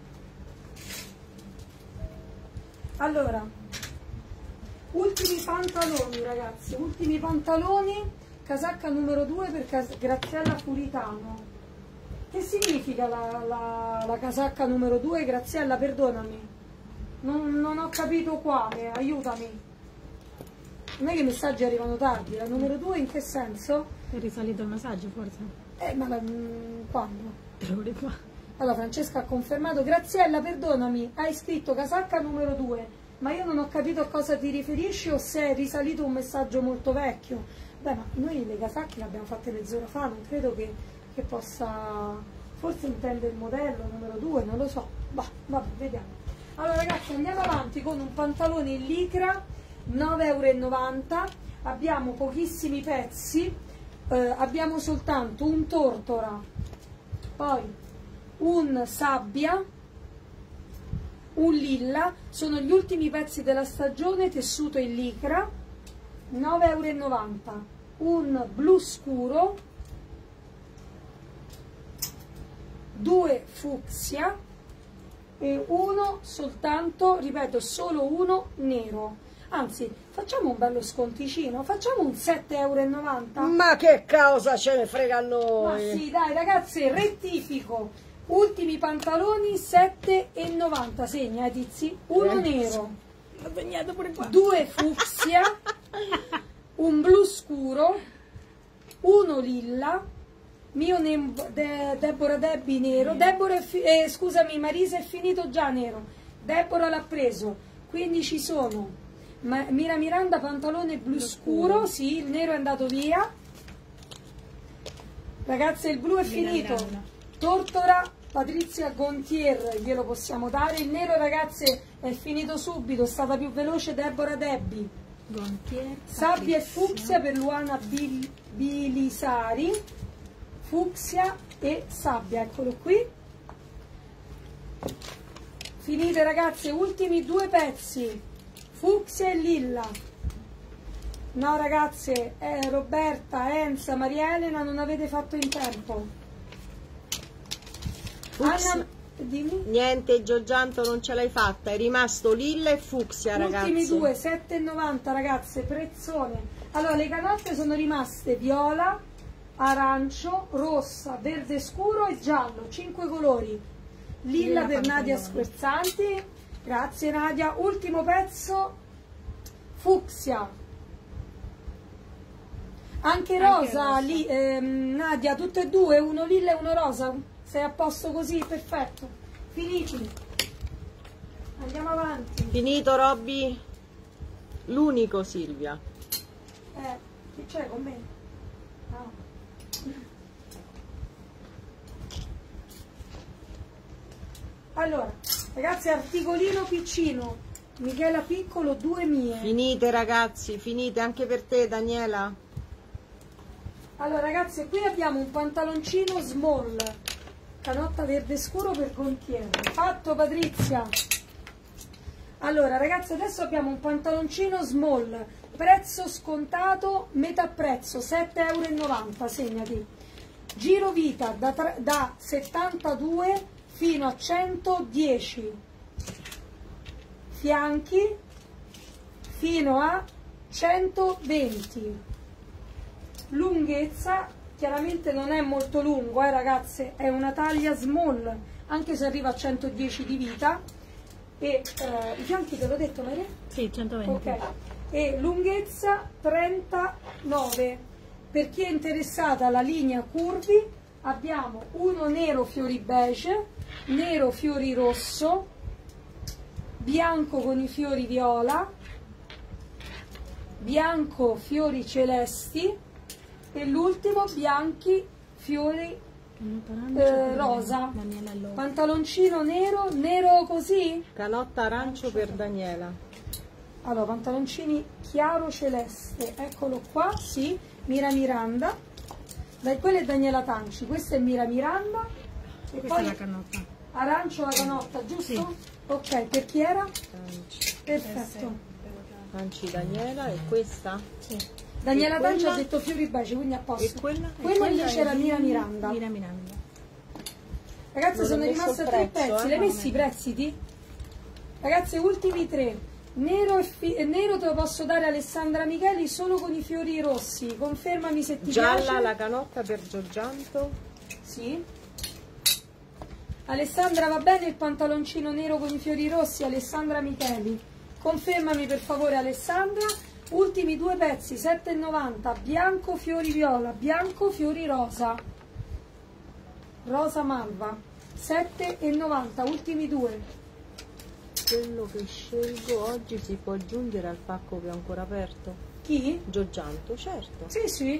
S2: Allora, ultimi pantaloni ragazzi, ultimi pantaloni, casacca numero due per Cas- Graziella Puritano. Che significa la, la, la casacca numero due, Graziella? Perdonami, non, non ho capito quale, aiutami. Non è che i messaggi arrivano tardi, la numero due in che senso?
S5: È risalito il messaggio forse?
S2: Eh, ma la, mm, quando?
S5: Tre ore fa.
S2: Allora, Francesca ha confermato. Graziella, perdonami, hai scritto casacca numero due, ma io non ho capito a cosa ti riferisci o se è risalito un messaggio molto vecchio. Beh, ma noi le casacche le abbiamo fatte mezz'ora fa, non credo che, che possa... Forse intende il modello numero due, non lo so. Bah, vabbè, vediamo. Allora ragazzi, andiamo avanti con un pantalone in licra, nove e novanta euro. Abbiamo pochissimi pezzi, eh, abbiamo soltanto un tortora, poi un sabbia, un lilla, sono gli ultimi pezzi della stagione, tessuto in licra, nove e novanta euro. Un blu scuro, due fucsia e uno soltanto, ripeto, solo uno nero. Anzi, facciamo un bello sconticino, facciamo un sette e novanta euro.
S3: Ma che cosa ce ne frega a
S2: Ma
S3: noi?
S2: sì, dai ragazze, rettifico. Ultimi pantaloni sette e novanta, segna eh, Tizi, uno
S3: Eh.
S2: nero,
S5: L'ho segnato pure qua.
S2: due fucsia, un blu scuro, uno lilla, mio ne- De- Deborah Debbie nero, Deborah è fi- eh, scusami, Marisa è finito già nero, Deborah l'ha preso, quindi ci sono Ma- Mira Miranda pantalone blu scuro, sì, il nero è andato via, ragazze il blu è
S5: Mira
S2: finito,
S5: Miranda.
S2: Tortora Patrizia Gontier glielo possiamo dare, il nero ragazze è finito subito, è stata più veloce Deborah Debbie.
S5: Gontier,
S2: Sabbia e
S5: Patrizia.
S2: fucsia per Luana Bil- Bilisari, fucsia e sabbia, eccolo qui. Finite ragazze, ultimi due pezzi, fucsia e lilla. No ragazze, eh, Roberta, Enza, Maria Elena non avete fatto in tempo.
S3: Fucsia.
S2: Anna, dimmi.
S3: Niente, Giorgianto non ce l'hai fatta, è rimasto lilla e fucsia, ragazzi.
S2: Ultimi due, sette e novanta ragazze, prezzone. Allora, le canotte sono rimaste viola, arancio, rossa, verde scuro e giallo, cinque colori. Lilla
S5: Lilla
S2: per Nadia
S5: pantalone.
S2: Squerzanti, grazie Nadia. Ultimo pezzo, fucsia. Anche
S5: Anche
S2: rosa,
S5: rosa.
S2: lì, ehm, Nadia, tutte e due, uno lilla e uno rosa. Sei a posto così, perfetto. Finiti. Andiamo avanti.
S3: Finito, Robby? L'unico, Silvia.
S2: Eh, chi c'è con me? No. Allora, ragazzi, articolino piccino, Michela Piccolo, due mie.
S3: Finite, ragazzi, finite anche per te, Daniela.
S2: Allora, ragazzi, qui abbiamo un pantaloncino small, canotta verde scuro per Gontier. Fatto, Patrizia. Allora, ragazzi, adesso abbiamo un pantaloncino small, prezzo scontato, metà prezzo, sette e novanta euro, segnati. Giro vita da, tre- da settantadue fino a centodieci. Fianchi fino a centoventi. Lunghezza, chiaramente non è molto lungo, eh, ragazze, è una taglia small, anche se arriva a centodieci di vita. E eh, i fianchi te l'ho detto, Maria?
S5: Sì, centoventi.
S2: Ok. E lunghezza trentanove. Per chi è interessata alla linea curvi, abbiamo uno nero fiori beige, nero fiori rosso, bianco con i fiori viola, bianco fiori celesti e l'ultimo bianchi fiori eh, rosa.
S5: Daniela Lopez.
S2: Pantaloncino nero, nero così?
S3: Canotta arancio per Daniela.
S2: Allora, pantaloncini chiaro celeste, eccolo qua, sì, Mira Miranda. Dai, quella è Daniela Tanci, questa è Mira Miranda. E
S5: Questa è la
S2: poi
S5: canotta.
S2: arancio la canotta, giusto?
S5: Sì.
S2: Ok, per chi era?
S3: Tanci.
S2: Perfetto.
S3: Tanci Daniela e questa?
S5: Sì.
S2: Daniela
S3: E
S2: Tanci ha
S3: quella?
S2: detto fiori beige, quindi a posto.
S3: E quella?
S5: E
S2: Quella
S5: quella
S2: invece
S5: è
S2: era
S5: di
S2: Mira Miranda.
S5: Mira Miranda.
S2: Ragazzi,
S3: Non ho
S2: sono
S3: messo
S2: rimaste
S3: il
S2: tre
S3: prezzo,
S2: pezzi,
S3: eh.
S2: le hai messi i prezzi, ti? Ragazzi, ultimi tre. Nero, e fi- eh, nero te lo posso dare a Alessandra Micheli solo con i fiori rossi. Confermami se ti
S3: Gialla
S2: piace.
S3: la canotta per Giorgianto.
S2: Sì. Alessandra, va bene il pantaloncino nero con i fiori rossi? Alessandra Micheli. Confermami per favore, Alessandra. Ultimi due pezzi, sette e novanta. Bianco fiori viola, bianco fiori rosa. Rosa malva. sette e novanta, ultimi due.
S3: Quello che scelgo oggi si può aggiungere al pacco che ho ancora aperto.
S2: Chi?
S3: Giorgianto, certo.
S2: Sì, sì.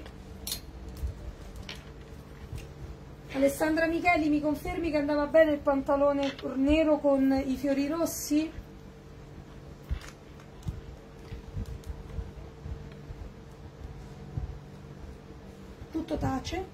S2: Alessandra Micheli, mi confermi che andava bene il pantalone nero con i fiori rossi? Tutto tace?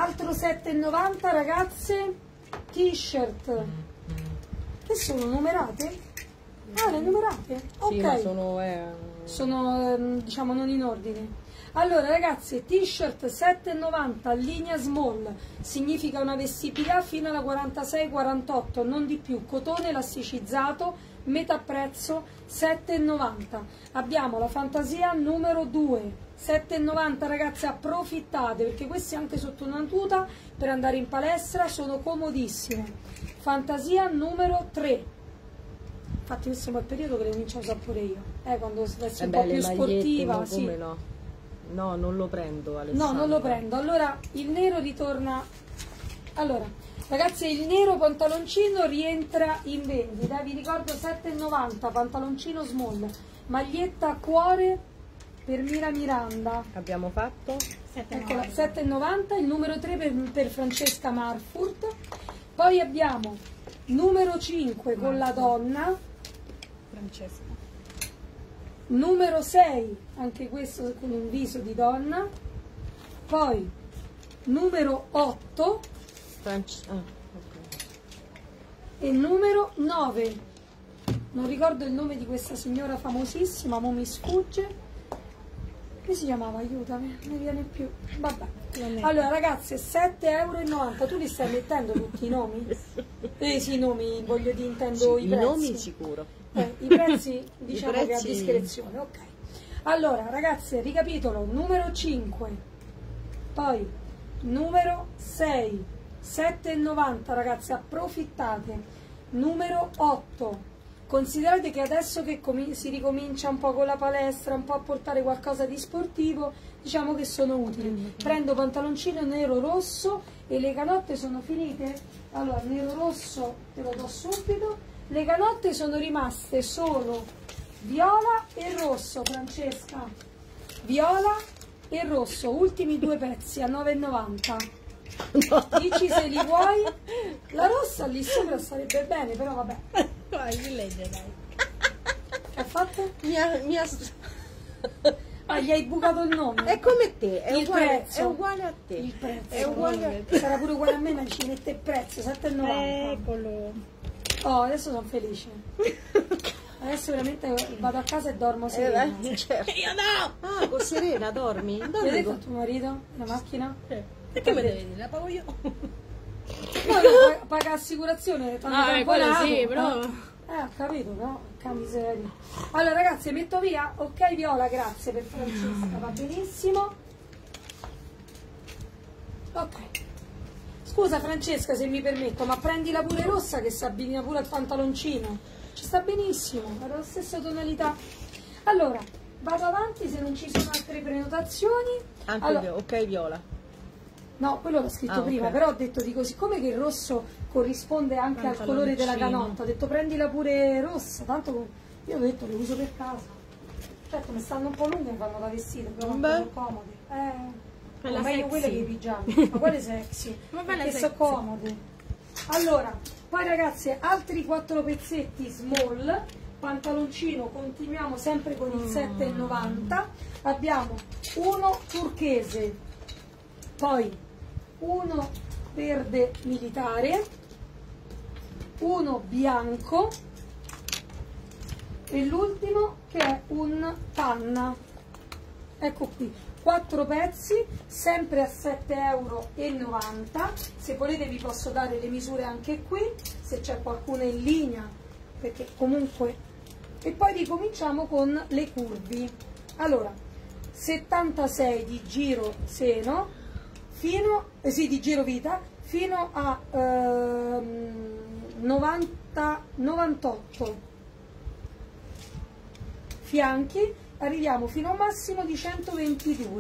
S2: altro sette e novanta ragazze, t-shirt, che sono numerate? Ah, le numerate? Ok,
S3: Sì, ma sono... Eh,
S2: sono ehm, diciamo non in ordine. Allora ragazzi, t-shirt sette e novanta, linea small, significa una vestibilità fino alla quarantasei quarantotto, non di più, cotone elasticizzato, metà prezzo, sette e novanta. Abbiamo la fantasia numero due, sette e novanta ragazzi, approfittate perché questi anche sotto una tuta per andare in palestra sono comodissime. Fantasia numero tre. Infatti questo è il periodo che le comincio a usare pure io, eh, quando si veste un
S3: eh
S2: po'
S3: beh,
S2: più
S3: le magliette,
S2: sportiva,
S3: ma
S2: sì.
S3: come no? No, non lo prendo, Alessandra.
S2: No, non lo prendo. Allora, il nero ritorna... Allora, ragazzi, il nero pantaloncino rientra in vendita. Vi ricordo sette e novanta, pantaloncino small. Maglietta a cuore per Mira Miranda.
S3: Abbiamo fatto?
S2: Eccola, sette e novanta, il numero tre per, per Francesca Marfurt. Poi abbiamo numero cinque con la donna.
S5: Francesca.
S2: Numero sei, anche questo con un viso di donna. Poi numero otto
S3: Franci- ah, ok.
S2: e numero nove. Non ricordo il nome di questa signora famosissima, ma mi sfugge. Che si chiamava? Aiutami, non mi viene più. Vabbè. Allora ragazze, sette e novanta euro. Tu li stai mettendo tutti i nomi? Eh sì, i nomi, voglio dire, intendo
S3: Sì,
S2: i
S3: i
S2: prezzi.
S3: nomi sicuro.
S2: Eh, I prezzi diciamo
S3: prezzi-
S2: che a discrezione, ok. Allora ragazze, ricapitolo, numero cinque, poi numero sei, sette e novanta ragazze, approfittate. Numero otto, considerate che adesso che comi- si ricomincia un po' con la palestra, un po' a portare qualcosa di sportivo, diciamo che sono utili. Prendo pantaloncino nero rosso e le canotte sono finite. Allora, nero rosso te lo do subito. Le canotte sono rimaste solo viola e rosso, Francesca. Viola e rosso, ultimi due pezzi a nove e novanta. Dici se li vuoi. La rossa lì sopra sarebbe bene, però vabbè.
S5: Vai, ti legge, dai.
S2: Che ha fatto?
S3: Mi ha, mi ha...
S2: Ah, gli hai bucato il nome.
S3: È come te, è
S2: Il
S3: uguale,
S2: prezzo.
S3: è uguale a te.
S2: Il prezzo.
S3: È uguale a te.
S2: Sarà pure uguale a me, ma ci mette il prezzo, sette e novanta.
S5: Eccolo.
S2: Oh, adesso sono felice. Adesso veramente vado a casa e dormo serena.
S3: Eh, certo.
S5: Io no!
S3: Ah, con Serena dormi?
S2: L'hai
S3: Dove
S2: detto a tuo marito? La macchina?
S5: Perché me devi dire? La pago io.
S2: No, no, paga assicurazione. tanto
S5: Ah,
S2: tempo
S5: quello
S2: nato,
S5: sì, però-
S2: Eh, ho capito, però, cambi seri. Allora ragazzi, metto via. Ok Viola, grazie per Francesca, va benissimo. Ok. Scusa Francesca se mi permetto, ma prendila pure rossa che si abbina pure al pantaloncino. Ci sta benissimo, è la stessa tonalità. Allora, vado avanti se non ci sono altre prenotazioni.
S3: Anche
S2: Allora-
S3: viola. Ok, viola.
S2: No, quello l'ho scritto
S3: Ah,
S2: prima,
S3: ok.
S2: però ho detto, dico, siccome che il rosso corrisponde anche al colore della
S5: Pantaloncino.
S2: canotta, ho detto prendila pure rossa, tanto con- io ho detto le uso per casa. Certo, mi stanno un po' lunghe, mi fanno da vestito, però
S3: Beh.
S2: sono comode. Eh,
S5: Quella
S2: meglio
S5: sexy.
S2: quelle che i pigiami, ma quelle sexy,
S5: Ma bella
S2: perché
S5: sexy.
S2: sono comode. Allora, poi ragazze, altri quattro pezzetti small, pantaloncino, continuiamo sempre con il sette e novanta, abbiamo uno turchese, poi uno verde militare, uno bianco e l'ultimo che è un panna. Ecco qui, quattro pezzi, sempre a sette e novanta euro. Se volete vi posso dare le misure anche qui, se c'è qualcuno in linea, perché comunque... E poi ricominciamo con le curvi. Allora, settantasei di giro seno, fino, eh sì, di giro vita, fino a ehm, novanta, novantotto. Fianchi, arriviamo fino a un massimo di centoventidue.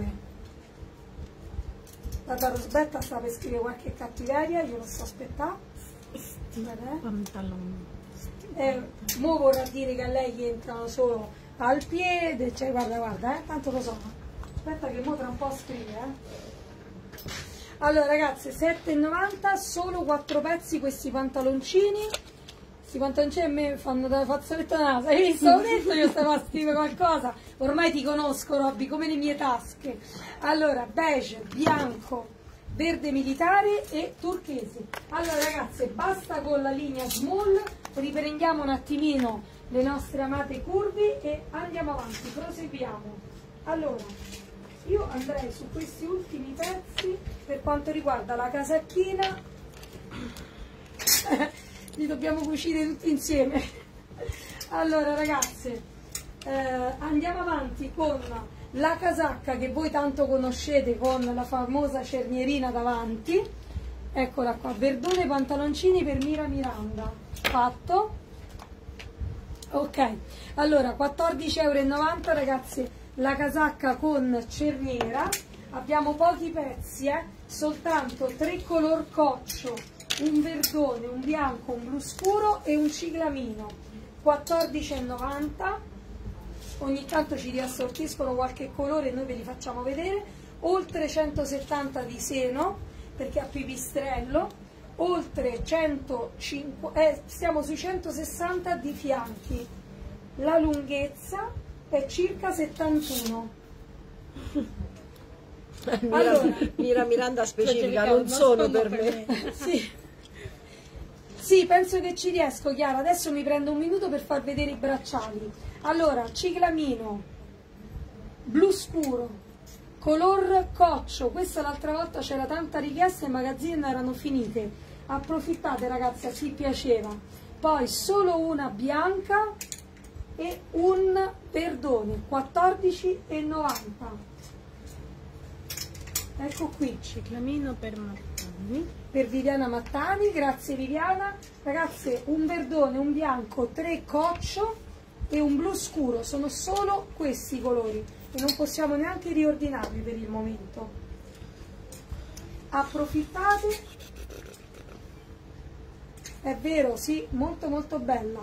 S2: Guarda, Rosbetta sta per scrivere qualche cattiveria, io lo sto aspettando. Vabbè.
S5: Pantalone.
S2: Eh, mo vorrà dire che a lei gli entrano solo al piede, cioè guarda, guarda, eh, tanto lo so. Aspetta che mo tra un po' scrive, eh. Allora ragazze, sette e novanta, solo quattro pezzi questi pantaloncini. Questi pantaloncini a me fanno da fazzoletto naso, hai visto? Ho detto io stavo a scrivere qualcosa, ormai ti conosco Robby, come le mie tasche. Allora, beige, bianco, verde militare e turchesi. Allora ragazze, basta con la linea small, riprendiamo un attimino le nostre amate curve e andiamo avanti, proseguiamo. Allora, io andrei su questi ultimi pezzi per quanto riguarda la casacchina, li dobbiamo cucire tutti insieme. Allora ragazze, eh, andiamo avanti con la casacca che voi tanto conoscete con la famosa cernierina davanti, eccola qua, verdone pantaloncini per Mira Miranda, fatto. Ok, allora quattordici e novanta euro ragazzi, la casacca con cerniera, abbiamo pochi pezzi, eh? Soltanto tre color coccio, un verdone, un bianco, un blu scuro e un ciclamino, quattordici e novanta. Ogni tanto ci riassortiscono qualche colore e noi ve li facciamo vedere. Oltre centosettanta di seno perché ha pipistrello, oltre centocinquanta, eh, stiamo sui centosessanta di fianchi. La lunghezza è circa settantuno.
S3: Mira,
S2: Allora,
S3: Mira Miranda specifica, non sono per me.
S2: sì. Sì, penso che ci riesco, Chiara. Adesso mi prendo un minuto per far vedere i bracciali. Allora, ciclamino, blu scuro, color coccio. Questa l'altra volta c'era tanta richiesta e i magazzini erano finite. Approfittate ragazzi, a chi piaceva. Poi solo una bianca e un verdone, quattordici e novanta. Ecco qui.
S5: Ciclamino per Mattani.
S2: Per Viviana Mattani, grazie Viviana. Ragazze, un verdone, un bianco, tre coccio e un blu scuro, sono solo questi colori e non possiamo neanche riordinarli per il momento. Approfittate, è vero, sì, molto molto bella.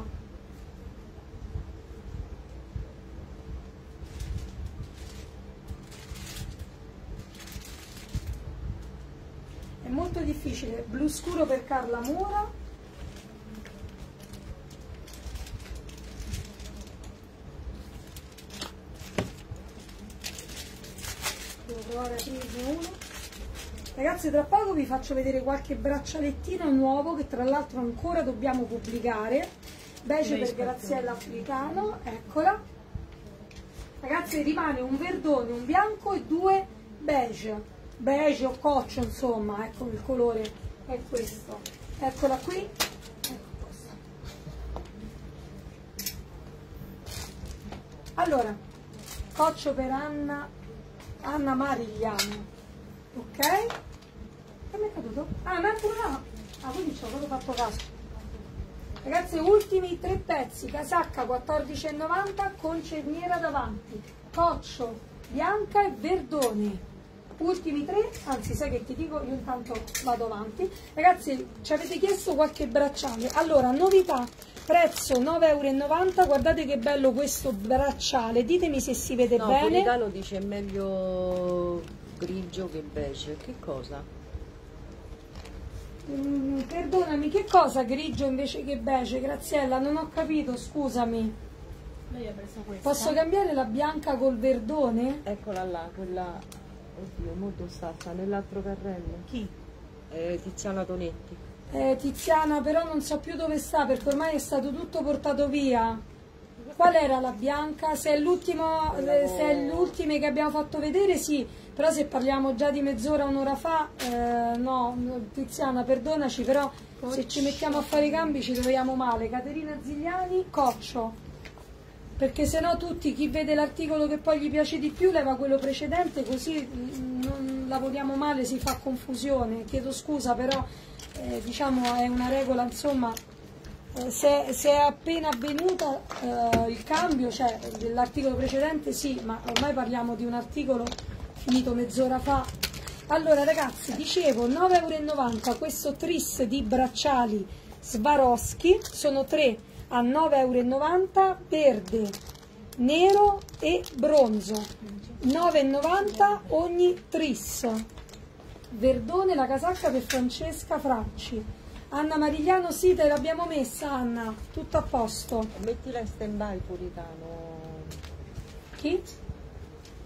S2: È molto difficile. Blu scuro per Carla Mura. Devo provare a aprirne uno. Ragazzi, tra poco vi faccio vedere qualche braccialettino nuovo che tra l'altro ancora dobbiamo pubblicare. Beige per Graziella Africano, eccola. Ragazzi, rimane un verdone, un bianco e due beige. Beige o coccio, insomma, ecco il colore è questo. Eccola qui. Ecco questa. Allora, coccio per Anna, Anna Marigliano. Ok? Che mi è caduto? Ah, ma è pure là. Ah, quindi ci ho proprio fatto caso. Ragazzi, ultimi tre pezzi, casacca quattordici e novanta con cerniera davanti, coccio, bianca e verdone. Ultimi tre, anzi sai che ti dico, io intanto vado avanti. Ragazzi, ci avete chiesto qualche bracciale. Allora, novità, prezzo nove e novanta euro, guardate che bello questo bracciale, ditemi se si vede
S3: no,
S2: bene.
S3: Politano dice meglio grigio che beige, che cosa?
S2: Mm, perdonami, che cosa grigio invece che beige? Graziella, non ho capito, scusami.
S5: Lei ha preso questa.
S2: Posso cambiare la bianca col verdone?
S3: Eccola là, quella... Oddio, molto sta, sta nell'altro carrello.
S5: Chi?
S3: Eh, Tiziana Tonetti.
S2: Eh, Tiziana, però non so più dove sta perché ormai è stato tutto portato via. Qual era la bianca? Se è l'ultimo, eh, se è l'ultima che abbiamo fatto vedere, sì, però se parliamo già di mezz'ora, un'ora fa, eh, no, Tiziana, perdonaci, però Coccio. Se ci mettiamo a fare i cambi ci troviamo male. Caterina Zigliani, coccio. Perché sennò tutti, chi vede l'articolo che poi gli piace di più leva quello precedente, così non lavoriamo male, si fa confusione. Chiedo scusa, però eh, diciamo è una regola, insomma, eh, se, se è appena avvenuta eh, il cambio, cioè dell'articolo precedente sì, ma ormai parliamo di un articolo finito mezz'ora fa. Allora ragazzi, dicevo nove e novanta euro, questo tris di bracciali Swarovski, sono tre a nove e novanta euro, verde, nero e bronzo, nove e novanta ogni tris. Verdone, la casacca per Francesca Fracci. Anna Marigliano, sì, te l'abbiamo messa Anna, tutto a posto.
S3: Mettila in stand by Politano.
S2: Chi?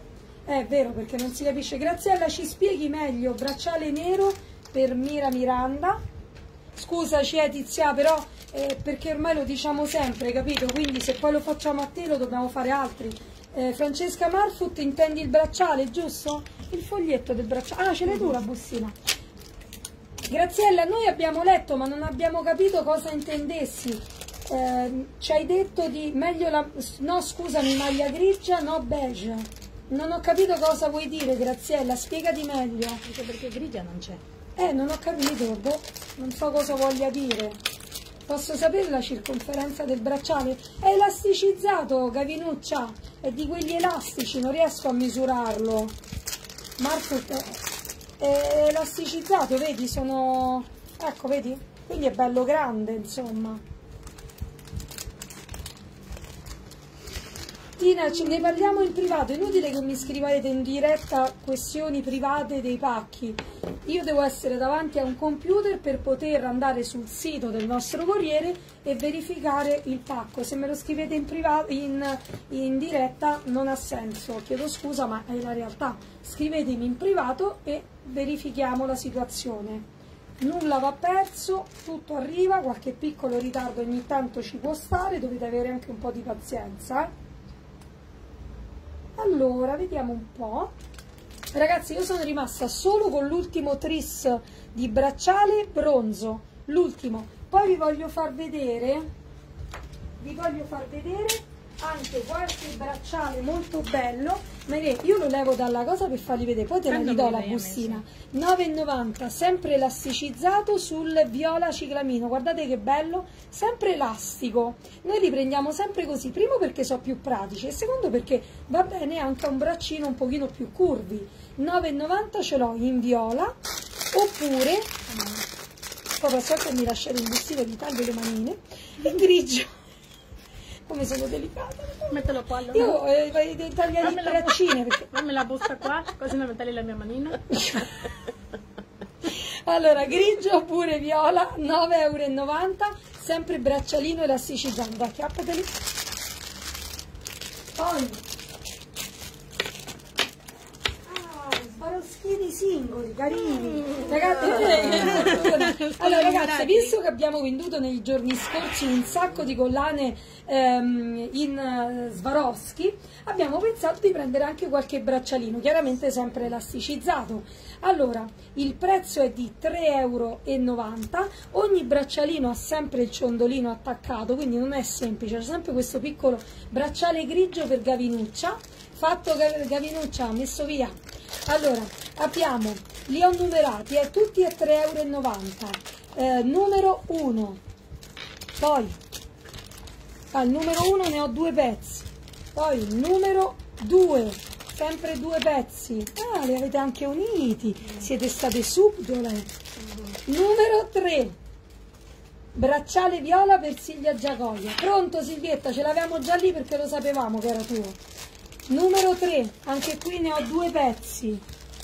S2: È vero, perché non si capisce. Graziella, ci spieghi meglio, bracciale nero per Mira Miranda. Scusaci eh, Tizia, però eh, perché ormai lo diciamo sempre, capito? Quindi se poi lo facciamo a te lo dobbiamo fare altri. Eh, Francesca Marfut, intendi il bracciale, giusto? Il foglietto del bracciale. Ah, ce l'hai tu la bustina. Graziella, noi abbiamo letto ma non abbiamo capito cosa intendessi. Eh, ci hai detto di meglio la... No, scusami, maglia grigia, no beige. Non ho capito cosa vuoi dire, Graziella, spiegati meglio.
S5: Anche perché grigia non c'è.
S2: Eh, non ho capito, boh, non so cosa voglia dire. Posso sapere la circonferenza del bracciale? È elasticizzato, Gavinuccia, è di quegli elastici, non riesco a misurarlo. Marco, è elasticizzato, vedi, sono... Ecco, vedi? Quindi è bello grande, insomma. Tina, ce ne parliamo in privato, è inutile che mi scrivete in diretta questioni private dei pacchi. Io devo essere davanti a un computer per poter andare sul sito del nostro corriere e verificare il pacco. Se me lo scrivete in, privato, in, in diretta non ha senso, chiedo scusa ma è la realtà. Scrivetemi in privato e verifichiamo la situazione. Nulla va perso, tutto arriva, qualche piccolo ritardo ogni tanto ci può stare, dovete avere anche un po' di pazienza. Eh? Allora, vediamo un po'. Ragazzi, io sono rimasta solo con l'ultimo tris di bracciale bronzo, l'ultimo. Poi vi voglio far vedere, vi voglio far vedere anche qualche bracciale molto bello. Ma io lo levo dalla cosa per farvi vedere, poi te la ridò la bustina. nove e novanta, sempre elasticizzato sul viola ciclamino, guardate che bello, sempre elastico. Noi li prendiamo sempre così, primo perché sono più pratici e secondo perché va bene anche a un braccino un pochino più curvi. nove e novanta ce l'ho in viola, oppure, poi per sorte mi lasciate un bustino di taglio le manine, in grigio. Come sono delicata.
S5: Mettilo qua allora.
S2: Io eh, devo tagliare le braccine perché...
S5: Dammi la busta qua, così non mi tagli la mia manina.
S2: Allora, grigio oppure viola, nove e novanta euro, sempre braccialino elasticizzato. Dai, chiappateli. Poi Swarovski singoli, carini. Ragazzi, allora ragazzi, visto che abbiamo venduto nei giorni scorsi un sacco di collane ehm, in uh, Swarovski, abbiamo pensato di prendere anche qualche braccialino, chiaramente sempre elasticizzato. Allora, il prezzo è di tre e novanta euro, ogni braccialino ha sempre il ciondolino attaccato, quindi non è semplice, c'è sempre questo piccolo bracciale grigio per Gavinuccia, fatto Gavinuccia, messo via. Allora, abbiamo, li ho numerati, eh, tutti a tre e novanta euro, eh, numero uno, poi al numero uno ne ho due pezzi, poi il numero due, sempre due pezzi, ah, li avete anche uniti, siete state subdole. Numero tre, bracciale viola per Silvia Giacoia, pronto Silvietta, ce l'avevamo già lì perché lo sapevamo che era tuo. Numero tre, anche qui ne ho due pezzi.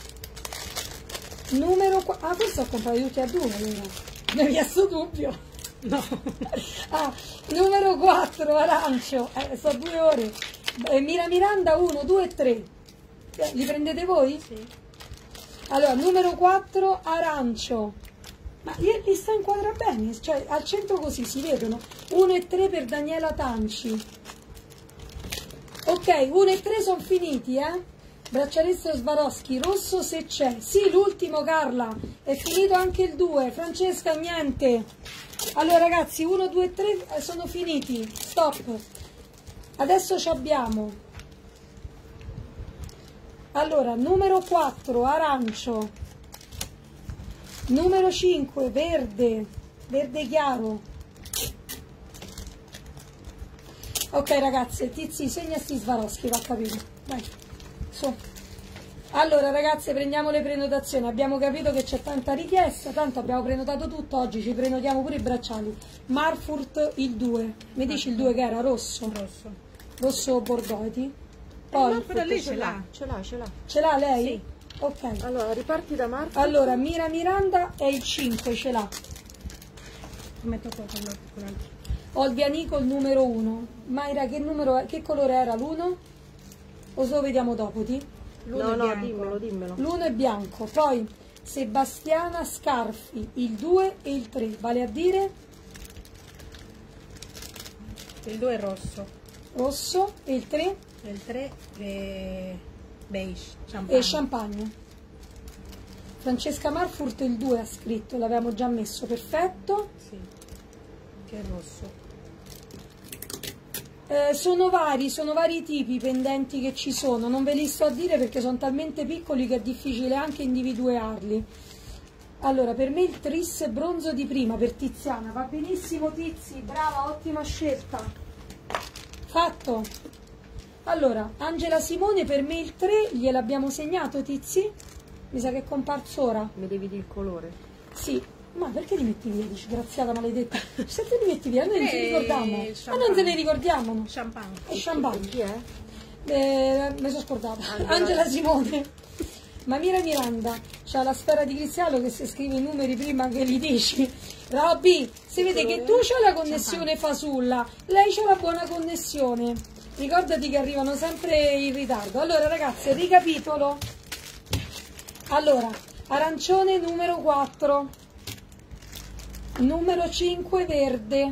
S2: Numero quattro, ah questo ho comprato tutti a due allora, mi è chiesto dubbio. No. Ah, numero quattro, arancio, eh, sono due ore. Eh, Mira Miranda uno, due e tre. Eh, li prendete voi?
S5: Sì.
S2: Allora, numero quattro, arancio. Ma li, li sta inquadra bene, cioè al centro così si vedono. uno e tre per Daniela Tanci. Ok, uno e tre sono finiti, eh? Braccialetto Swarovski, rosso se c'è. Sì, l'ultimo Carla, è finito anche il due. Francesca, niente. Allora ragazzi, uno, due e tre sono finiti. Stop. Adesso ci abbiamo. Allora, numero quattro, arancio. Numero cinque, verde. Verde chiaro. Ok ragazze, tizi, segna sti Swarovski, va capito. Dai, su. Allora ragazze, prendiamo le prenotazioni. Abbiamo capito che c'è tanta richiesta, tanto abbiamo prenotato tutto, oggi ci prenotiamo pure i bracciali. Marfurt il due. Mi dici il due che era rosso?
S5: Rosso.
S2: Rosso bordeaux. Poi
S5: Ma quella lì ce l'ha.
S3: Ce l'ha, ce l'ha.
S2: ce l'ha lei?
S5: Sì.
S2: Ok.
S3: Allora, riparti da Marco.
S2: Allora, Mira Miranda è il cinque, ce l'ha.
S5: Metto qua con l'altro.
S2: Ho il Bianico il numero uno. Mayra, che numero è? Che colore era l'uno? O se lo vediamo dopo, ti?
S5: L'uno
S3: No,
S5: è
S3: no,
S5: bianco.
S3: dimmelo, dimmelo.
S2: L'uno è bianco, poi Sebastiana Scarfi, il due e il tre, vale a dire
S5: Il due è rosso.
S2: rosso e il tre
S5: E il tre è beige. Champagne.
S2: e champagne. Francesca Marfurt il due ha scritto, l'avevamo già messo, perfetto.
S5: Sì. Che è rosso.
S2: Eh, sono vari, sono vari tipi i pendenti che ci sono, non ve li sto a dire perché sono talmente piccoli che è difficile anche individuarli. Allora, per me il tris bronzo di prima, per Tiziana, va benissimo Tizi, brava, ottima scelta. Fatto. Allora, Angela Simone, per me il tre, gliel'abbiamo segnato Tizi? Mi sa che è comparso ora.
S3: Mi devi dire il colore.
S2: Sì. Ma perché li metti via? Disgraziata maledetta. Se te li metti via, noi non ci
S5: Eh,
S2: ricordiamo.
S5: il
S2: Ma non se ne ricordiamo. No?
S5: Champagne.
S2: È champagne.
S3: Chi è?
S2: Eh, mi sono scordata.
S3: Angela.
S2: Angela Simone. Ma Mira Miranda c'ha la sfera di cristallo che se scrive i numeri prima che li dici. Robby, si vede che tu c'hai la connessione fasulla, lei c'ha la buona connessione. Ricordati che arrivano sempre in ritardo. Allora ragazzi, ricapitolo. Allora, arancione numero quattro. Numero cinque verde,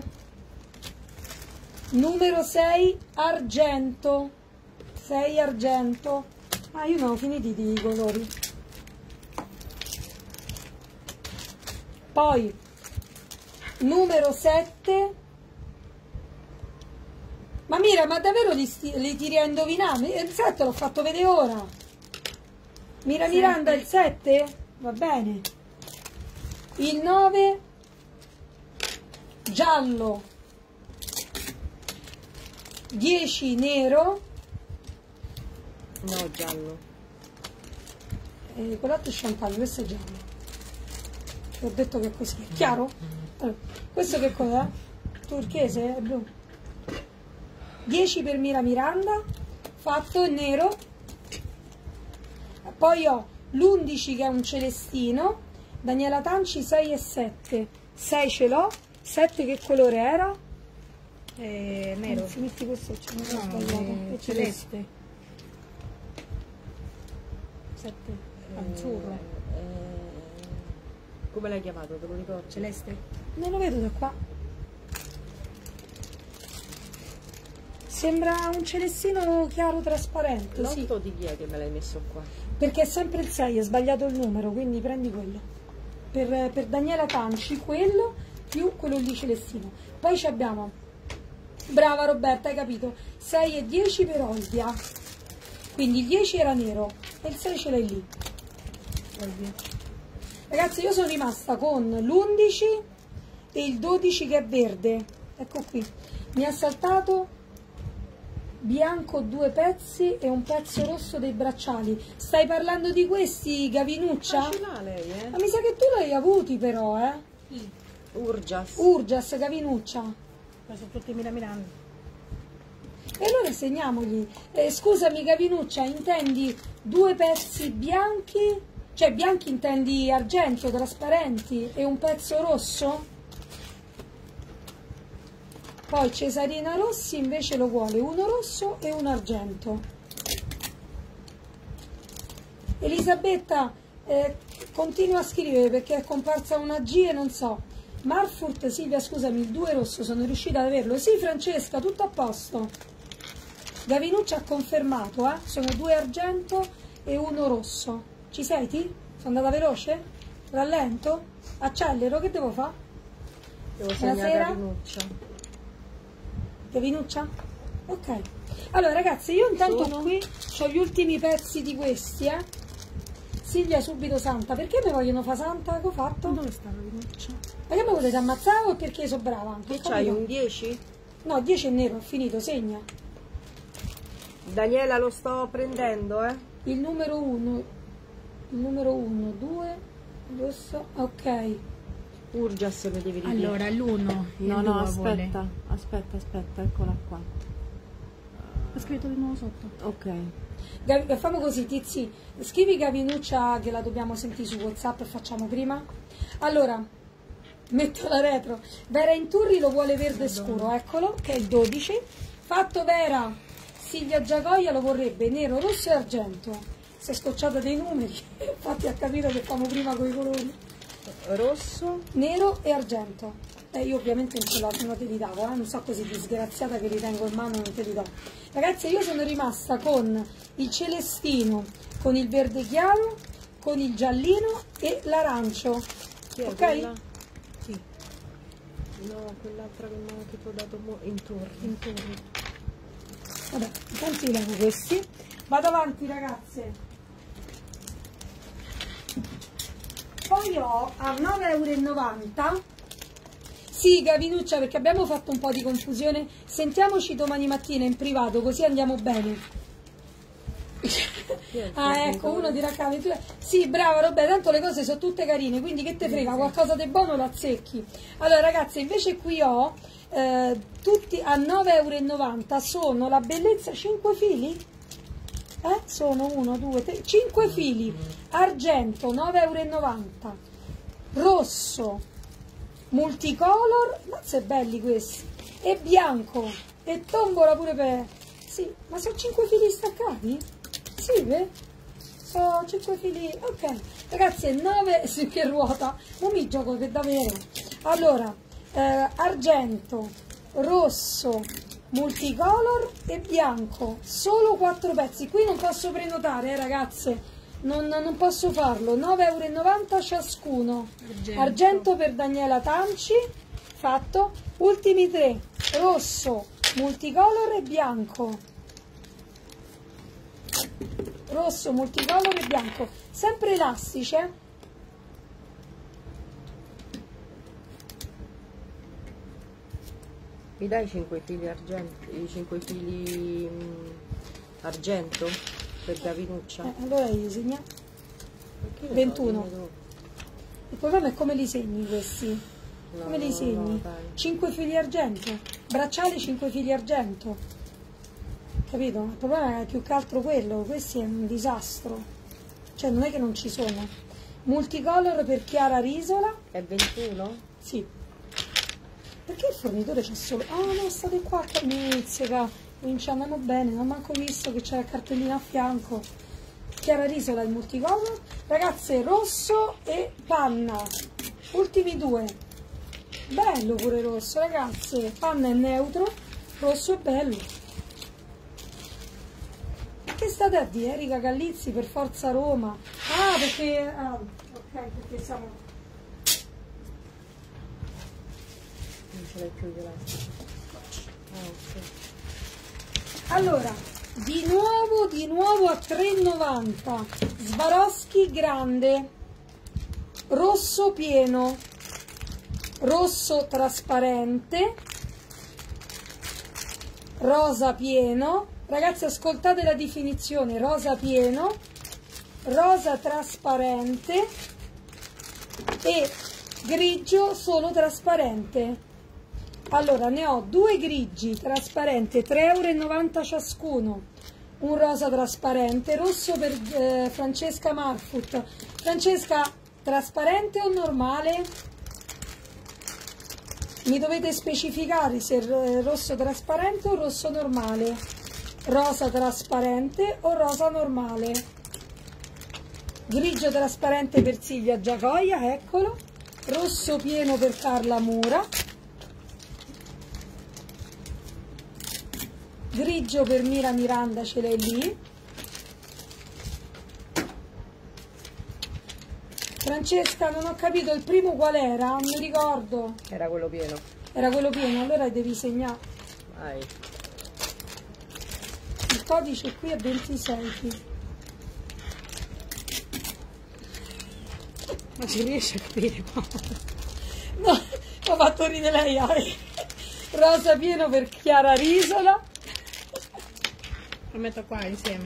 S2: numero sei argento, sei argento, ah io non ho finito i colori, poi numero sette, ma mira, ma davvero li, sti, li tiri a indovinare? Il sette l'ho fatto vedere ora, Mira Miranda il sette, va bene, il nove giallo, dieci nero,
S3: No, giallo.
S2: e quell'altro è champagne, questo è giallo. Ti ho detto che è così, è chiaro? Allora, questo che cos'è? Turchese, è blu. dieci per Mira Miranda, fatto in nero. Poi ho l'undici che è un celestino, Daniela Tanci sei e sette, sei ce l'ho. sette che colore era?
S5: Eh, nero.
S2: Anzi, metti questo, ce l'ho
S5: No,
S2: sbagliato.
S5: eh,
S2: È
S5: celeste. sette. Azzurro.
S3: Eh, come l'hai chiamato? Te lo ricordi?
S5: Celeste.
S2: Non lo vedo da qua. Sembra un celestino chiaro trasparente, sì.
S3: L'otto di chi è che me l'hai messo qua?
S2: Perché è sempre il sei, è sbagliato il numero, quindi prendi quello. Per, per Daniela Tanci quello più quello lì celestino. Poi ci abbiamo, brava Roberta, hai capito, sei e dieci per Olvia. Quindi il dieci era nero e il sei ce l'hai lì. Olvia. Ragazzi, io sono rimasta con l'undici e il dodici che è verde. Ecco qui. Mi ha saltato bianco due pezzi e un pezzo rosso dei bracciali. Stai parlando di questi, Gavinuccia?
S3: Ah, ce l'ha lei, eh?
S2: Ma mi sa che tu l'hai avuti però, eh?
S3: Urgias.
S2: Urgias, Gavinuccia.
S5: Ma sono tutti Mira Miranda.
S2: E allora segniamogli. Eh, scusami Gavinuccia, intendi due pezzi bianchi? Cioè bianchi intendi argento, trasparenti, e un pezzo rosso? Poi Cesarina Rossi invece lo vuole uno rosso e un argento. Elisabetta, eh, continua a scrivere perché è comparsa una G e non so. Marfurt, Silvia, scusami, il due rosso, sono riuscita ad averlo. Sì, Francesca, tutto a posto. Gavinuccia ha confermato, eh? Sono due argento e uno rosso. Ci sei, ti? Sono andata veloce? Rallento? Accelero? Che devo fare?
S3: Devo segnare
S2: Buonasera.
S3: la rinuncia.
S2: Gavinuccia? Ok. Allora ragazzi, io intanto
S3: Sono?
S2: qui ho gli ultimi pezzi di questi, eh. Silvia subito santa. Perché mi vogliono fa santa? Che ho fatto?
S5: Dove sta la rinuncia?
S2: Ma che mi volete ammazzare o perché sono brava?
S3: Che
S2: Ho
S3: c'hai,
S2: capito.
S3: un dieci?
S2: No, dieci è nero, ho finito, segna.
S3: Daniela, lo sto prendendo, eh?
S2: Il numero uno, il numero uno, due, rosso, ok.
S3: Urgias mi devi dire.
S5: Allora, l'uno.
S3: No, no, aspetta, aspetta, aspetta, eccola qua.
S5: Ho scritto di nuovo sotto.
S3: Ok.
S2: Gavi, facciamo così, Tizi, scrivi Gavinuccia che la dobbiamo sentire su WhatsApp e facciamo prima. Allora, metto la retro. Vera Inturri lo vuole verde scuro, eccolo, che è il dodici. Fatto Vera, Silvia Giacoia lo vorrebbe nero, rosso e argento. si è scocciata dei numeri, infatti ha capito che fanno prima con i colori.
S3: Rosso.
S2: Nero e argento. Eh, io ovviamente non, ce la, non te li davo, eh? Non so così disgraziata che li tengo in mano, non te li do. Ragazzi, io sono rimasta con il celestino, con il verde chiaro, con il giallino e l'arancio. Ok?
S3: Quella? Sì. No, quell'altra che mi ha tipo dato in torre.
S2: In torre. Vabbè, intanto io levo questi. Vado avanti, ragazze. Poi ho a nove e novanta euro. Sì, Gavinuccia, perché abbiamo fatto un po' di confusione. Sentiamoci domani mattina in privato, così andiamo bene. Ah, ecco, uno dirà che... Sì, brava, Roberta, tanto le cose sono tutte carine, quindi che te frega, qualcosa di buono lo azzecchi. Allora, ragazzi, invece qui ho eh, tutti a nove e novanta euro. Sono la bellezza, cinque fili? Eh? Sono uno, due, tre, cinque fili. Argento, nove e novanta euro. Rosso, multicolor, mazza belli questi, e bianco, e tombola pure per... Sì, ma sono cinque fili staccati? Sì, beh? Sono cinque fili, ok. Ragazzi, nove, sì, che ruota, non mi gioco che davvero. Allora, eh, argento, rosso, multicolor e bianco, solo quattro pezzi. Qui non posso prenotare, eh, ragazze, non, non posso farlo. nove e novanta euro ciascuno. Argento. Argento per Daniela Tanci, fatto. Ultimi tre, rosso, multicolor e bianco. Rosso, multicolor e bianco, sempre elastici, eh?
S3: Mi dai cinque fili argento, i cinque fili mh, argento per Gavinuccia?
S2: Eh, allora gli segna ventuno. Il problema è come li segni questi.
S3: No,
S2: come li segni?
S3: No,
S2: cinque fili argento, bracciali cinque fili argento. Capito? Il problema è più che altro quello, questi è un disastro. Cioè non è che non ci sono. Multicolor per Chiara Risola.
S3: È ventuno?
S2: Sì. Perché il fornitore c'è solo... Ah no, state qua che inizia, cominci andiamo bene, non ho manco visto che c'è la cartellina a fianco. Chiara Risola il multicolor. Ragazze, rosso e panna. Ultimi due. Bello pure rosso, ragazze. Panna è neutro, rosso è bello. Che state a dire, Erika Gallizzi, per Forza Roma? Ah, perché... Ah, ok, perché siamo...
S3: Non ce l'hai più di là. Ah, ok.
S2: Allora, di nuovo, di nuovo a tre e novanta. Swarovski grande. Rosso pieno. Rosso trasparente. Rosa pieno. Ragazzi, ascoltate la definizione, rosa pieno, rosa trasparente e grigio solo trasparente. Allora, ne ho due grigi trasparenti, tre e novanta euro ciascuno, un rosa trasparente, rosso per eh, Francesca Marfut. Francesca, trasparente o normale? Mi dovete specificare se è rosso trasparente o rosso normale. Rosa trasparente o rosa normale. Grigio trasparente per Silvia Giacoia, eccolo. Rosso pieno per Carla Mura. Grigio per Mira Miranda, ce l'hai lì. Francesca, non ho capito il primo qual era, non mi ricordo.
S3: Era quello pieno.
S2: Era quello pieno, allora devi segnare.
S3: Vai.
S2: Il codice qui è ventisei.
S5: Ma si riesce a capire?
S2: No, ho fatto ridere lei. eh. Rosa pieno per Chiara Risola.
S5: Lo metto qua insieme.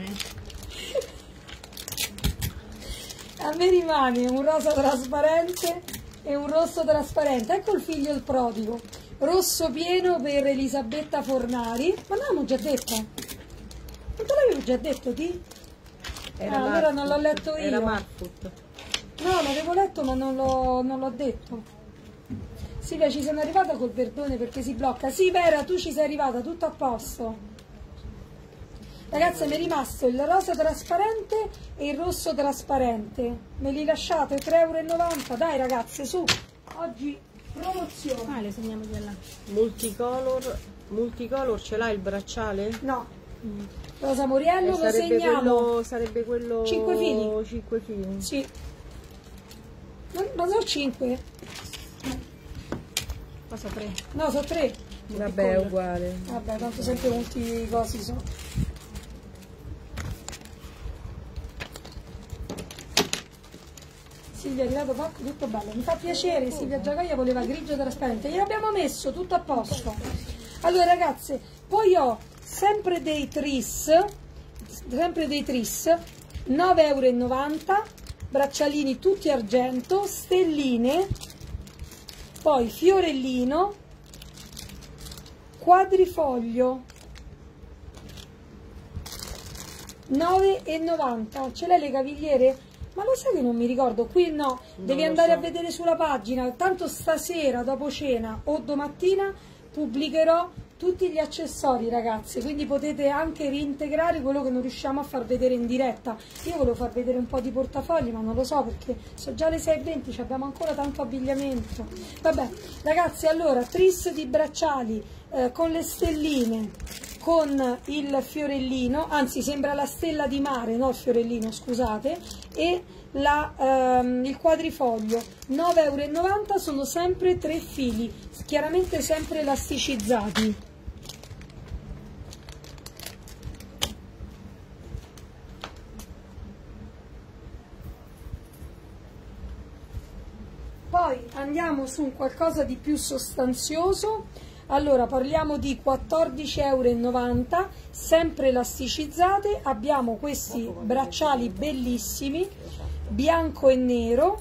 S2: A me rimane un rosa trasparente e un rosso trasparente. Ecco il figlio il prodigo. Rosso pieno per Elisabetta Fornari. Ma non l'abbiamo già detta? Non te l'avevo già detto, ti?
S3: Era
S2: Ah, allora non l'ho
S3: Marfut.
S2: letto io.
S3: Era Marfut.
S2: No, l'avevo letto ma non l'ho non l'ho detto. Silvia, ci sono arrivata col perdone perché si blocca. Sì, Vera, tu ci sei arrivata, tutto a posto. Ragazze, mi è rimasto il rosa trasparente e il rosso trasparente. Me li lasciate? tre e novanta euro. Dai ragazze, su. Oggi promozione.
S5: Ah, le segniamo di là.
S3: Multicolor, multicolor ce l'ha il bracciale?
S2: No. Rosa Moriello,
S3: Eh,
S2: lo
S3: sarebbe
S2: segniamo.
S3: quello, sarebbe quello
S2: Cinque fili.
S3: cinque fili.
S2: Sì. Ma, ma sono cinque?
S5: Cosa tre?
S2: No, sono tre.
S3: Vabbè, è uguale.
S2: Vabbè, tanto sempre molti cosi sono. Silvia è arrivato fatto tutto bello. Mi fa piacere, Silvia Giacoia voleva grigio trasparente. Gliel'abbiamo messo, tutto a posto. Allora ragazze, poi ho sempre dei tris, sempre dei tris, nove e novanta euro, braccialini tutti argento, stelline, poi fiorellino, quadrifoglio, nove e novanta. Ce l'hai le cavigliere? Ma lo sai che non mi ricordo? Qui no, devi andare a vedere sulla pagina. Tanto stasera dopo cena o domattina pubblicherò tutti gli accessori, ragazze, quindi potete anche reintegrare quello che non riusciamo a far vedere in diretta. Io volevo far vedere un po' di portafogli, ma non lo so perché sono già le sei e venti, abbiamo ancora tanto abbigliamento. Vabbè, ragazze, allora tris di bracciali eh, con le stelline, con il fiorellino, anzi sembra la stella di mare, no il fiorellino, scusate, e la, ehm, il quadrifoglio, nove e novanta euro, sono sempre tre fili, chiaramente sempre elasticizzati. Poi andiamo su un qualcosa di più sostanzioso. Allora parliamo di quattordici e novanta euro, sempre elasticizzate. Abbiamo questi bracciali bellissimi, bianco e nero,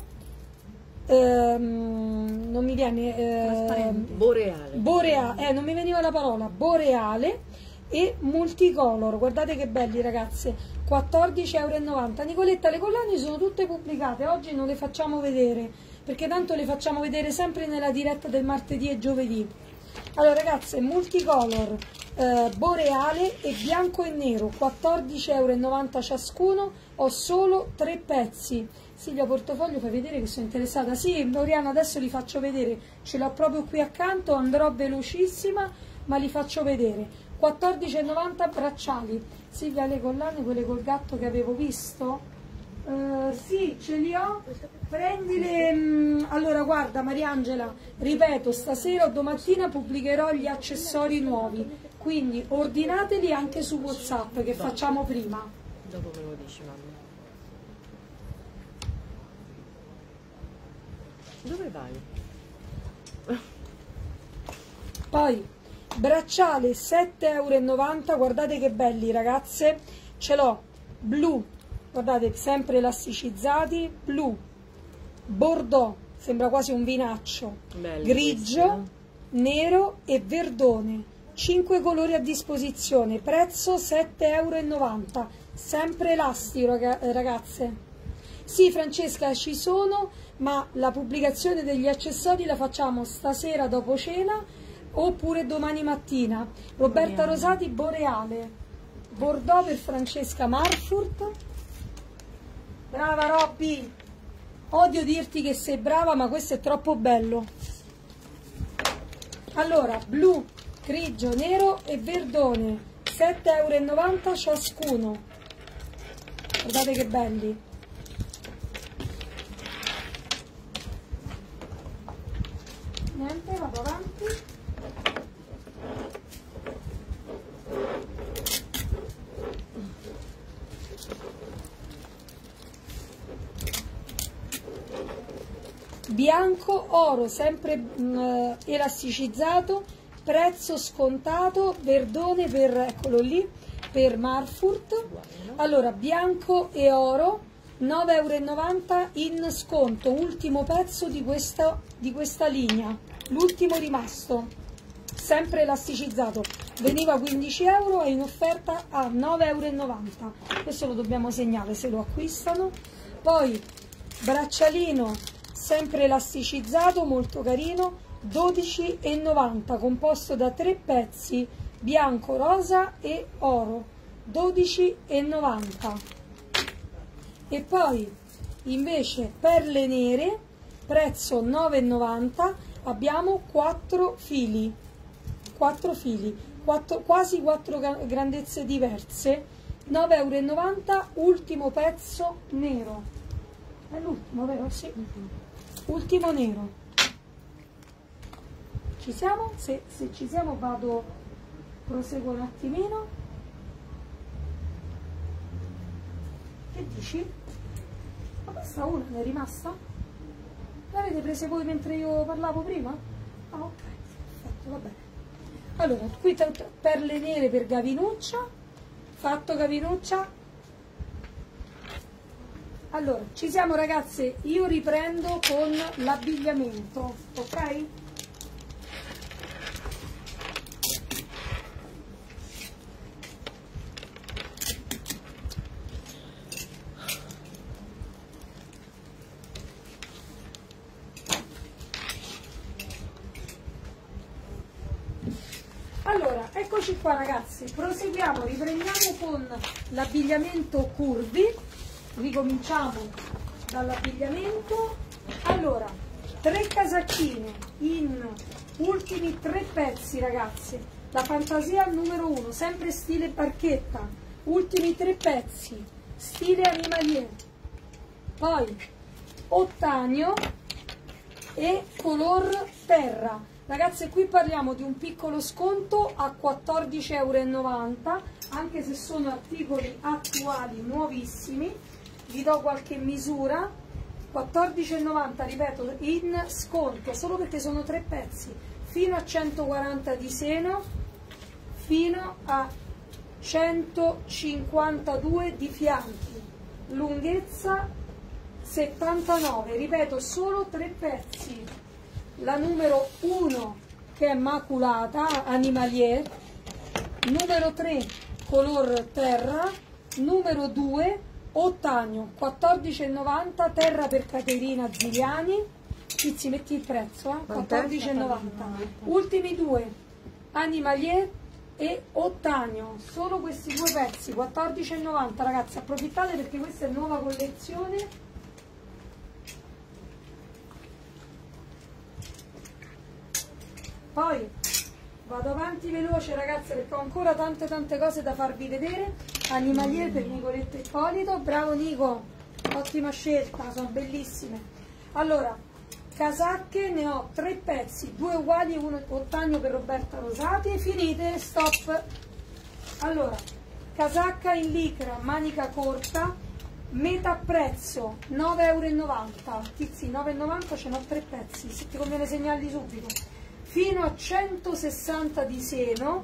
S2: ehm, non mi viene eh,
S3: boreale.
S2: boreale, eh, non mi veniva la parola, boreale e multicolor. Guardate che belli ragazze, quattordici e novanta euro. Nicoletta, le collane sono tutte pubblicate, oggi non le facciamo vedere perché tanto le facciamo vedere sempre nella diretta del martedì e giovedì. Allora ragazze, multicolor, eh, boreale e bianco e nero, quattordici e novanta euro ciascuno, ho solo tre pezzi. Silvia Portafoglio, fai vedere che sono interessata. Sì, Loriana, adesso li faccio vedere, ce l'ho proprio qui accanto, andrò velocissima, ma li faccio vedere. quattordici e novanta bracciali. Silvia, le collane, quelle col gatto che avevo visto? Uh, sì, ce li ho. Prendile. Mh, allora guarda Mariangela, ripeto, stasera o domattina pubblicherò gli accessori nuovi, quindi ordinateli anche su WhatsApp che facciamo prima.
S3: Dopo me lo dici, mamma. Dove vai?
S2: Poi bracciale sette e novanta euro, guardate che belli ragazze, ce l'ho blu, guardate sempre elasticizzati, blu, bordeaux, sembra quasi un vinaccio,
S3: Belli
S2: grigio,
S3: questi, eh?
S2: nero e verdone, cinque colori a disposizione, prezzo sette e novanta euro, sempre elastico ragazze. Sì Francesca, ci sono, ma la pubblicazione degli accessori la facciamo stasera dopo cena oppure domani mattina. Roberta Rosati, boreale, bordeaux per Francesca Marfurt. Brava Robby, odio dirti che sei brava, ma questo è troppo bello. Allora, blu, grigio, nero e verdone, sette e novanta euro ciascuno. Guardate che belli. Niente, vado avanti. Bianco, oro, sempre mh, elasticizzato, prezzo scontato, verdone per, eccolo lì, per Marfurt. Allora, bianco e oro, nove e novanta euro in sconto, ultimo pezzo di questa, di questa linea, l'ultimo rimasto, sempre elasticizzato, veniva quindici euro e in offerta a nove e novanta euro. Questo lo dobbiamo segnare se lo acquistano. Poi braccialino sempre elasticizzato, molto carino, dodici e novanta, composto da tre pezzi, bianco, rosa e oro. dodici e novanta. E poi invece perle nere, prezzo nove e novanta, abbiamo quattro fili, quattro fili, quattro, quasi quattro grandezze diverse, nove e novanta euro, ultimo pezzo nero. È l'ultimo, vero? Sì. Ultimo nero. Ci siamo? Se, se ci siamo vado, proseguo un attimino. Che dici? Ma questa una ne è rimasta? L'avete presa voi mentre io parlavo prima? Ah, ok, perfetto, va bene. Allora, qui perle nere per Gavinuccia, fatto Gavinuccia. Allora, ci siamo ragazze, io riprendo con l'abbigliamento, ok? Allora, eccoci qua ragazzi, proseguiamo, riprendiamo con l'abbigliamento curvi, ricominciamo dall'abbigliamento. Allora, tre casacchine in ultimi tre pezzi ragazzi, la fantasia numero uno, sempre stile barchetta, ultimi tre pezzi, stile animalier, poi ottanio e color terra. Ragazze, qui parliamo di un piccolo sconto a quattordici e novanta euro, anche se sono articoli attuali, nuovissimi. Vi do qualche misura, quattordici e novanta, ripeto, in sconto, solo perché sono tre pezzi, fino a centoquaranta di seno, fino a centocinquantadue di fianchi, lunghezza settantanove, ripeto, solo tre pezzi. La numero uno che è maculata, animalier, numero tre color terra, numero due ottanio, quattordici e novanta, terra per Caterina Ziliani. Tizi, metti il prezzo, eh? quattordici e novanta. Ultimi due, animalier e ottanio, solo questi due pezzi, quattordici e novanta ragazzi, approfittate perché questa è nuova collezione. Poi vado avanti veloce ragazze perché ho ancora tante tante cose da farvi vedere. Animalier per Nicoletta Ippolito, bravo Nico, ottima scelta, sono bellissime. Allora, casacche ne ho tre pezzi, due uguali e uno ottanio per Roberta Rosati. Finite, stop. Allora, casacca in licra, manica corta, metà prezzo, nove e novanta euro. Tizi, nove e novanta, ce n'ho tre pezzi, se ti conviene segnarli subito. Fino a centosessanta di seno,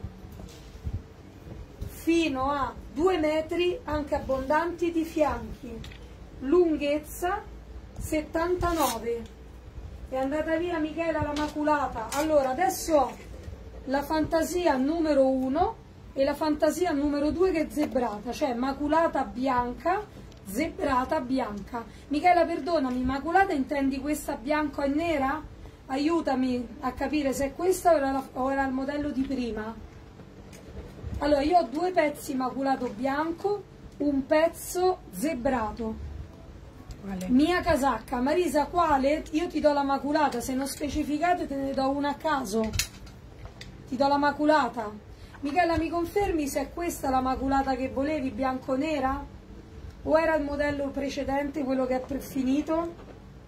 S2: fino a due metri anche abbondanti di fianchi, lunghezza settantanove. È andata via Michela la maculata. Allora adesso ho la fantasia numero uno e la fantasia numero due che è zebrata, cioè maculata bianca, zebrata bianca. Michela, perdonami, maculata intendi questa bianca e nera? Aiutami a capire se è questa o era, la, o era il modello di prima. Allora, io ho due pezzi maculato bianco, un pezzo zebrato. Vale. Mia casacca. Marisa, quale? Io ti do la maculata, se non specificate te ne do una a caso. Ti do la maculata. Michela, mi confermi se è questa la maculata che volevi, bianco-nera? O era il modello precedente, quello che è finito?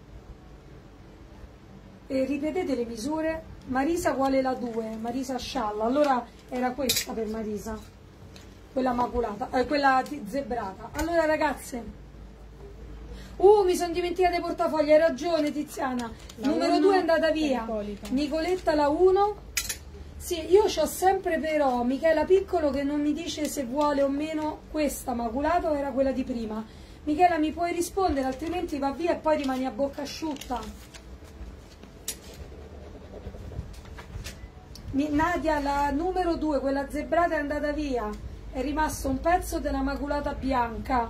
S2: E ripetete le misure. Marisa quale la due? Marisa Scialla. Allora era questa per Marisa, quella maculata, eh, quella zebrata. Allora ragazze, uh mi sono dimenticata i portafogli, hai ragione Tiziana, la numero due è andata via, Nicoletta la uno. Sì, io c'ho sempre però Michela Piccolo che non mi dice se vuole o meno questa maculata o era quella di prima. Michela, mi puoi rispondere, altrimenti va via e poi rimani a bocca asciutta. Nadia, la numero due, quella zebrata è andata via, è rimasto un pezzo della maculata bianca.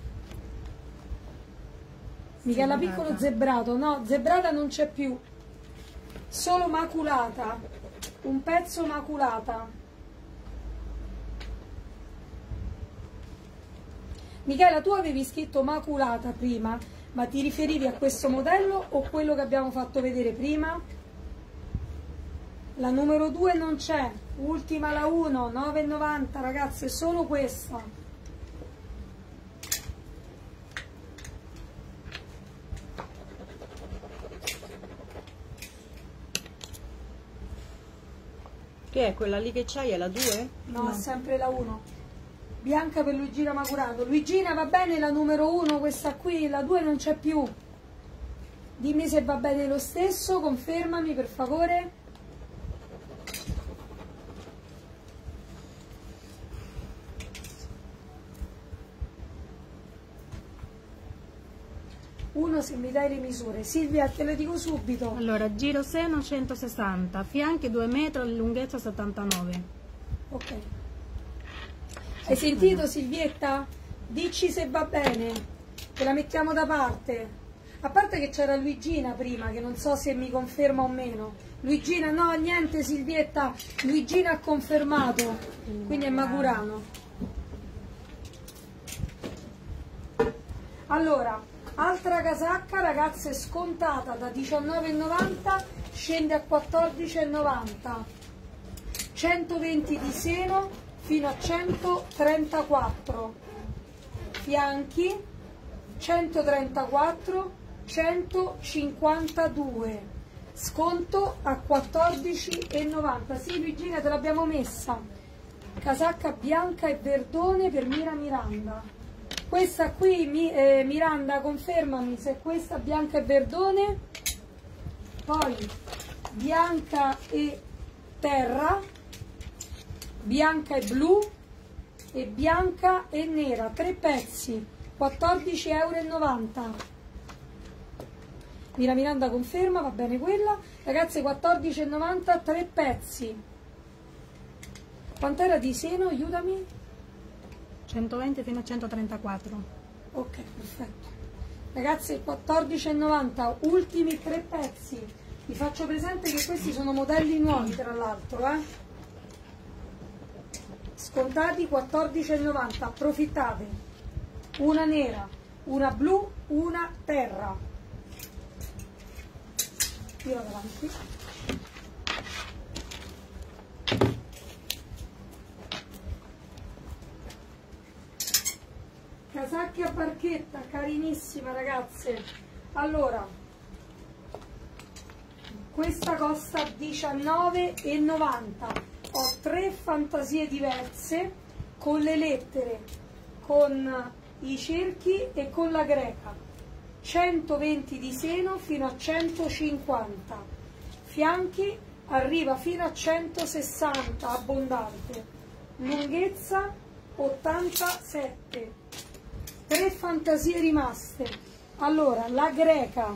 S2: Michela Piccolo zebrato, no, zebrata non c'è più, solo maculata, un pezzo maculata. Michela, tu avevi scritto maculata prima, ma ti riferivi a questo modello o quello che abbiamo fatto vedere prima? La numero due non c'è, ultima la uno, nove e novanta, ragazze, solo questa.
S3: Che è quella lì che c'hai? È la due?
S2: No, no, è sempre la uno. Bianca per Luigina Macurato. Luigina, va bene la numero uno, questa qui, la due non c'è più. Dimmi se va bene lo stesso, confermami per favore. Uno se mi dai le misure. Silvia, te le dico subito.
S5: Allora, giro seno centosessanta, fianchi due metri, lunghezza settantanove.
S2: Ok. Hai sentito Silvietta? Dici se va bene, te la mettiamo da parte. A parte che c'era Luigina prima, che non so se mi conferma o meno. Luigina, no, niente Silvietta, Luigina ha confermato, quindi è Macurano. Allora, altra casacca, ragazze, scontata da diciannove e novanta, scende a quattordici e novanta. centoventi di seno fino a centotrentaquattro. Fianchi, centotrentaquattro, centocinquantadue. Sconto a quattordici e novanta. Sì, Luigina, te l'abbiamo messa. Casacca bianca e verdone per Mira Miranda. Questa qui, mi, eh, Miranda, confermami se questa bianca e verdone. Poi bianca e terra, bianca e blu e bianca e nera. Tre pezzi, quattordici e novanta euro. Mira Miranda conferma, va bene quella. Ragazze, quattordici e novanta, tre pezzi. Quant'era di seno? Aiutami.
S5: centoventi fino a centotrentaquattro.
S2: Ok, perfetto. Ragazzi, quattordici e novanta, ultimi tre pezzi. Vi faccio presente che questi sono modelli nuovi, tra l'altro, eh? Scontati quattordici e novanta, approfittate. Una nera, una blu, una terra. Tiro avanti. Casacche a barchetta, carinissima ragazze. Allora, questa costa diciannove e novanta. Ho tre fantasie diverse con le lettere, con i cerchi e con la greca. centoventi di seno fino a centocinquanta. Fianchi arriva fino a centosessanta, abbondante. Lunghezza ottantasette. Tre fantasie rimaste. Allora, la greca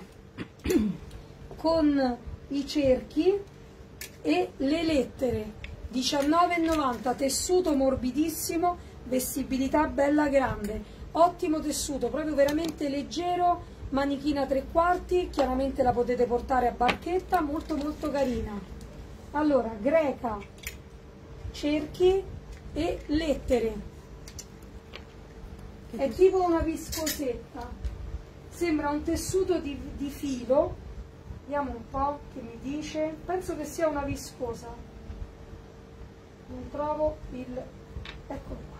S2: con i cerchi e le lettere, diciannove e novanta, tessuto morbidissimo, vestibilità bella grande, ottimo tessuto, proprio veramente leggero, manichina tre quarti, chiaramente la potete portare a barchetta, molto molto carina. Allora, greca, cerchi e lettere. È tipo una viscosetta, sembra un tessuto di, di filo. Vediamo un po' che mi dice. Penso che sia una viscosa, non trovo il, eccolo qua.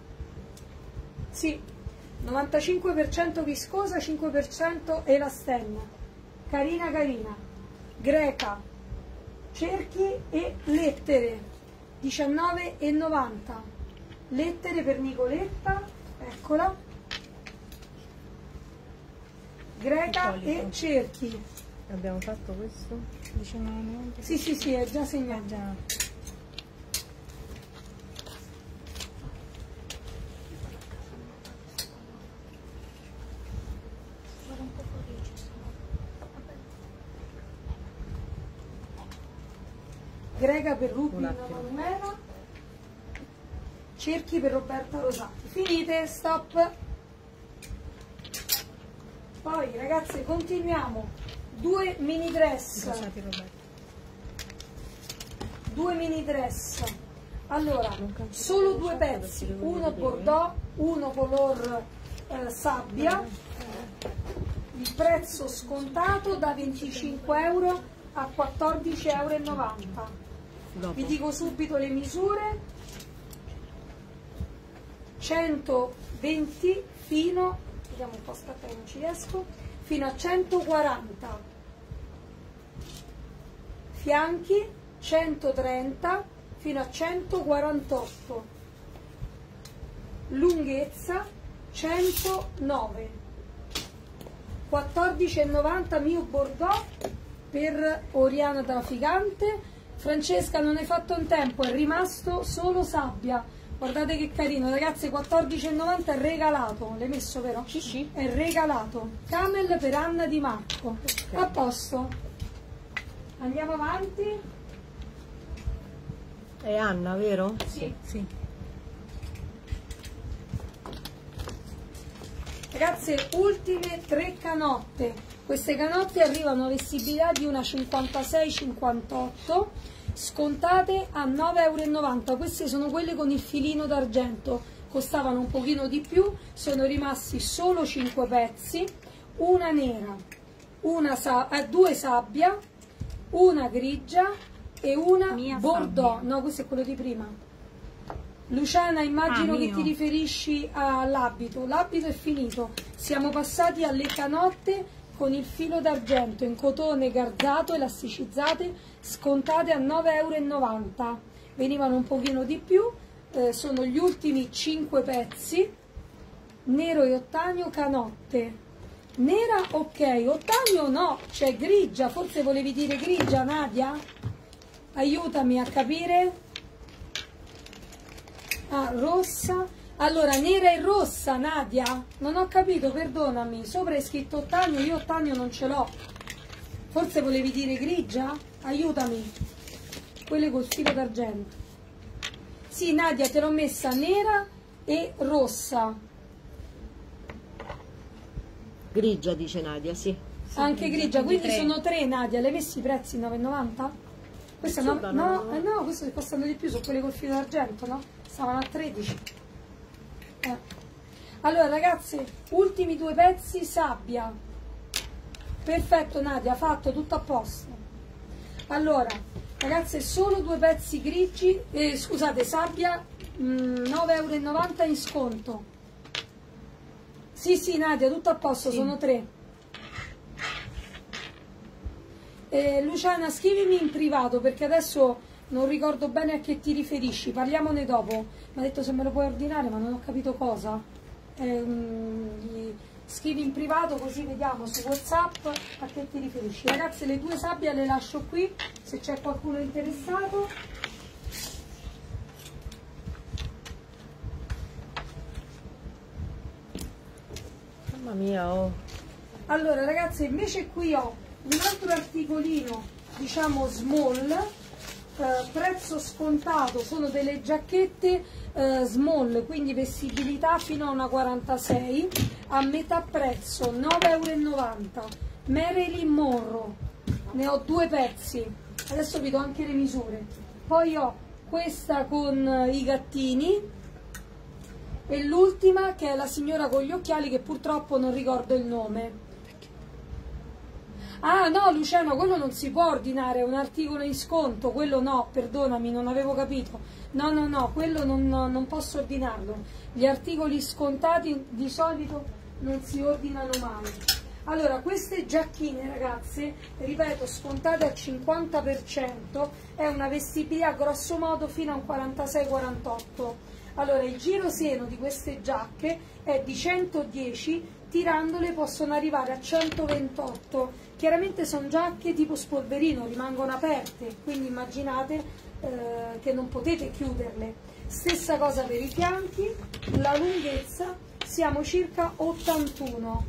S2: Sì, novantacinque per cento viscosa, cinque per cento elastenna. Carina carina. Greca, cerchi e lettere, diciannove e novanta. Lettere per Nicoletta, eccola, greca e cerchi.
S3: Abbiamo fatto questo?
S5: diciannove.
S2: Sì, sì, sì, è già segnato.
S5: Già.
S2: Greca per Rubina Manumela, cerchi per Roberta Rosati. Finite, stop. Poi ragazze continuiamo. Due mini dress.
S5: Rosati, Roberto.
S2: Due mini dress. Allora, solo due pezzi, uno bordeaux, uno color eh, sabbia, il prezzo scontato da venticinque euro a quattordici e novanta euro. Vi dico subito le misure: centoventi fino, vediamo un po', aspetta che non ci riesco, fino a centoquaranta, fianchi centotrenta fino a centoquarantotto, lunghezza centonove, quattordici e novanta mio Bordeaux per Oriana Trafficante. Francesca, non hai fatto in tempo, è rimasto solo sabbia. Guardate che carino, ragazzi, quattordici e novanta è regalato, l'hai messo, vero?
S3: Sì, sì.
S2: È regalato. Camel per Anna Di Marco.
S3: Okay.
S2: A posto. Andiamo avanti.
S3: È Anna, vero?
S2: Sì.
S5: Sì.
S2: Ragazze, ultime tre canotte. Queste canotte arrivano a vestibilità di una cinquantasei cinquantotto, scontate a nove e novanta euro. Queste sono quelle con il filino d'argento, costavano un pochino di più, sono rimasti solo cinque pezzi, una nera, una sa eh, due sabbia, una grigia e una
S5: Mia
S2: Bordeaux.
S5: sabbia.
S2: No, questo è quello di prima. Luciana, immagino
S5: Ah,
S2: che
S5: mio.
S2: ti riferisci all'abito. L'abito è finito, siamo passati alle canotte con il filo d'argento in cotone garzato, elasticizzate, scontate a nove e novanta euro. Venivano un pochino di più, eh, sono gli ultimi cinque pezzi, nero e ottanio canotte. Nera ok, ottanio no, c'è grigia, forse volevi dire grigia, Nadia? Aiutami a capire. Ah, rossa. Allora, nera e rossa, Nadia? Non ho capito, perdonami. Sopra è scritto ottanio, io ottanio non ce l'ho. Forse volevi dire grigia? Aiutami. Quelle col filo d'argento. Sì, Nadia, te l'ho messa nera e rossa.
S3: Grigia, dice Nadia, sì.
S2: Anche grigia, quindi
S5: tre.
S2: sono tre, Nadia. Le hai messi i prezzi nove e novanta? Queste no,
S3: Insomma,
S2: no,
S3: no.
S2: eh no, queste costano di più, sono quelle col filo d'argento, no? Stavano a tredici. Eh. Allora ragazze, ultimi due pezzi sabbia. Perfetto Nadia, fatto, tutto a posto. Allora ragazze, solo due pezzi grigi, eh, scusate, sabbia, mh, nove e novanta euro in sconto. Sì sì Nadia, tutto a posto,
S5: Sì.
S2: sono tre. Eh, Luciana, scrivimi in privato perché adesso non ricordo bene a che ti riferisci, parliamone dopo. Mi ha detto se me lo puoi ordinare, ma non ho capito cosa. Eh, mm, scrivi in privato così vediamo su WhatsApp a che ti riferisci. Ragazze, le due sabbie le lascio qui se c'è qualcuno interessato.
S3: Mamma mia, oh.
S2: Allora ragazze, invece qui ho un altro articolino, diciamo small, eh, prezzo scontato, sono delle giacchette eh, small, quindi vestibilità fino a una quarantasei, a metà prezzo, nove e novanta euro. Marilyn Monroe, ne ho due pezzi, adesso vi do anche le misure. Poi ho questa con eh, i gattini e l'ultima che è la signora con gli occhiali che purtroppo non ricordo il nome. Ah no Luciano, quello non si può ordinare, è un articolo in sconto, quello no, perdonami, non avevo capito. No, no, no, quello non, non posso ordinarlo. Gli articoli scontati di solito non si ordinano mai. Allora, queste giacchine ragazze, ripeto, scontate al cinquanta per cento, è una vestibilità grosso modo fino a un quarantasei quarantotto. Allora, il giro seno di queste giacche è di centodieci, tirandole possono arrivare a centoventotto. Chiaramente sono giacche tipo spolverino, rimangono aperte, quindi immaginate eh, che non potete chiuderle. Stessa cosa per i fianchi, la lunghezza siamo circa ottantuno.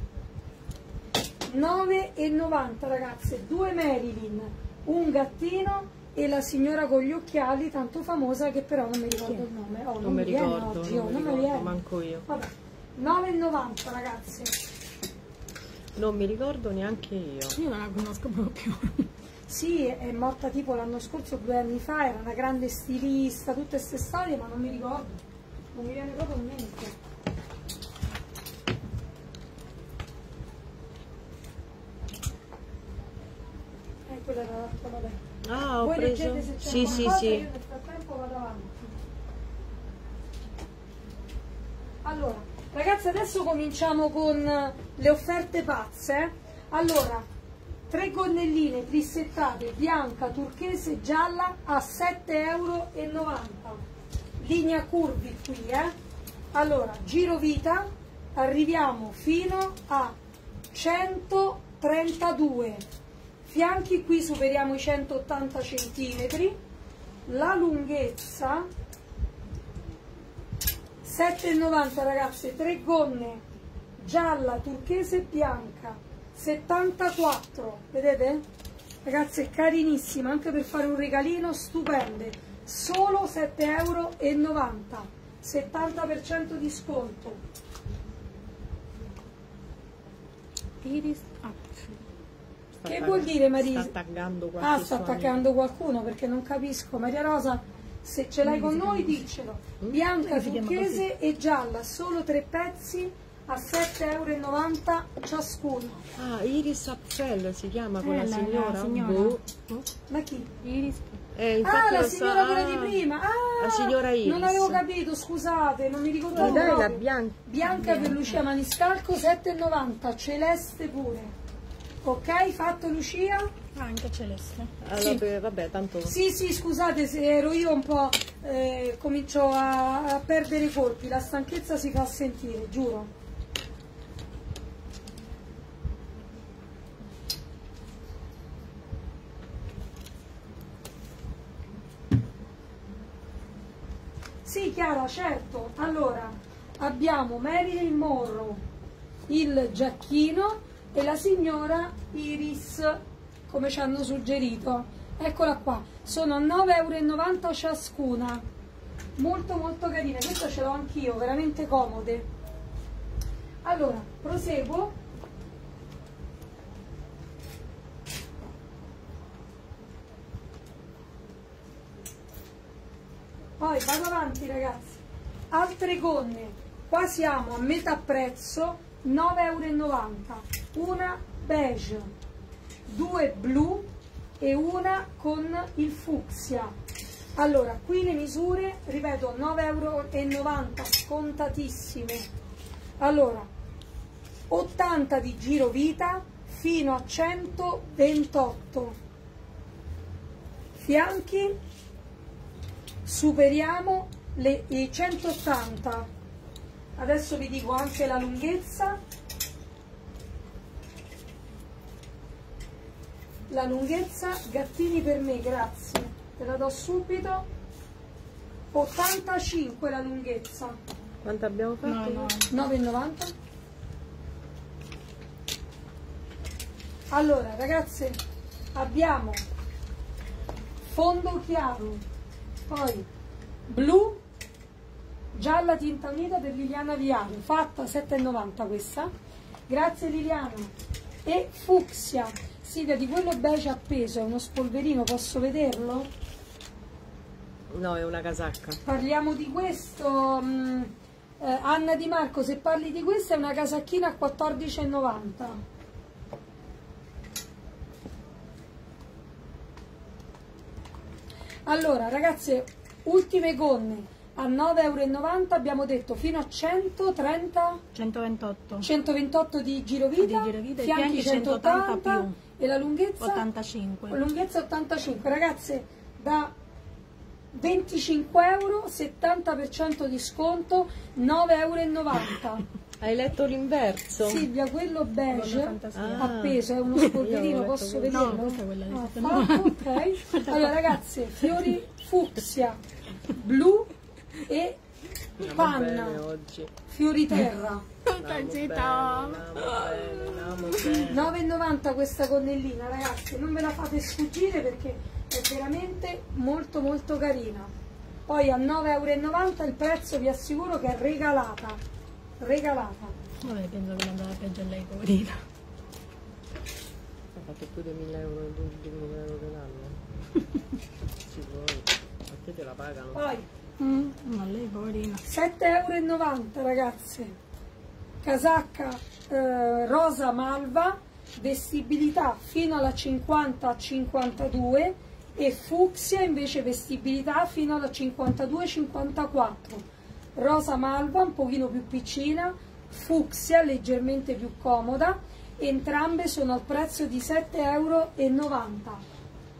S2: nove e novanta ragazze, due Marilyn, un gattino e la signora con gli occhiali tanto famosa che però non mi ricordo il nome. Oh, non,
S3: Non mi
S2: viene
S3: ricordo,
S2: oggi,
S3: non
S2: oh,
S3: mi
S2: non mi
S3: ricordo,
S2: viene.
S3: manco io.
S2: Vabbè, nove e novanta ragazze.
S3: Non mi ricordo neanche io.
S5: Io non la conosco proprio.
S2: Sì, è morta tipo l'anno scorso, due anni fa, era una grande stilista, tutte queste storie, ma non mi ricordo, non mi viene proprio in mente. tutto, vabbè.
S3: Ah, ho
S2: Voi
S3: preso.
S2: leggete se c'è
S3: Sì, sì,
S2: qualcosa,
S3: sì.
S2: io nel frattempo vado avanti. Allora, ragazzi, adesso cominciamo con le offerte pazze. eh. Allora, tre gonnelline plissettate, bianca, turchese e gialla a sette e novanta euro. Linea curvi qui, eh. Allora, giro vita, arriviamo fino a centotrentadue. Fianchi qui superiamo i centottanta centimetri. La lunghezza sette e novanta, ragazze, tre gonne, gialla, turchese e bianca, settantaquattro, vedete? Ragazze, carinissima, anche per fare un regalino, stupende, solo sette e novanta euro, settanta per cento di sconto.
S5: Iris up.
S3: Sta
S2: Che
S3: attacca-
S2: vuol dire, Marisa?
S3: Sta attaccando qualche
S2: Ah, sta
S3: suo amico.
S2: attaccando qualcuno perché non capisco. Maria Rosa, se ce l'hai con noi, diccelo. Bianca,
S5: si chiama
S2: turchese e gialla, solo tre pezzi a sette e novanta euro ciascuno.
S3: Ah, Iris Apfel si chiama quella
S5: Eh, la- la
S3: signora?
S5: signora.
S3: Boh.
S5: Boh.
S2: Ma chi?
S5: Iris.
S3: Eh, infatti
S2: Ah, la
S3: lo so-
S2: signora quella
S3: ah,
S2: di prima. Ah,
S3: la signora Iris.
S2: non avevo capito, scusate, non mi ricordavo.
S3: Ma dai, la
S2: proprio.
S3: bianca.
S2: Bianca per Lucia Maniscalco, sette e novanta, celeste pure. Ok, fatto Lucia?
S5: Ah, anche celeste.
S3: Ah,
S2: Sì.
S3: vabbè, vabbè, tanto.
S2: Sì, sì, scusate se ero io un po', eh, comincio a, a perdere i colpi, la stanchezza si fa sentire, giuro. Sì, Chiara, certo. Allora, abbiamo Marilyn Monroe, il giacchino e la signora Iris, come ci hanno suggerito. Eccola qua, sono a nove e novanta euro ciascuna, molto molto carine, questa ce l'ho anch'io, veramente comode. Allora, proseguo. Poi vado avanti, ragazzi. Altre gonne, qua siamo a metà prezzo, nove e novanta euro, una beige, due blu e una con il fucsia. Allora, qui le misure, ripeto, nove e novanta euro, scontatissime. Allora, ottanta di giro vita fino a centoventotto. Fianchi superiamo le, i centottanta. Adesso vi dico anche la lunghezza. La lunghezza, gattini per me, grazie, te la do subito. ottantacinque la lunghezza,
S3: Quanto abbiamo fatto?
S5: No, no.
S2: nove e novanta. Allora, ragazze, abbiamo fondo chiaro, poi blu, gialla tinta unita per Liliana Viano, fatta sette e novanta questa, grazie Liliana, e fucsia. Silvia, di quello beige appeso è uno spolverino, posso vederlo?
S3: No, è una casacca.
S2: Parliamo di questo, mh, eh, Anna Di Marco, se parli di questo è una casacchina a quattordici e novanta. Allora ragazze, ultime gonne a nove e novanta euro, abbiamo detto fino a centotrenta,
S5: centoventotto.
S2: centoventotto di girovita,
S5: Di girovita, i
S2: fianchi
S5: fianchi
S2: centottanta
S5: centottanta più.
S2: e la lunghezza
S5: ottantacinque.
S2: lunghezza ottantacinque. Ragazze, da venticinque euro, settanta per cento di sconto, nove e novanta euro.
S3: Hai letto l'inverso?
S2: Silvia, quello beige
S5: fantasia.
S2: appeso è uno
S3: Io
S2: spolverino,
S3: avevo
S2: posso
S3: letto
S2: vederlo?
S5: No, questa è quella di
S2: Ah,
S5: sette e
S2: fatto, ok. Allora ragazze, fiori fucsia, blu e
S3: Andiamo bene
S2: panna,
S3: oggi.
S2: fiori terra.
S3: Andiamo bene, andiamo bene, andiamo bene.
S2: nove e novanta questa gonnellina, ragazzi, non ve la fate sfuggire perché è veramente molto molto carina. Poi a nove e novanta euro il prezzo vi assicuro che è regalata, regalata.
S5: Vabbè, penso che andava peggio a lei, poverina.
S3: Ha fatto più di mille euro, duemila euro l'anno. Sì, poi, a te te la pagano.
S2: Poi
S5: Mm, ma lei, poverina.
S2: sette e novanta euro, ragazze, casacca eh, rosa malva, vestibilità fino alla cinquanta cinquantadue e fucsia invece vestibilità fino alla cinquantadue cinquantaquattro. Rosa malva un pochino più piccina, fucsia leggermente più comoda, entrambe sono al prezzo di sette e novanta euro.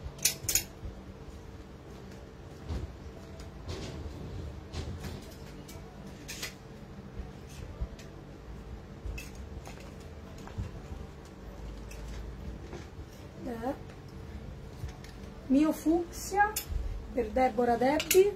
S2: Mio fucsia per Deborah Debbie,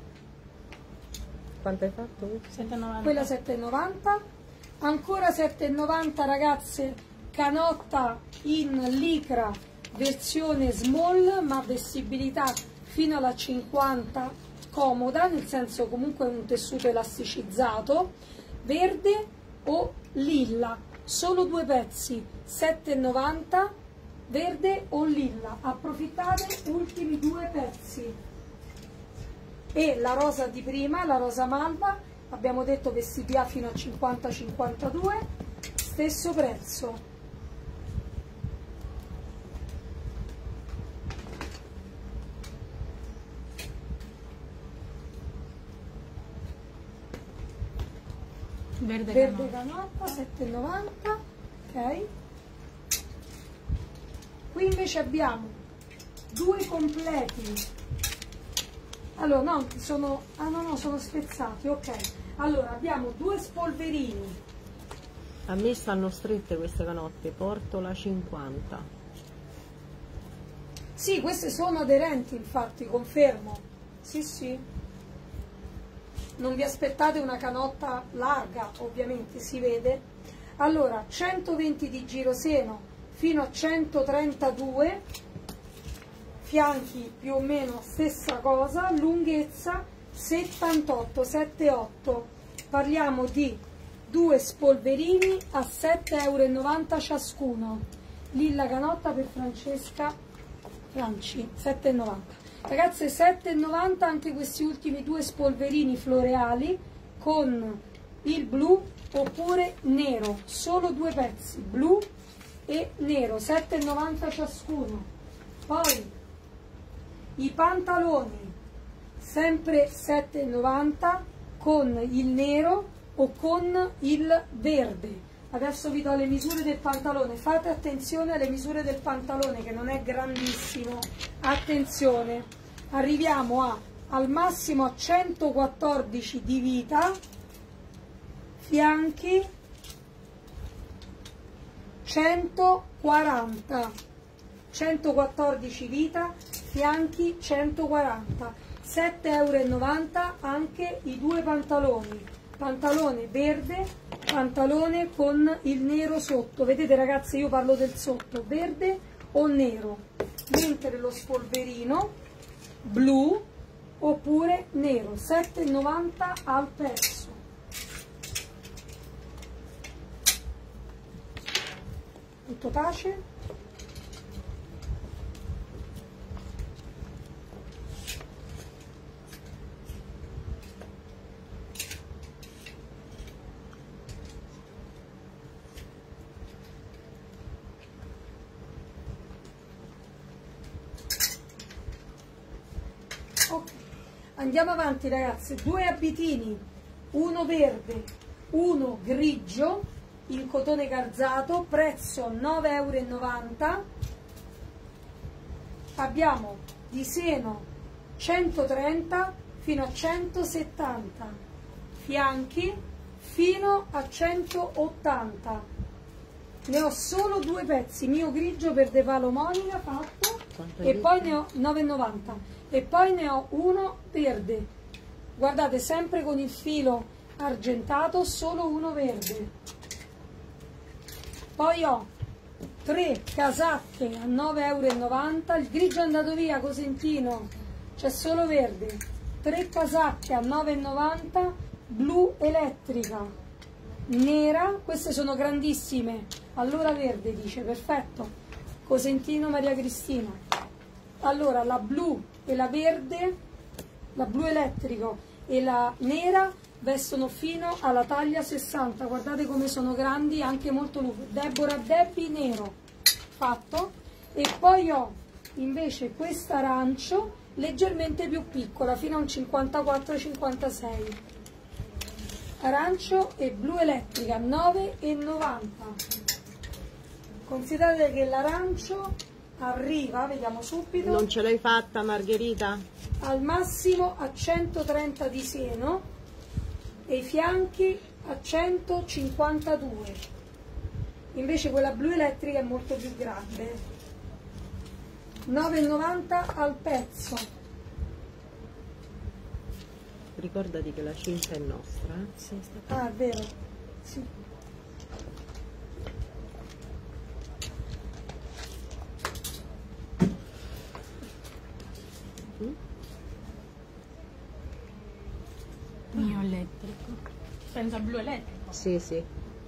S3: Quanto hai fatto?
S5: sette e novanta.
S2: quella sette e novanta, ancora sette e novanta ragazze, canotta in licra versione small ma vestibilità fino alla cinquanta, comoda, nel senso comunque un tessuto elasticizzato, verde o lilla, solo due pezzi, sette e novanta, verde o lilla, approfittate, ultimi due pezzi. E la rosa di prima, la rosa malva, abbiamo detto vestibilità fino a cinquanta cinquantadue, stesso prezzo.
S5: Verde,
S2: Verde
S5: canotta.
S2: canotta, sette e novanta, ok. Qui invece abbiamo due completi. Allora, no, sono, ah no, no, sono spezzati, ok. Allora, abbiamo due spolverini.
S3: A me stanno strette queste canotte, porto la cinquanta.
S2: Sì, queste sono aderenti, infatti, confermo. Sì, sì. Non vi aspettate una canotta larga, ovviamente, si vede. Allora, centoventi di giroseno fino a centotrentadue, fianchi più o meno stessa cosa, lunghezza settantotto, settantotto. Parliamo di due spolverini a sette e novanta euro ciascuno. Lilla canotta per Francesca Franci, sette e novanta. Ragazze, sette e novanta anche questi ultimi due spolverini floreali con il blu oppure nero, solo due pezzi, blu e nero, sette e novanta ciascuno. Poi i pantaloni sempre sette e novanta con il nero o con il verde. Adesso vi do le misure del pantalone, fate attenzione alle misure del pantalone che non è grandissimo, attenzione, arriviamo a al massimo a centoquattordici di vita, fianchi centoquaranta, centoquattordici vita, fianchi centoquaranta, sette e novanta euro anche i due pantaloni, pantalone verde, pantalone con il nero sotto, vedete ragazzi, io parlo del sotto, verde o nero, mentre lo spolverino blu oppure nero, sette e novanta al pezzo. Tutto tace? Ok, andiamo avanti ragazzi, due abitini, uno verde, uno grigio in cotone garzato, prezzo nove e novanta euro. Abbiamo di seno centotrenta fino a centosettanta, fianchi fino a centottanta. Ne ho solo due pezzi, mio grigio per De Palo Monica fatto, e poi ne ho nove e novanta, e poi ne ho uno verde, guardate, sempre con il filo argentato, solo uno verde. Poi ho tre casacche a nove e novanta euro, il grigio è andato via Cosentino, c'è solo verde, tre casacche a nove e novanta, blu elettrica, nera, queste sono grandissime, allora verde dice, perfetto, Cosentino Maria Cristina. Allora la blu e la verde, la blu elettrico e la nera vestono fino alla taglia sessanta, guardate come sono grandi, anche molto lunghi. Deborah Debbie nero, fatto. E poi ho invece questa arancio leggermente più piccola, fino a un cinquantaquattro cinquantasei. Arancio e blu elettrica, nove e novanta. Considerate che l'arancio arriva, vediamo subito,
S3: Non ce l'hai fatta, Margherita?
S2: al massimo a centotrenta di seno e i fianchi a centocinquantadue. Invece quella blu elettrica è molto più grande. nove e novanta al pezzo.
S3: Ricordati che la cinta è nostra. Eh?
S5: Sì, sta
S2: Ah, è vero. Sì.
S5: mio elettrico. Senza blu elettrico.
S3: Sì, sì.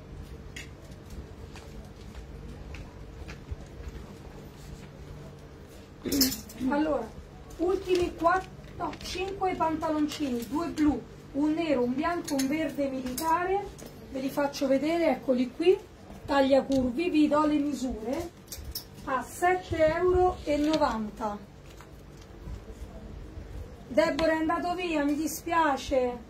S2: Allora, ultimi quattro, no, cinque pantaloncini, due blu, un nero, un bianco, un verde militare. Ve li faccio vedere, eccoli qui. Taglia curvi, vi do le misure a sette e novanta euro. Deborah è andato via, mi dispiace.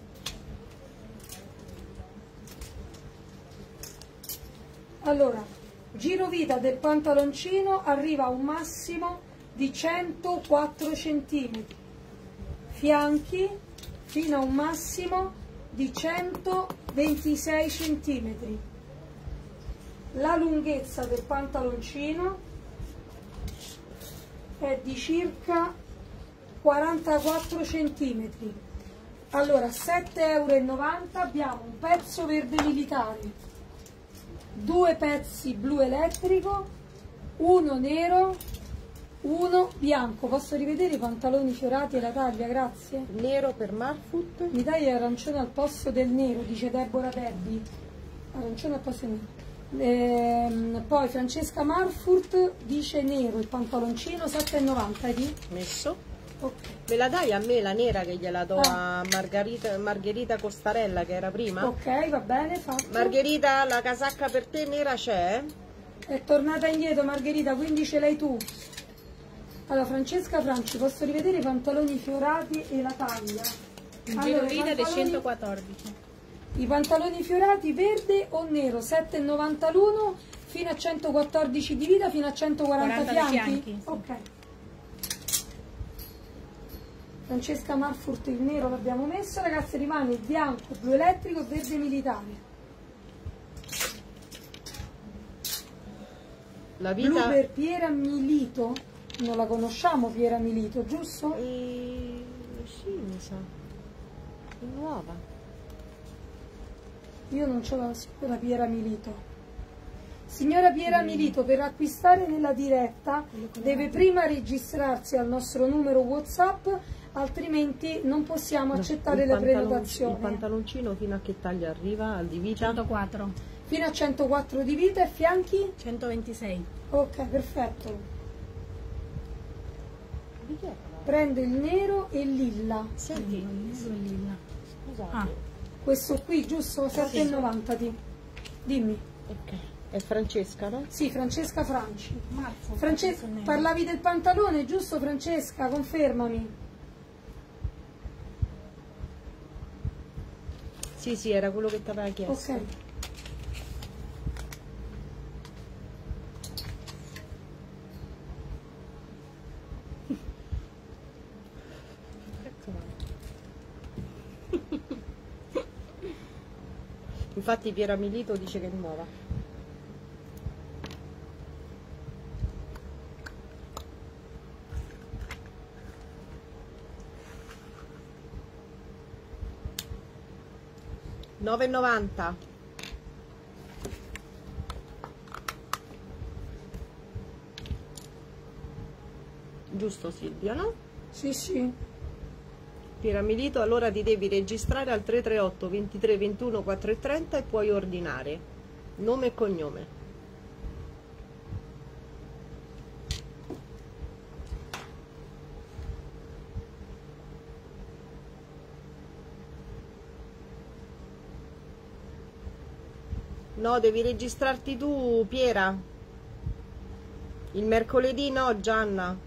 S2: Allora, giro vita del pantaloncino arriva a un massimo di centoquattro centimetri, fianchi fino a un massimo di centoventisei centimetri. La lunghezza del pantaloncino è di circa quarantaquattro centimetri. Allora, sette e novanta euro abbiamo un pezzo verde militare, due pezzi blu elettrico, uno nero, uno bianco. Posso rivedere i pantaloni fiorati e la taglia, grazie?
S3: Nero per Marfoot.
S2: Mi dai arancione al posto del nero, dice Deborah Debbie. Arancione al posto del nero. Ehm, poi Francesca Marfurt dice nero, il pantaloncino sette e novanta, vedi?
S3: Messo.
S2: Ok.
S3: Me la dai a me la nera che gliela do
S2: Ah.
S3: a Margherita, Margherita Costarella che era prima?
S2: Ok, va bene, fatto.
S3: Margherita, la casacca per te nera c'è?
S2: È tornata indietro Margherita, quindi ce l'hai tu. Allora, Francesca Franci, posso rivedere i pantaloni fiorati e la taglia?
S5: Il
S2: Allora,
S5: giro
S2: i
S5: vita del
S2: pantaloni-
S5: centoquattordici.
S2: I pantaloni fiorati verde o nero, sette e novanta l'uno, fino a centoquattordici di vita, fino a centoquaranta
S5: quaranta di
S2: fianchi?
S5: fianchi, sì.
S2: Ok. Francesca Marfurt il nero l'abbiamo messo, ragazzi, rimane il bianco, blu elettrico e verde militare.
S3: La
S2: Blu
S3: vita...
S2: per Piera Milito, non la conosciamo Piera Milito, giusto?
S3: Eh, sì, mi sa. È nuova.
S2: Io non ce l'ho la Piera Milito. Signora Piera Milito, per acquistare nella diretta deve prima registrarsi al nostro numero WhatsApp, altrimenti non possiamo accettare
S3: il
S2: le
S3: pantalon-
S2: prenotazioni.
S3: Il pantaloncino fino a che taglia arriva? Al di vita?
S5: centoquattro.
S2: Fino a centoquattro di vita e fianchi?
S5: centoventisei.
S2: Ok, perfetto.
S3: Di che era?
S2: Prendo il nero e il lilla.
S3: Senti,
S5: Nero e lilla.
S3: scusate.
S5: Ah,
S2: Questo qui, giusto? sette e novanta di. Dimmi.
S3: Ok. È Francesca, no?
S2: Sì, Francesca Franci.
S5: marzo.
S2: Francesca,
S5: nero.
S2: parlavi del pantalone, giusto Francesca? Confermami.
S3: Sì, sì, era quello che ti aveva chiesto.
S2: Ok.
S3: Infatti Piera Milito dice che è nuova. nove e novanta. Giusto Silvia, no?
S2: Sì, sì.
S3: Piera Milito, allora ti devi registrare al tre tre otto ventitré ventuno quattrocentotrenta e puoi ordinare nome e cognome. No, devi registrarti tu, Piera. Il mercoledì no, Gianna.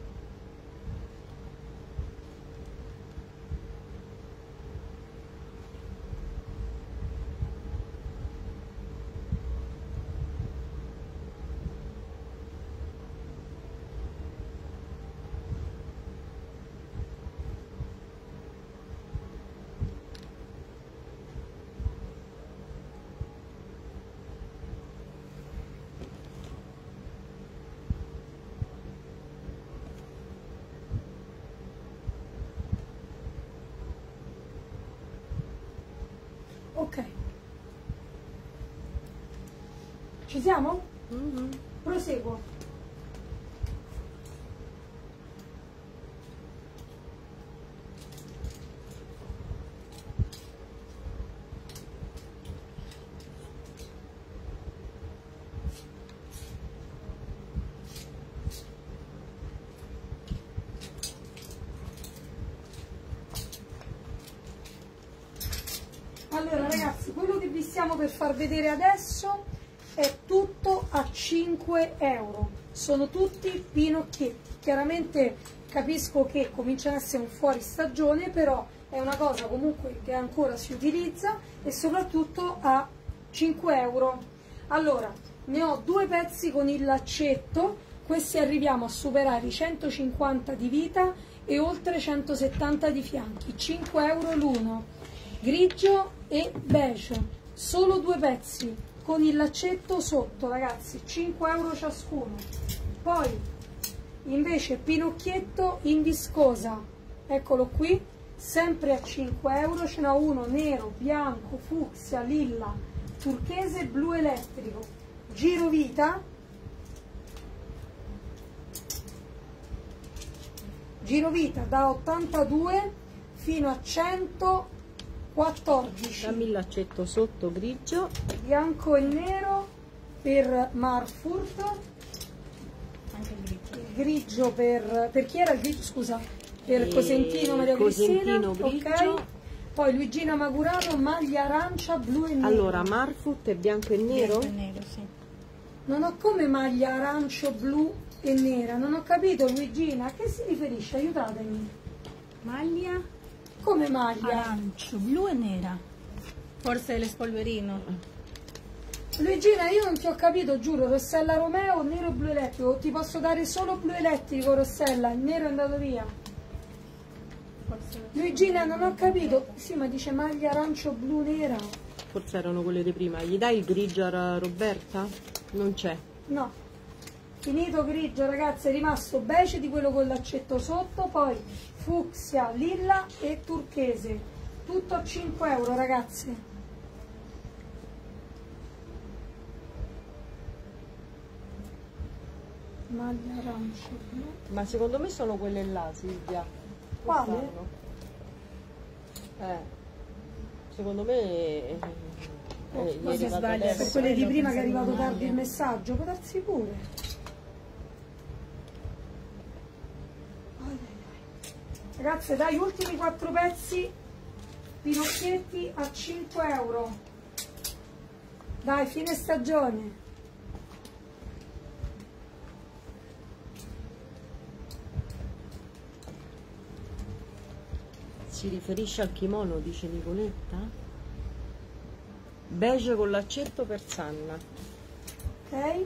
S2: Ok, ci siamo?
S3: Mm-hmm.
S2: Proseguo. Allora ragazzi, quello che vi stiamo per far vedere adesso è tutto a cinque euro, sono tutti pinocchietti. Chiaramente capisco che cominciano ad essere un fuori stagione, però è una cosa comunque che ancora si utilizza e soprattutto a cinque euro. Allora, ne ho due pezzi con il laccetto, questi arriviamo a superare i centocinquanta di vita e oltre centosettanta di fianchi, cinque euro l'uno. Grigio e beige, solo due pezzi con il laccetto sotto, ragazzi, cinque euro ciascuno. Poi invece pinocchietto in viscosa, eccolo qui, sempre a cinque euro. Ce n'ho uno nero, bianco, fucsia, lilla, turchese e blu elettrico, girovita, girovita da ottantadue fino a centoquattordici.
S3: Dammi il laccetto sotto grigio.
S2: Bianco e nero per Marfurt.
S5: Anche il grigio.
S2: Il grigio per... per chi era il grigio? Scusa. Per
S3: E
S2: Cosentino Maria
S3: Cosentino
S2: Cristina.
S3: grigio.
S2: Ok. Poi Luigina Magurato, maglia arancia, blu e nero.
S3: Allora, Marfut è bianco e nero?
S5: Bianco e nero, sì.
S2: Non ho come maglia arancio, blu e nera. Non ho capito, Luigina. A che si riferisce? Aiutatemi.
S5: Maglia
S2: Come maglia?
S5: arancio, blu e nera. Forse l'espolverino.
S2: Luigina, io non ti ho capito, giuro. Rossella Romeo, nero e blu elettrico. Ti posso dare solo blu elettrico, Rossella. Il nero è andato via.
S5: Forse
S2: Luigina, non ho capito. Sì, ma dice maglia arancio, blu, nera.
S3: Forse erano quelle di prima. Gli dai il grigio a Roberta? Non c'è.
S2: No. Finito grigio, ragazzi, è rimasto beige di quello con l'accetto sotto, poi fucsia, lilla e turchese. Tutto a cinque euro, ragazzi. Maglia arancio, blu.
S3: Ma secondo me sono quelle là, Silvia.
S2: Quale?
S3: Quest'anno. Eh. Secondo me... Eh,
S2: Oh,
S3: eh, gli
S2: ma
S3: è
S2: si
S3: arrivato
S5: sbaglia,
S3: adesso.
S2: Per quelle di
S5: Quello
S2: prima che è
S5: pensavo
S2: arrivato
S5: maglia.
S2: tardi il messaggio, può darsi pure. Ai, ai, ai. Ragazzi, dai, ultimi quattro pezzi, pinocchietti a cinque euro. Dai, fine stagione.
S3: Si riferisce al kimono, dice Nicoletta? Beige con l'accetto per Sanna.
S2: Ok?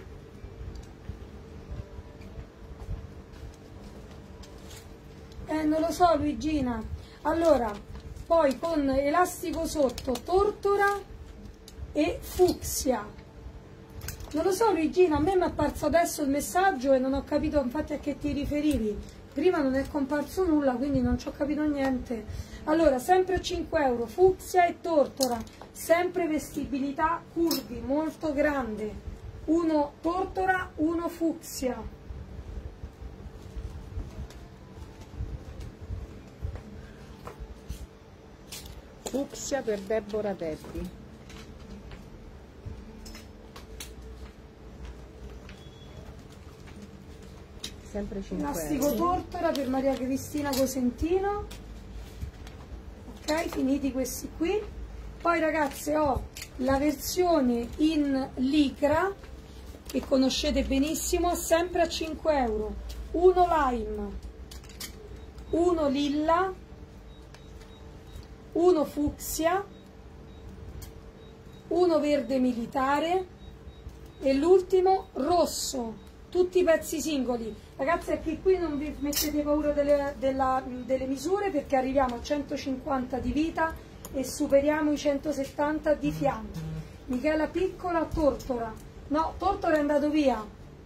S2: Eh, non lo so, Luigina. Allora, poi con elastico sotto, tortora e fucsia. Non lo so, Luigina, a me mi è apparso adesso il messaggio e non ho capito infatti a che ti riferivi. Prima non è comparso nulla, quindi non ci ho capito niente. Allora, sempre a cinque euro, fucsia e tortora, sempre vestibilità curvi, molto grande. Uno tortora, uno fucsia.
S3: Fucsia per Deborah Teddy. Sempre cinque
S2: Elastico
S3: euro.
S2: tortora per Maria Cristina Cosentino. Ok, finiti questi qui. Poi ragazze ho la versione in licra che conoscete benissimo, sempre a cinque euro, uno lime, uno lilla, uno fucsia, uno verde militare e l'ultimo rosso, tutti i pezzi singoli. Ragazzi, anche qui non vi mettete paura delle, della, delle misure, perché arriviamo a centocinquanta di vita e superiamo i centosettanta di fianchi. Michela piccola, tortora, no, tortora è andato via.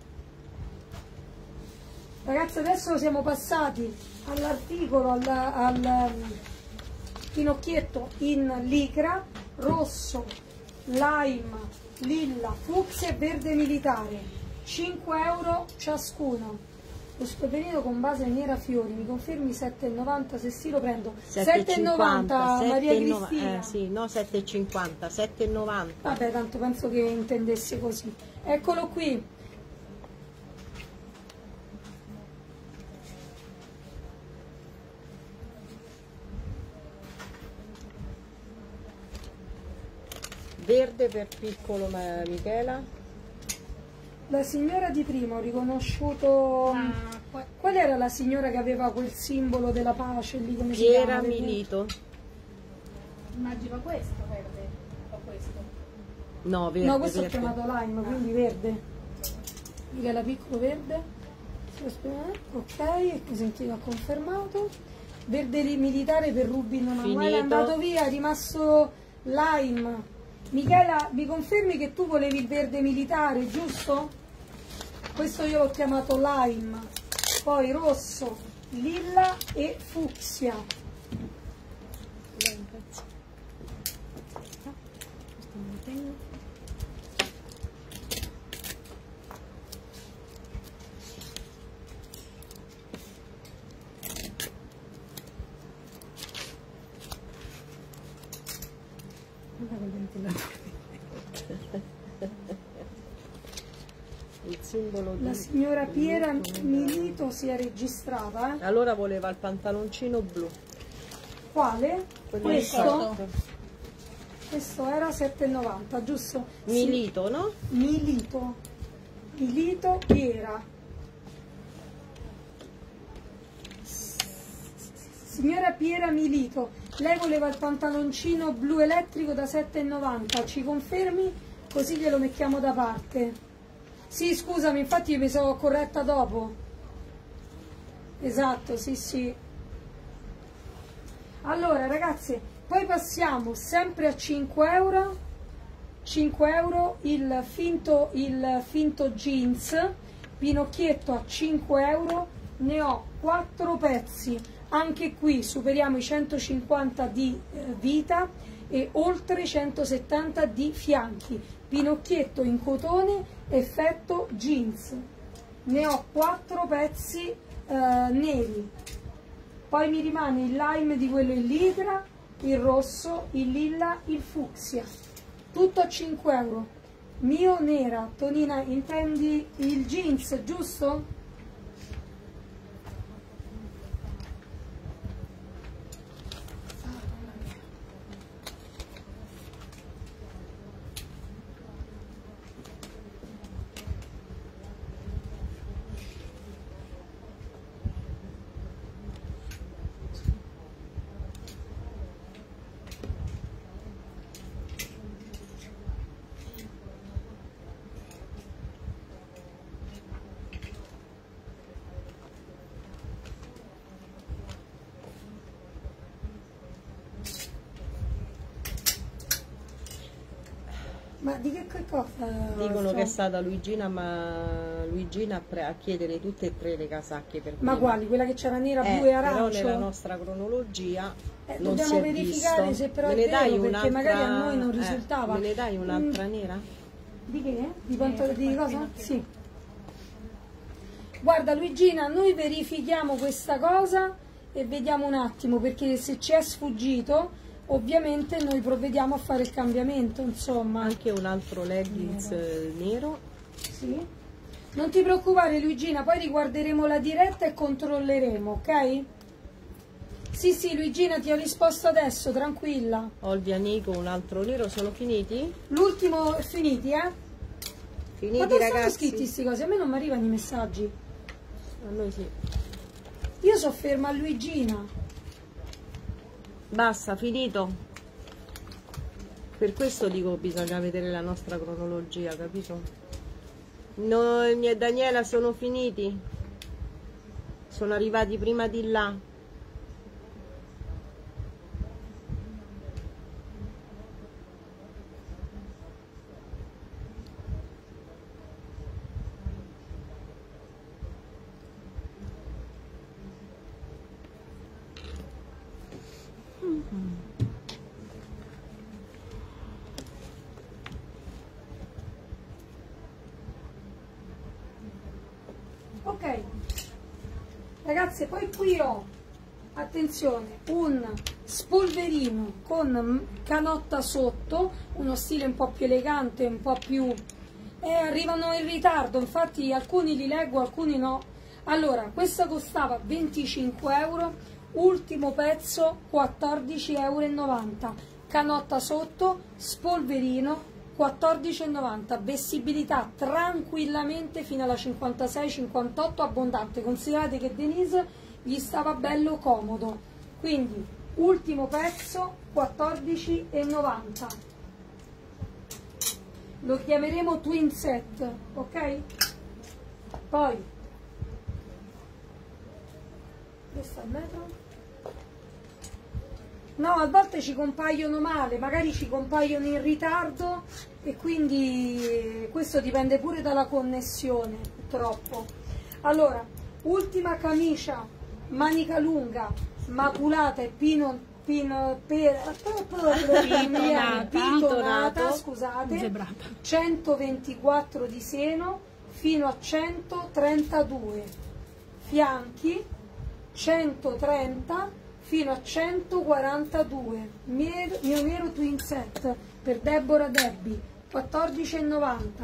S2: Ragazzi, adesso siamo passati all'articolo, al, al pinocchietto in licra, rosso, lime, lilla, fucsia e verde militare, cinque euro ciascuno. Lo speperino con base nera fiori, mi confermi sette e novanta se sì lo prendo? sette e novanta Maria Cristina?
S3: Eh, sì, no, sette e cinquanta, sette e novanta.
S2: Vabbè, tanto penso che intendesse così. Eccolo qui.
S3: Verde per piccolo, ma Michela.
S2: La signora di prima ho riconosciuto.
S5: Ah,
S2: Qual era la signora che aveva quel simbolo della pace lì? Come si
S3: Piera
S2: chiama?
S3: Milito.
S5: immagino questo verde o questo.
S3: No, verde.
S2: No, questo
S3: verde.
S2: ho chiamato lime, quindi verde. Michela piccolo verde. Ok, Cosentino ha confermato. Verde militare per Rubino Manuele, è
S3: Finito.
S2: andato via, è rimasto lime. Michela, mi confermi che tu volevi il verde militare, giusto? Questo io l'ho chiamato lime, poi rosso, lilla e fucsia.
S3: Il simbolo di...
S2: La signora Piera Milito si è registrata, eh?
S3: Allora voleva il pantaloncino blu.
S2: Quale?
S3: Quello
S2: Questo?
S3: sotto.
S2: Questo era sette e novanta, giusto? Sì.
S3: Milito, no?
S2: Milito. Milito Piera. Signora Piera Milito, lei voleva il pantaloncino blu elettrico da sette e novanta, ci confermi? Così glielo mettiamo da parte. Sì, scusami, infatti io mi sono corretta dopo. Esatto, sì, sì. Allora, ragazzi, poi passiamo sempre a cinque euro. cinque euro il finto, il finto jeans, pinocchietto a cinque euro, ne ho quattro pezzi. Anche qui superiamo i centocinquanta di eh, vita e oltre centosettanta di fianchi. Pinocchietto in cotone, effetto jeans. Ne ho quattro pezzi eh, neri. Poi mi rimane il lime di quello in licra, il rosso, il lilla, il fucsia. Tutto a cinque euro. Mio nera. Tonina, intendi il jeans, giusto? Ma di che, che cosa?
S3: Dicono
S2: sto-
S3: che è stata Luigina, ma Luigina a, pre- a chiedere tutte e tre le casacche per
S2: Ma
S3: prima.
S2: quali? Quella che c'era nera,
S3: Eh,
S2: blu e
S3: però
S2: arancio?
S3: nella nostra cronologia
S2: Eh,
S3: non si
S2: dobbiamo
S3: è
S2: verificare
S3: visto.
S2: se però
S3: Me
S2: è
S3: ne dai
S2: vero, perché
S3: un'altra-
S2: magari a noi non
S3: eh,
S2: risultava.
S3: me ne dai un'altra
S2: Mm.
S3: nera?
S2: Di che? Di quanto
S5: Eh,
S2: di
S5: qualche
S2: cosa?
S5: notte.
S2: Sì. Guarda Luigina, noi verifichiamo questa cosa e vediamo un attimo, perché se ci è sfuggito, ovviamente noi provvediamo a fare il cambiamento, insomma.
S3: Anche un altro leggings eh, nero.
S2: Sì. Non ti preoccupare Luigina, poi riguarderemo la diretta e controlleremo, ok? Sì, sì, Luigina, ti ho risposto adesso, tranquilla.
S3: Olvia Nico, un altro nero, sono finiti?
S2: L'ultimo è finiti, eh?
S3: Finiti,
S2: Ma dove sono
S3: ragazzi?
S2: scritti questi cose? A me non mi arrivano i messaggi.
S3: A noi sì.
S2: Io sono ferma a Luigina.
S3: Basta, finito. Per questo dico bisogna vedere la nostra cronologia, capito? Noi e Daniela sono finiti. Sono arrivati prima di là.
S2: Ok, ragazze, poi qui ho, attenzione, un spolverino con canotta sotto, uno stile un po' più elegante, un po' più... Eh, arrivano in ritardo, infatti alcuni li leggo, alcuni no. Allora, questa costava venticinque euro, ultimo pezzo quattordici e novanta euro, canotta sotto, spolverino, quattordici e novanta, vestibilità tranquillamente fino alla cinquantasei cinquantotto, abbondante. Considerate che Denise gli stava bello comodo, quindi ultimo pezzo quattordici e novanta, lo chiameremo twin set, ok? Poi questo al metro. No, a volte ci compaiono male, magari ci compaiono in ritardo e quindi questo dipende pure dalla connessione, purtroppo. Allora, ultima camicia, manica lunga, maculata e pino, pino, per,
S5: Pitonata.
S2: pitonata, scusate,
S5: Zebrata.
S2: centoventiquattro di seno fino a centotrentadue, fianchi centotrenta fino a centoquarantadue, mio, mio nero twin set per Deborah Debbie, quattordici e novanta.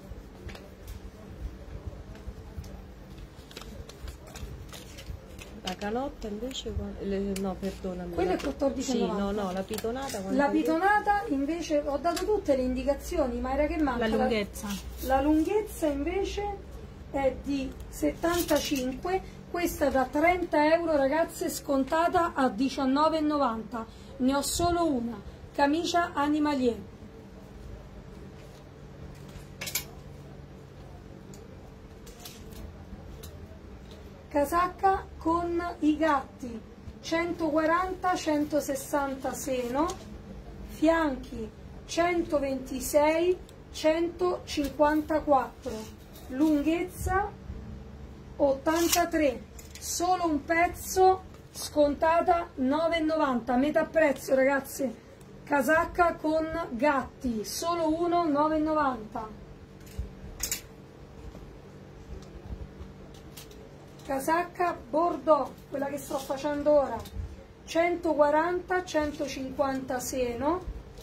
S3: La canotta invece, le- no, perdonami.
S2: Quello
S3: la-
S2: è quattordici e
S3: Sì,
S2: novanta.
S3: no, no, la pitonata. quanto
S2: La
S3: è?
S2: pitonata invece, ho dato tutte le indicazioni, ma era che manca.
S5: La lunghezza.
S2: La lunghezza invece è di settantacinque, questa da trenta euro, ragazze, scontata a diciannove e novanta. Ne ho solo una, camicia animalier. Casacca con i gatti, centoquaranta centosessanta seno, fianchi centoventisei centocinquantaquattro, lunghezza ottantatré, solo un pezzo, scontata nove e novanta, metà prezzo, ragazze. Casacca con gatti, solo uno, nove e novanta. Casacca bordeaux, quella che sto facendo ora, centoquaranta centocinquanta seno,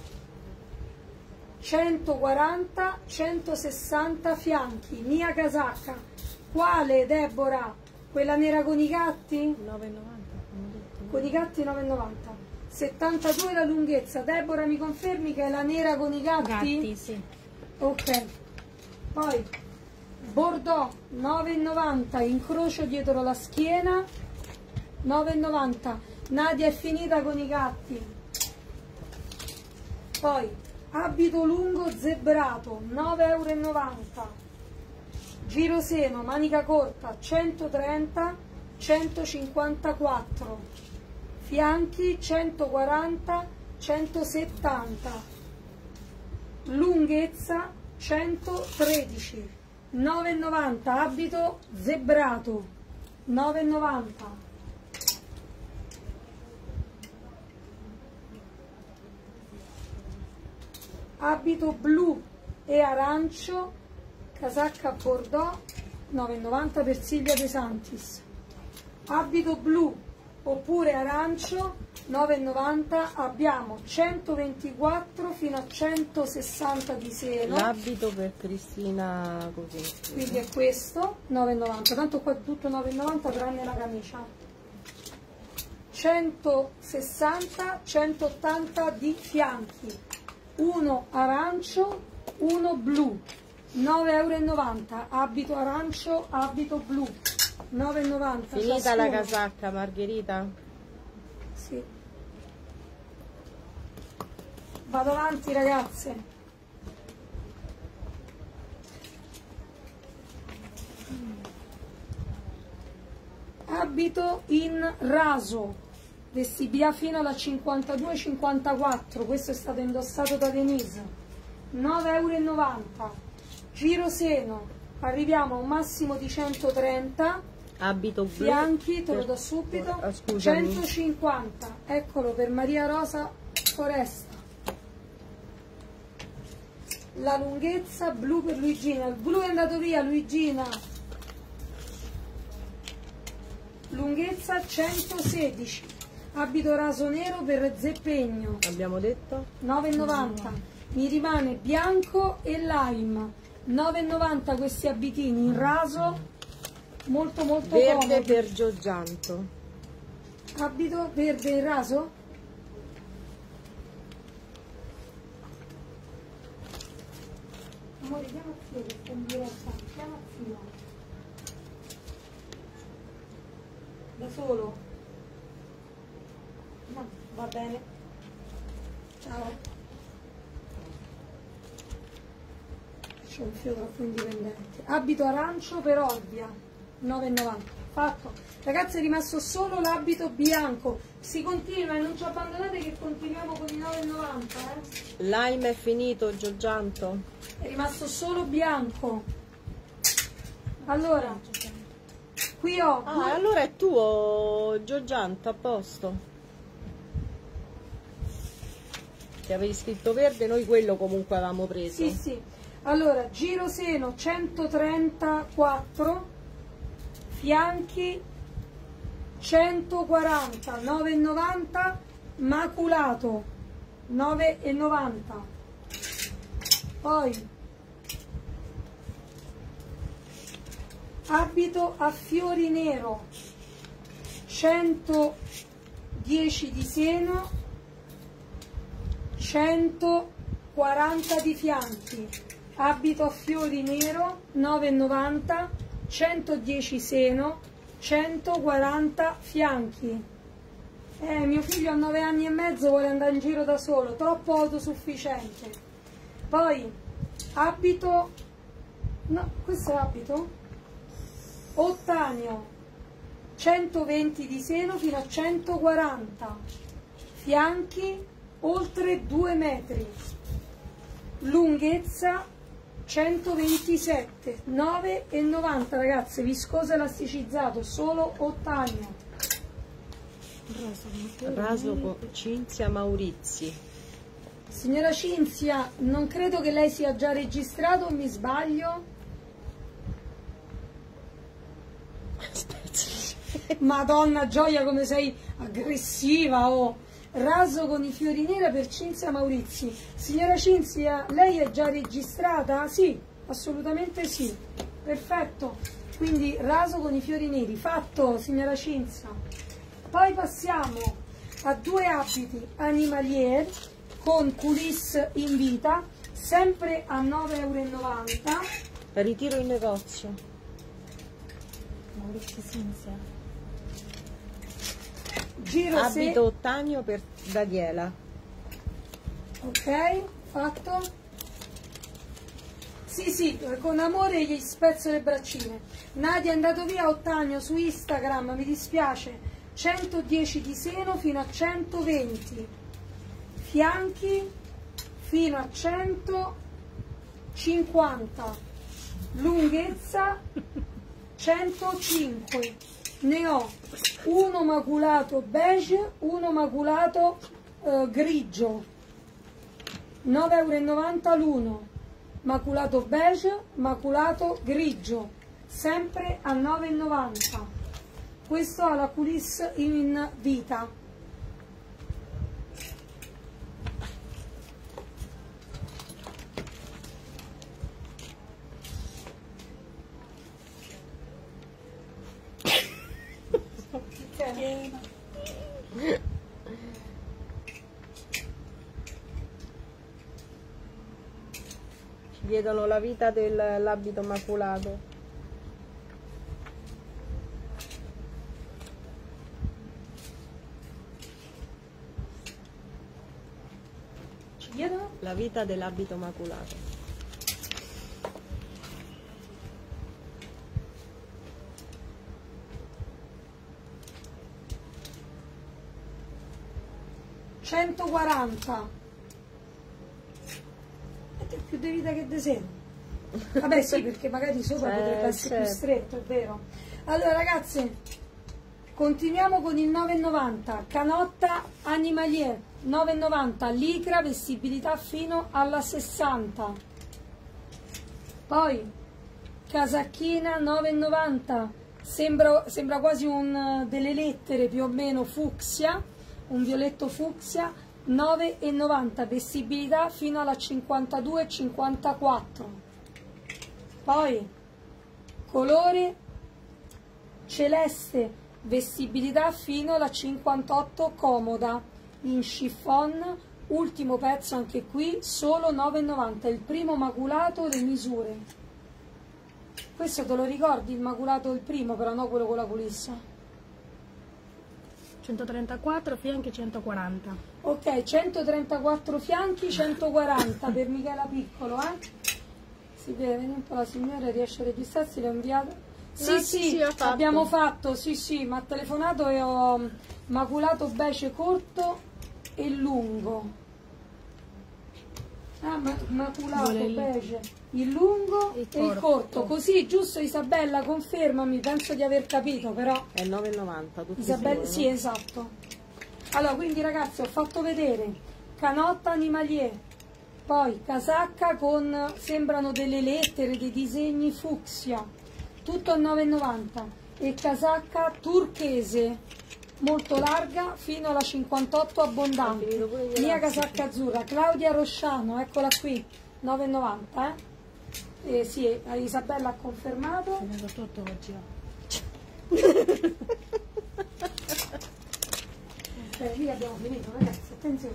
S2: centoquaranta centosessanta fianchi, mia casacca. Quale, Deborah? Quella nera con i gatti?
S3: nove e novanta, come ho detto.
S2: Con i gatti nove e novanta. settantadue la lunghezza. Deborah, mi confermi che è la nera con i gatti?
S5: Gatti, sì.
S2: Ok. Poi bordeaux nove e novanta, incrocio dietro la schiena, nove e novanta. Nadia è finita con i gatti. Poi abito lungo zebrato, nove e novanta euro. Giroseno, manica corta, centotrenta centocinquantaquattro. Fianchi centoquaranta centosettanta. Lunghezza centotredici. nove e novanta, abito zebrato, nove e novanta. Abito blu e arancio, casacca bordeaux, nove e novanta per Silvia De Santis. Abito blu oppure arancio, nove e novanta, abbiamo centoventiquattro fino a centosessanta di seno.
S3: L'abito per Cristina così.
S2: Quindi è questo, nove e novanta, tanto qua è tutto nove e novanta tranne la camicia. centosessanta centottanta di fianchi, uno arancio, uno blu, nove e novanta euro, abito arancio, abito blu, nove e novanta.
S3: Finita
S2: ciascuno.
S3: la casacca, Margherita?
S2: Sì. Vado avanti, ragazze. Abito in raso, vestibile fino alla cinquantadue cinquantaquattro, questo è stato indossato da Denise, nove e novanta euro. Giro seno, arriviamo a un massimo di centotrenta,
S3: Abito blu.
S2: fianchi, te lo
S3: per-
S2: do subito,
S3: Ah, scusami.
S2: centocinquanta, eccolo per Maria Rosa Foresta. La lunghezza blu per Luigina, il blu è andato via Luigina. Lunghezza centosedici, abito raso nero per Zeppegno,
S3: Abbiamo detto?
S2: nove e novanta. Mi rimane bianco e lime, nove e novanta questi abitini in raso, molto molto
S3: Verde
S2: comodi.
S3: per Giorgianto.
S2: Abito verde in raso? Amore, chiama zio che sta in diretta, chiama zio. Da solo? No, va bene. Ciao. C'è un filo troppo indipendente. Abito arancio per Olbia, nove e novanta. Fatto. Ragazzi, è rimasto solo l'abito bianco. Si continua e non ci abbandonate che continuiamo con i nove e novanta. Eh?
S3: Lime è finito, Giorgianto.
S2: È rimasto solo bianco. Allora, qui ho
S3: Ah,
S2: due-
S3: allora è tuo, Giorgianto, a posto. Ti avevi scritto verde, noi quello comunque avevamo preso.
S2: Sì, sì. Allora, giro seno centotrentaquattro, fianchi centoquaranta, nove e novanta, maculato, nove e novanta. Poi abito a fiori nero, centodieci di seno, centoquaranta di fianchi. Abito a fiori nero, nove e novanta, centodieci seno, centoquaranta fianchi. Eh, mio figlio a nove anni e mezzo vuole andare in giro da solo, troppo autosufficiente. Poi abito, no, questo è abito? Ottanio, centoventi di seno fino a centoquaranta, fianchi oltre due metri, lunghezza centoventisette, nove e novanta ragazze, viscoso elasticizzato, solo ottanio.
S3: Raso con Cinzia Maurizi.
S2: Signora Cinzia, non credo che lei sia già registrato o mi sbaglio? Madonna Gioia, come sei aggressiva, oh! Raso con i fiori neri per Cinzia Maurizi. Signora Cinzia, lei è già registrata? Sì, assolutamente sì. Perfetto. Quindi raso con i fiori neri. Fatto, signora Cinzia. Poi passiamo a due abiti animalier con coulisse in vita, sempre a nove e novanta euro.
S3: Ritiro in negozio.
S5: Maurizio Cinzia.
S2: Giro se...
S3: Abito ottanio per Daniela.
S2: Ok, fatto. Sì, sì, con amore gli spezzo le braccine. Nadia è andato via ottanio su Instagram, mi dispiace. centodieci di seno fino a centoventi. Fianchi fino a centocinquanta. Lunghezza centocinque. Ne ho uno maculato beige, uno maculato eh, grigio, nove e novanta euro l'uno, maculato beige, maculato grigio, sempre a nove e novanta. Questo ha la coulisse in vita.
S3: chiedono la vita dell'abito maculato.
S2: Ci chiedono?
S3: La vita dell'abito maculato.
S2: centoquaranta. È più di vita che di seno. Vabbè sì, perché magari sopra
S3: Eh,
S2: potrebbe essere più
S3: certo.
S2: stretto, è vero. Allora ragazzi, continuiamo con il nove e novanta. Canotta Animalier nove e novanta, licra, vestibilità fino alla sessanta. Poi casacchina nove e novanta, sembra, sembra quasi un, delle lettere più o meno fucsia, un violetto fucsia, nove e novanta, vestibilità fino alla cinquantadue e cinquantaquattro. Poi colore celeste, vestibilità fino alla cinquantotto, comoda, in chiffon, ultimo pezzo anche qui, solo nove e novanta, il primo maculato, le misure. Questo te lo ricordi, il maculato il primo, però no quello con la culissa?
S5: centotrentaquattro, fianchi centoquaranta.
S2: Ok, centotrentaquattro fianchi, centoquaranta per Michela Piccolo, eh? Si vede, vedi un po' la signora, riesce a registrarsi, l'ho inviato. Sì,
S3: No,
S2: sì,
S3: sì, sì, ho fatto.
S2: abbiamo fatto, sì, sì, mi ha telefonato e ho maculato bece corto e lungo. Ah, ma, maculato
S5: Vuole il-
S2: bece, il lungo
S5: il
S2: e il
S5: corto.
S2: corto. Così, giusto Isabella, confermami, penso di aver capito, però...
S3: È nove e novanta, tutti
S2: Isabella,
S3: sicuri,
S2: sì,
S3: no?
S2: esatto. Allora, quindi ragazzi, ho fatto vedere canotta Animalier, poi casacca con, sembrano delle lettere, dei disegni fucsia, tutto a nove e novanta, e casacca turchese, molto larga, fino alla cinquantotto, abbondante.
S3: finito pure gli
S2: Mia
S3: elastici.
S2: casacca azzurra, Claudia Rosciano, eccola qui, nove e novanta, eh? Eh, sì, Isabella ha confermato.
S5: Ho preso tutto oggi. oh.
S2: Ok, lì abbiamo finito, ragazzi, attenzione.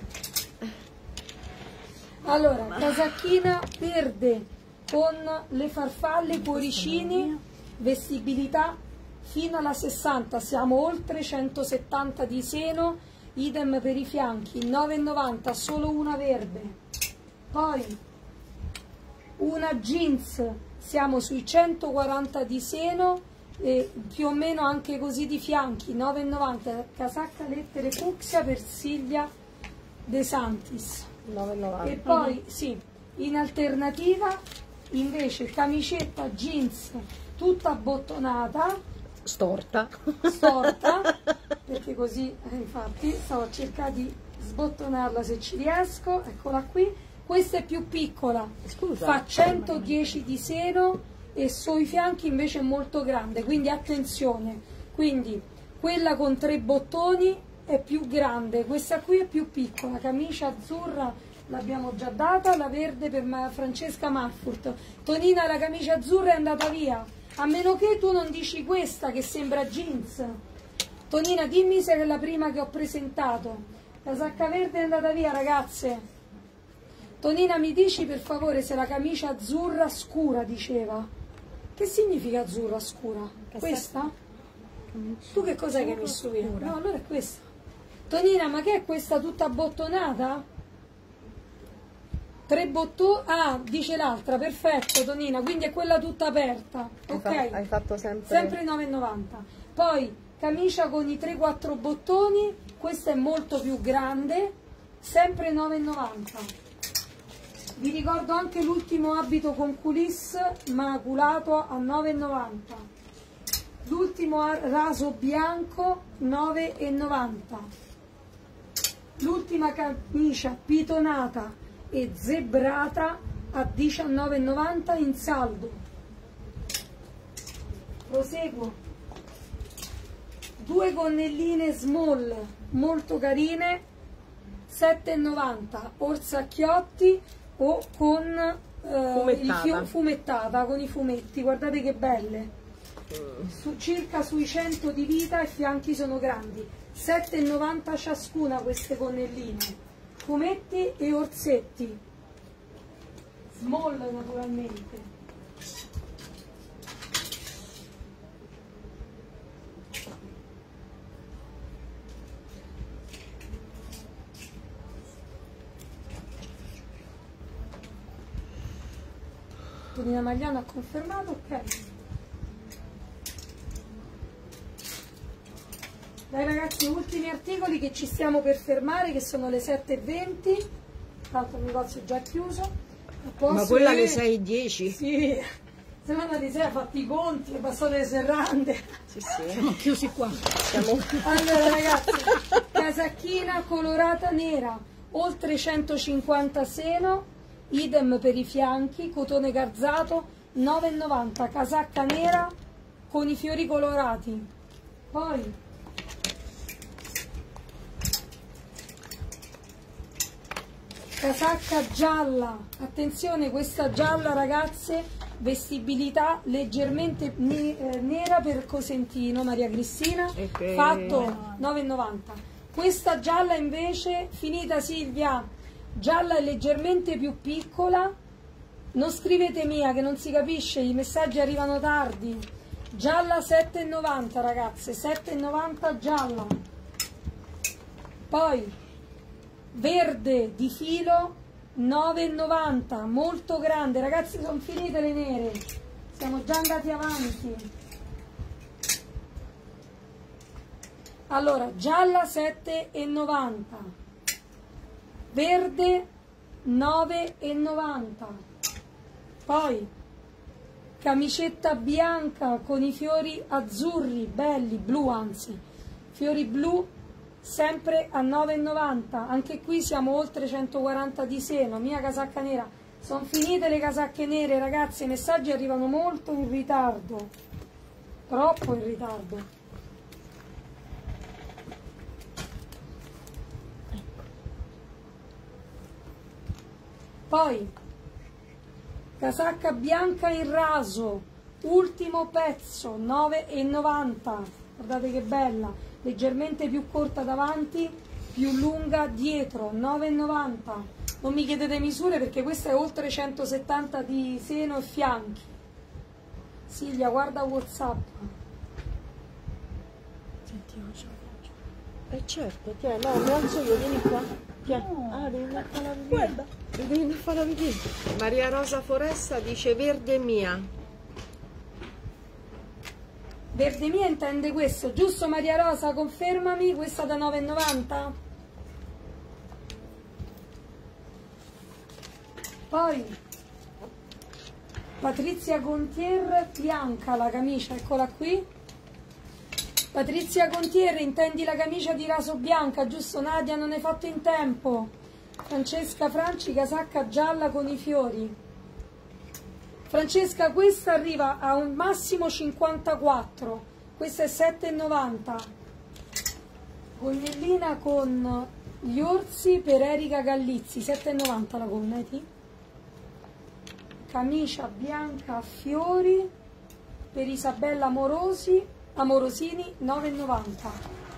S2: Allora, casacchina verde con le farfalle, cuoricini, vestibilità fino alla sessanta, siamo oltre centosettanta di seno, idem per i fianchi, nove e novanta, solo una verde. Poi una jeans, siamo sui centoquaranta di seno e più o meno anche così di fianchi, nove e novanta, casacca lettere fucsia per Silvia De Santis.
S3: nove e novanta.
S2: E poi sì, in alternativa invece camicetta jeans tutta abbottonata,
S3: Storta.
S2: storta, perché così eh, infatti stavo a cercare di sbottonarla se ci riesco, eccola qui. Questa è più piccola,
S3: Scusa.
S2: fa centodieci di seno e sui fianchi invece è molto grande, quindi attenzione. Quindi quella con tre bottoni è più grande, questa qui è più piccola, camicia azzurra l'abbiamo già data, la verde per Ma- Francesca Marfurt. Tonina, la camicia azzurra è andata via, a meno che tu non dici questa che sembra jeans. Tonina, dimmi se è la prima che ho presentato. La sacca verde è andata via, ragazze. Tonina, mi dici per favore se la camicia azzurra scura, diceva. Che significa azzurra scura? Questa? Tu che cos'è che hai messo via? No, allora è questa. Tonina, ma che è questa tutta abbottonata? Tre bottoni? Ah, dice l'altra, perfetto Tonina, quindi è quella tutta aperta.
S3: Hai
S2: Ok,
S3: fa- hai fatto sempre...
S2: sempre nove e novanta. Poi camicia con i tre quattro bottoni, questa è molto più grande, sempre nove e novanta. Vi ricordo anche l'ultimo abito con coulisse maculato a nove e novanta. L'ultimo a- raso bianco nove e novanta. L'ultima camicia pitonata e zebrata a diciannove e novanta in saldo. Proseguo. Due gonnelline small molto carine, sette e novanta, orsacchiotti o con eh,
S3: Fumettata.
S2: il fio- fumettata con i fumetti, guardate che belle. Su, circa sui cento di vita, i fianchi sono grandi, sette e novanta ciascuna queste gonnelline, fumetti e orsetti. small naturalmente. Tonina Magliano ha confermato, ok. Dai ragazzi, ultimi articoli che ci stiamo per fermare, che sono le sette e venti, tanto il negozio è già chiuso.
S3: Ma quella alle sei e dieci?
S2: Sì, se no di sera fatti i conti, è passato le serrande.
S3: Sì, sì.
S5: Siamo chiusi qua.
S3: Siamo...
S2: Allora ragazzi, casacchina colorata nera, oltre centocinquanta seno, idem per i fianchi, cotone garzato, nove e novanta, casacca nera con i fiori colorati. Poi casacca gialla, attenzione, questa gialla ragazze, vestibilità leggermente ne eh, nera per Cosentino, Maria Cristina,
S3: Okay.
S2: fatto nove e novanta. Questa gialla invece, finita Silvia, gialla è leggermente più piccola, non scrivete mia che non si capisce, i messaggi arrivano tardi. Gialla sette e novanta ragazze, sette e novanta gialla. Poi verde di filo nove e novanta, molto grande, ragazzi, sono finite le nere, siamo già andati avanti. Allora, gialla sette e novanta, verde nove e novanta, poi camicetta bianca con i fiori azzurri, belli, blu anzi, fiori blu, sempre a nove e novanta, anche qui siamo oltre centoquaranta di seno, mia casacca nera. Sono finite le casacche nere ragazzi, i messaggi arrivano molto in ritardo, troppo in ritardo. Poi casacca bianca in raso, ultimo pezzo, nove e novanta, guardate che bella, leggermente più corta davanti, più lunga dietro, nove e novanta. Non mi chiedete misure perché questa è oltre centosettanta di seno e fianchi. Silvia, guarda WhatsApp.
S5: Senti, io ce la faccio.
S3: Eh certo, ti è, no, mi alzo io, vieni qua. Ti è. Ah, devi andare a fare la vigilia. Guarda. Devi andare a fare la vigilia. Maria Rosa Foresta dice verde mia.
S2: Verde mia intende questo, giusto Maria Rosa? Confermami, questa da nove e novanta? Poi Patrizia Gontier, bianca la camicia, eccola qui. Patrizia Gontier, intendi la camicia di raso bianca, giusto Nadia? Non hai fatto in tempo. Francesca Franci, casacca gialla con i fiori. Francesca, questa arriva a un massimo cinquantaquattro, questa è sette e novanta. Gonnellina con gli orsi per Erika Gallizzi, sette e novanta la gonna, ti? Camicia bianca a fiori per Isabella Amorosi, Amorosini, nove e novanta.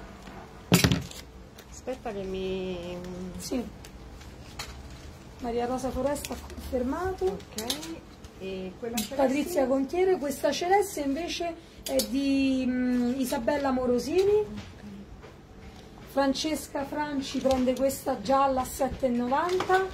S3: Aspetta che mi...
S2: Sì. Maria Rosa Foresta ha confermato.
S3: Ok. E quella
S2: Patrizia Contiere, questa celeste invece è di um, Isabella Morosini.
S3: Okay.
S2: Francesca Franci prende questa gialla a sette e novanta.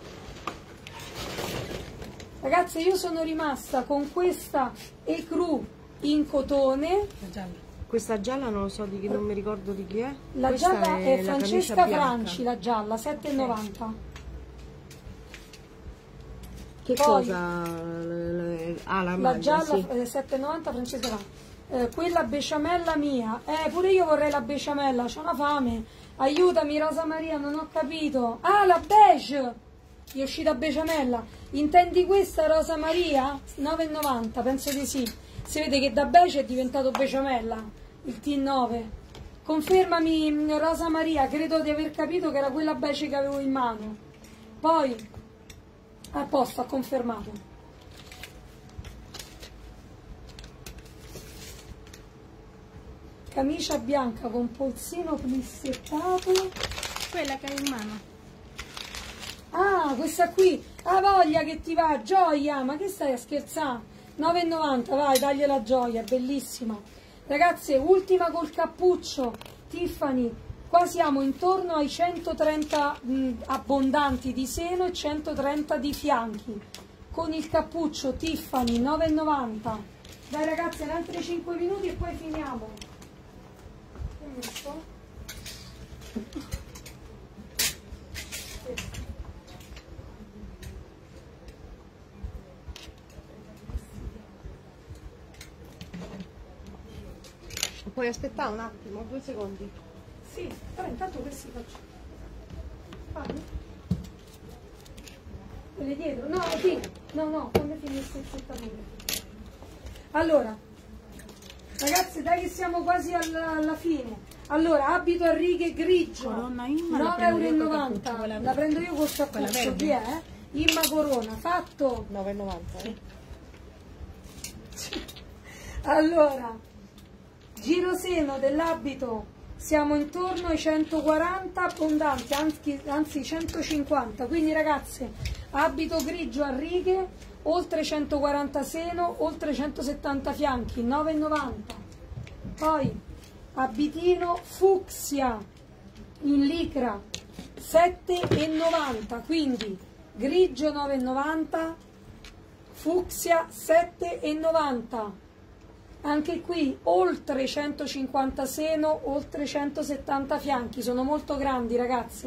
S2: Ragazze, io sono rimasta con questa ecru in cotone.
S5: La gialla.
S3: Questa gialla non lo so di chi, non mi ricordo di chi è.
S2: La
S3: Questa
S2: gialla è,
S3: la
S2: Francesca
S3: camicia bianca.
S2: Franci, la gialla, sette e novanta.
S3: Che
S2: Poi,
S3: cosa? Ah, la
S2: La
S3: maglia,
S2: gialla
S3: sì.
S2: eh, sette e novanta Francesca Franci. Eh, quella besciamella mia, eh pure io vorrei la besciamella, c'ho una fame, aiutami Rosa Maria, non ho capito. Ah, la beige, è uscita besciamella, intendi questa Rosa Maria? nove e novanta, penso di sì, si vede che da beige è diventato besciamella, il T nove. Confermami Rosa Maria, credo di aver capito che era quella beige che avevo in mano. Poi, a posto, ha confermato. Camicia bianca con polsino plissettato.
S5: Quella che hai in mano.
S2: Ah, questa qui Ha voglia che ti va, gioia, ma che stai a scherzare? nove e novanta, vai, dagli la gioia, bellissima. Ragazze, ultima col cappuccio, Tiffany, qua siamo intorno ai centotrenta mh, abbondanti di seno e centotrenta di fianchi. Con il cappuccio Tiffany, nove e novanta. Dai ragazze, altri cinque minuti e poi finiamo. Che ho messo?
S3: Puoi aspettare un attimo, due secondi.
S2: Sì, però intanto questi faccio. Fammi. Quelle dietro? No, sì. No, no, quando finisce il settatura. Allora, ragazzi, dai che siamo quasi alla, alla fine. Allora, abito a righe grigio,
S5: Corona Imma, la
S2: nove
S5: prendo
S2: euro e
S5: io col
S2: novanta.
S5: cappuccio, quella-
S2: La prendo io col
S5: quella
S2: cappuccio,
S5: verde?
S2: chi è? Imma Corona, fatto.
S3: nove e novanta, eh?
S2: Allora, giro seno dell'abito, siamo intorno ai centoquaranta abbondanti, anzi, anzi centocinquanta, quindi ragazze, abito grigio a righe, oltre centoquaranta seno, oltre centosettanta fianchi, nove e novanta. Poi, abitino fucsia, in licra, sette e novanta, quindi grigio nove e novanta, fucsia sette e novanta. Anche qui oltre centocinquanta seno, oltre centosettanta fianchi, sono molto grandi ragazzi.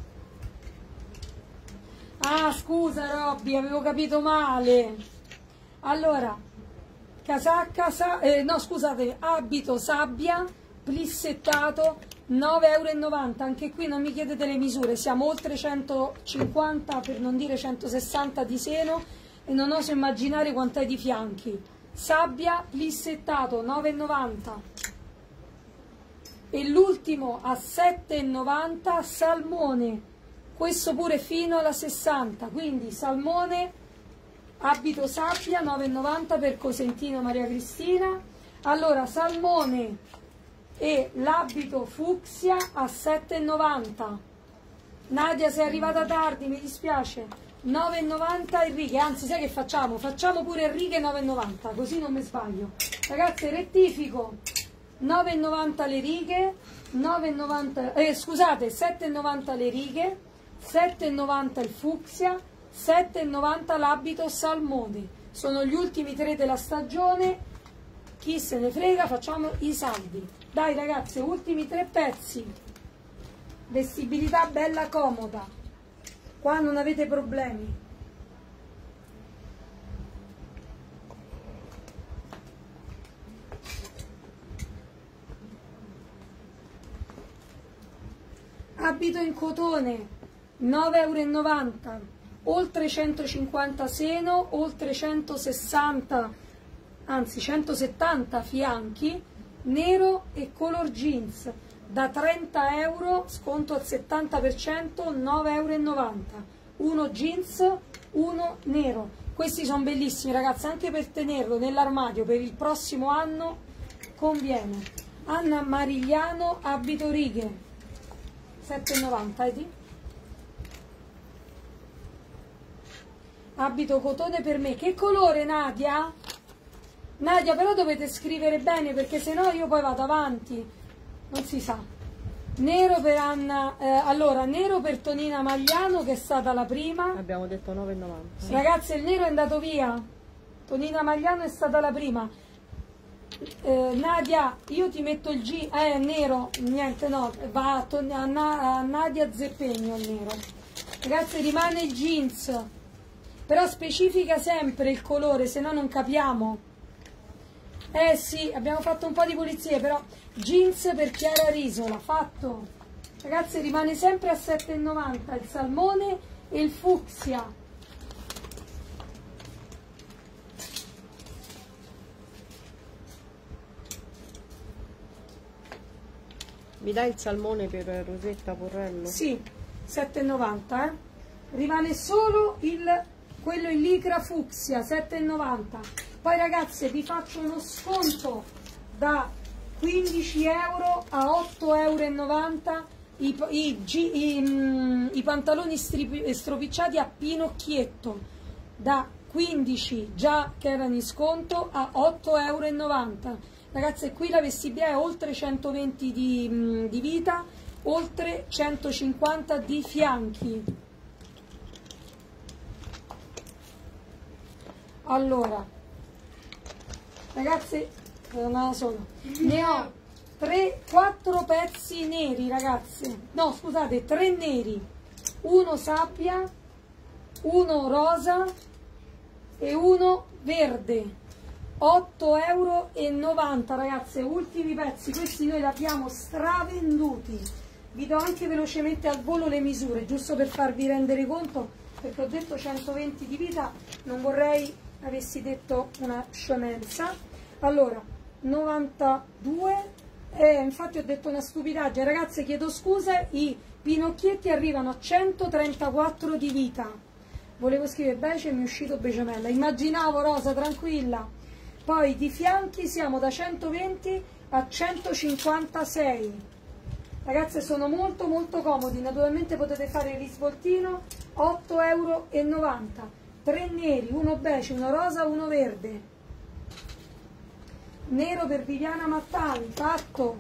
S2: Ah, scusa Robby, avevo capito male. Allora, casacca, sa eh, no scusate, abito sabbia, plissettato, nove euro e novanta, anche qui non mi chiedete le misure, siamo oltre centocinquanta per non dire centosessanta di seno e non oso immaginare quant'è di fianchi. Sabbia plissettato nove e novanta e l'ultimo a sette e novanta salmone, questo pure fino alla sessanta, quindi salmone abito sabbia nove e novanta per Cosentino Maria Cristina. Allora salmone e l'abito fucsia a sette e novanta. Nadia, sei arrivata tardi, mi dispiace. nove e novanta in righe, anzi sai che facciamo? Facciamo pure righe nove e novanta, così non mi sbaglio. Ragazze, rettifico, nove e novanta le righe, nove e novanta, eh, scusate, sette e novanta le righe, sette e novanta il fucsia, sette e novanta l'abito salmone. Sono gli ultimi tre della stagione, chi se ne frega, facciamo i saldi. Dai ragazze, ultimi tre pezzi, vestibilità bella comoda. Qua non avete problemi. Abito in cotone, nove euro e novanta, oltre centocinquanta seno, oltre centosessanta, anzi centosettanta fianchi, nero e color jeans. Da trenta euro, sconto al settanta per cento, nove euro e novanta. Uno jeans, uno nero. Questi sono bellissimi ragazzi, anche per tenerlo nell'armadio per il prossimo anno conviene. Anna Marigliano, abito righe, sette e novanta, vedi? Abito cotone per me. Che colore Nadia? Nadia però dovete scrivere bene perché sennò io poi vado avanti. Non si sa. Nero per Anna, eh, allora nero per Tonina Magliano che è stata la prima.
S3: Abbiamo detto nove e novanta.
S2: Ragazzi, il nero è andato via. Tonina Magliano è stata la prima. Eh, Nadia, io ti metto il G, eh nero, niente no, va a, Ton a, Na a Nadia Zeppegno il nero. Ragazzi, rimane il jeans. Però specifica sempre il colore, se no non capiamo. Eh sì, abbiamo fatto un po' di pulizie, però jeans per Chiara Risola, fatto. Ragazzi, rimane sempre a sette e novanta il salmone e il fucsia.
S3: Mi dai il salmone per Rosetta Porrello?
S2: Sì, sette e novanta, eh. Rimane solo il, quello in licra fucsia, sette e novanta. Poi ragazze vi faccio uno sconto da quindici euro a otto euro e novanta i, i, i, i, i pantaloni stri- stropicciati a pinocchietto da quindici già che erano in sconto a otto e novanta euro. Ragazzi, qui la vestibilità è oltre centoventi di, di vita, oltre centocinquanta di fianchi. Allora, ragazzi, una sola, ne ho tre, quattro pezzi neri, ragazzi, no scusate, tre neri, uno sabbia, uno rosa e uno verde, otto e novanta euro, ragazzi, ultimi pezzi, questi noi li abbiamo stravenduti. Vi do anche velocemente al volo le misure, giusto per farvi rendere conto, perché ho detto centoventi di vita, non vorrei avessi detto una scemenza. Allora, novantadue, eh, infatti ho detto una stupidaggine, ragazzi, chiedo scusa, i pinocchietti arrivano a centotrentaquattro di vita. Volevo scrivere beige e mi è uscito becamella, immaginavo rosa, tranquilla. Poi di fianchi siamo da centoventi a centocinquantasei. Ragazzi, sono molto molto comodi, naturalmente potete fare il risvoltino, otto e novanta euro. Tre neri, uno beige, uno rosa, uno verde. Nero per Viviana Mattani, fatto.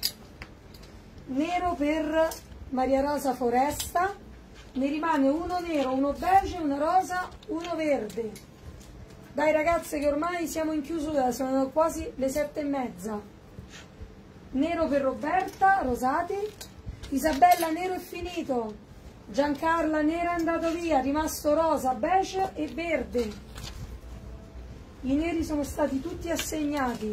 S2: Nero per Maria Rosa Foresta. Ne rimane uno nero, uno beige, uno rosa, uno verde. Dai ragazze che ormai siamo in chiusura, sono quasi le sette e mezza. Nero per Roberta, rosati. Isabella, nero è finito. Giancarla, nera è andato via, rimasto rosa, beige e verde. I neri sono stati tutti assegnati.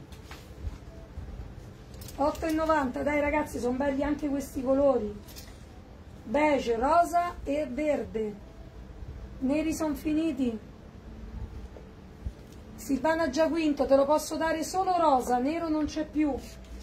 S2: otto e novanta, dai ragazzi, sono belli anche questi colori. Beige, rosa e verde. Neri sono finiti. Silvana Giaquinto, te lo posso dare solo rosa, nero non c'è più.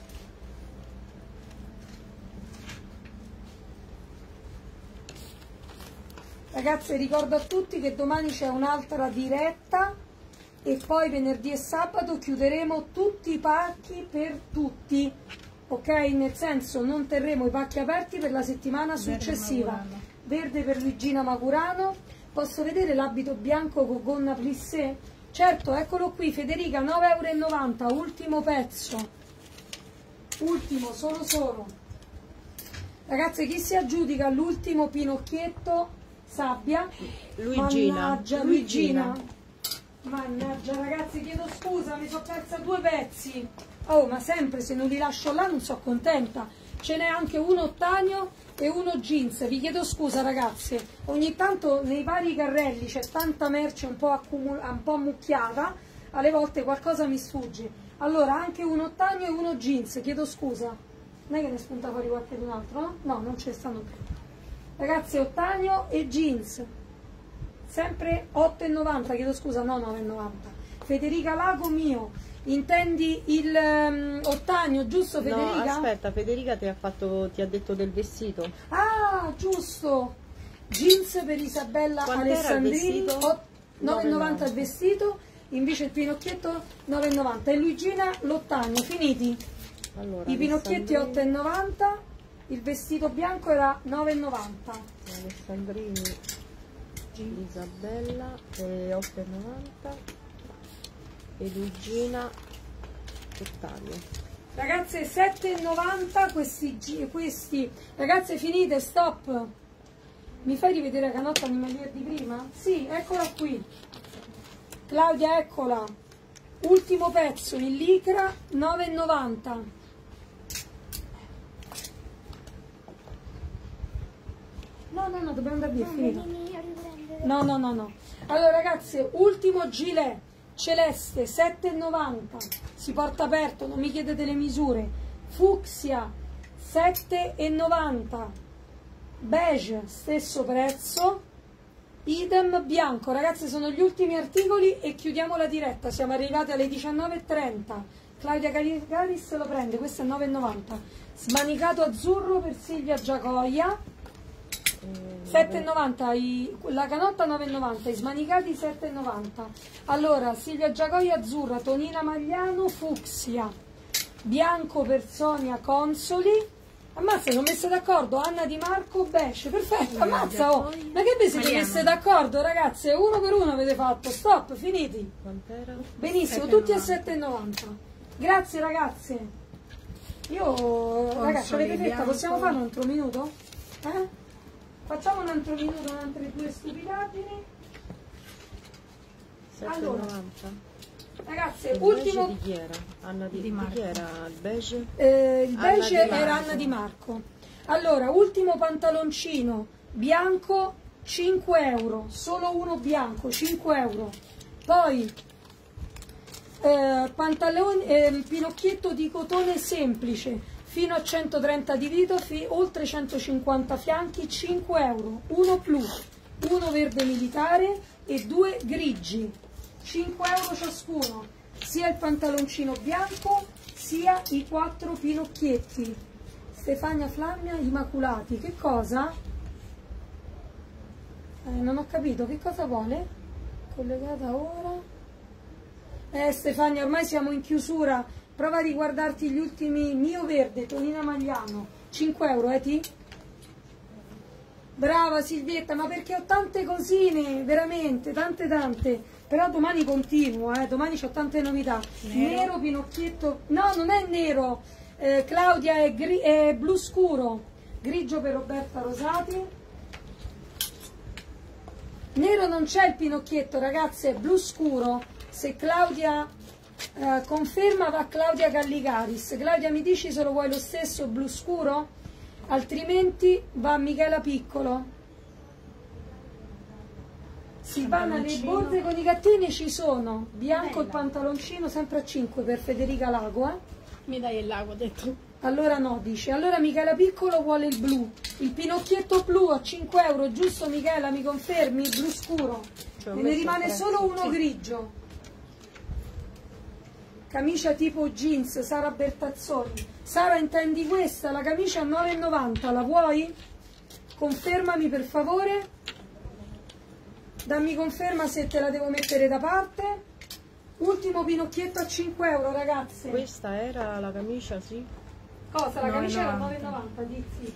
S2: Ragazzi, ricordo a tutti che domani c'è un'altra diretta e poi venerdì e sabato chiuderemo tutti i pacchi per tutti, ok? Nel senso, non terremo i pacchi aperti per la settimana successiva. Verde per Luigina Macurano. Posso vedere l'abito bianco con gonna plissé? Certo, eccolo qui, Federica, nove e novanta euro, ultimo pezzo, ultimo, solo solo. Ragazzi, chi si aggiudica l'ultimo pinocchietto sabbia?
S3: Luigina.
S2: Mannaggia, Luigina. Mannaggia, ragazzi, chiedo scusa, mi sono persa due pezzi. Oh, ma sempre se non li lascio là non sono contenta. Ce n'è anche uno ottanio e uno jeans, vi chiedo scusa ragazzi, ogni tanto nei vari carrelli c'è tanta merce un po', un po' ammucchiata, alle volte qualcosa mi sfugge. Allora anche un ottanio e uno jeans, chiedo scusa, non è che ne spunta fuori qualche un altro, no? No, non ce ne stanno più. Ragazzi, ottanio e jeans, sempre otto e novanta, chiedo scusa, no, nove e novanta. Federica Lago mio, intendi il um, ottanio, giusto Federica?
S3: No, aspetta, Federica ti ha, fatto, ti ha detto del vestito.
S2: Ah, giusto! Jeans per Isabella Alessandrini, nove e novanta il vestito, invece il pinocchietto nove e novanta. E Luigina l'ottanio, finiti?
S3: Allora,
S2: I pinocchietti otto e novanta, il vestito bianco era nove e novanta.
S3: Alessandrini, Isabella, eh, otto e novanta. E Luigina Ottavio.
S2: Ragazze, sette e novanta questi, questi ragazze, finite, stop. Mi fai rivedere la canotta animalier di prima? Sì, eccola qui Claudia, eccola, ultimo pezzo in licra, nove e novanta. No, no, no, dobbiamo andare via, è finito. No, no, no, no. Allora ragazze, ultimo gilet celeste, sette e novanta, si porta aperto, non mi chiedete le misure. Fucsia, sette e novanta. Beige, stesso prezzo. Idem bianco. Ragazzi, sono gli ultimi articoli e chiudiamo la diretta, siamo arrivati alle diciannove e trenta. Claudia Caricaris lo prende, questo è nove e novanta. Smanicato azzurro per Silvia Giacoia, sette e novanta, i, la canotta nove e novanta, i smanicati sette e novanta. Allora, Silvia Giacoia azzurra, Tonina Magliano fucsia, bianco per Sonia Consoli, Ammazza, sono messe d'accordo Anna Di Marco, Besh, perfetto, ammazza, oh. Ma che vi siete messe d'accordo, ragazze? Uno per uno avete fatto, stop, finiti.
S3: Quant'era?
S2: Benissimo, tutti a sette e novanta. Grazie ragazze. Io, ragazzi, avete fretta, possiamo fare un altro minuto? Eh? Facciamo un altro minuto, un'altre due stupidaggini. Allora,
S3: sette e novanta.
S2: ragazze,
S3: Il
S2: ultimo...
S3: beige di chi era? Anna di,
S5: Di
S3: di chi
S5: Marco.
S3: era il beige?
S2: Eh, il
S3: Anna
S2: beige
S3: Di
S2: era
S3: Marco.
S2: Anna Di Marco. Allora, ultimo pantaloncino bianco, cinque euro, solo uno bianco, cinque euro. Poi eh, pantaloni, eh, pinocchietto di cotone semplice, fino a centotrenta di vito, fi- oltre centocinquanta fianchi, cinque euro. Uno plus, uno verde militare e due grigi, cinque euro ciascuno. Sia il pantaloncino bianco, sia i quattro pinocchietti. Stefania Flammia, Immaculati, che cosa? Eh, non ho capito, che cosa vuole? Collegata ora? Eh Stefania, ormai siamo in chiusura, prova a riguardarti gli ultimi, Mio Verde, Tonina Magliano, cinque euro, eh ti? Brava Silvietta, ma perché ho tante cosine, veramente, tante tante, però domani continuo, eh, domani ho tante novità. Nero, nero Pinocchietto, no non è nero, eh, Claudia è, gri, è blu scuro, grigio per Roberta Rosati. Nero non c'è il Pinocchietto, ragazze, è blu scuro. Se Claudia eh, conferma va Claudia Galligaris. Claudia, mi dici se lo vuoi lo stesso blu scuro? Altrimenti va Michela Piccolo. Silvana, le borse con i gattini ci sono. Bianco il pantaloncino, sempre a cinque per Federica Lago, eh?
S5: Mi dai il lago, ho detto.
S2: Allora no, dice. Allora Michela Piccolo vuole il blu. Il pinocchietto blu a cinque euro, giusto Michela? Mi confermi? Blu scuro.
S3: Cioè,
S2: E ne rimane solo uno grigio. Camicia tipo jeans, Sara Bertazzoni. Sara, intendi questa? La camicia a nove e novanta, la vuoi? Confermami per favore. Dammi conferma se te la devo mettere da parte. Ultimo pinocchietto a cinque euro, ragazze.
S3: Questa era la camicia, sì?
S2: Cosa? La camicia era a nove
S5: nove
S2: e novanta, dici?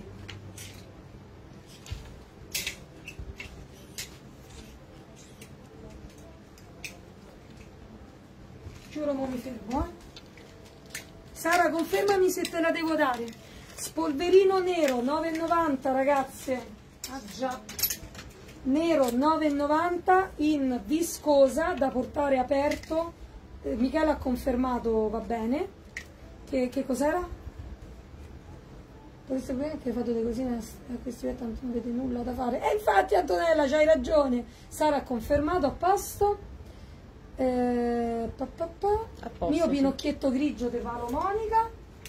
S2: Giuro, mo mi fermo, eh. Sara, confermami se te la devo dare. Spolverino nero, nove e novanta, ragazze. Ah già. Nero, nove e novanta, in viscosa, da portare aperto. Eh, Michela ha confermato, va bene. Che, che cos'era? Potreste vedere che hai fatto delle cosine a questi tanto non vede nulla da fare. E infatti Antonella, c'hai ragione. Sara ha confermato, a posto. Eh, pa, pa, pa.
S3: A posto,
S2: Mio
S3: sì.
S2: pinocchietto grigio te valo Monica.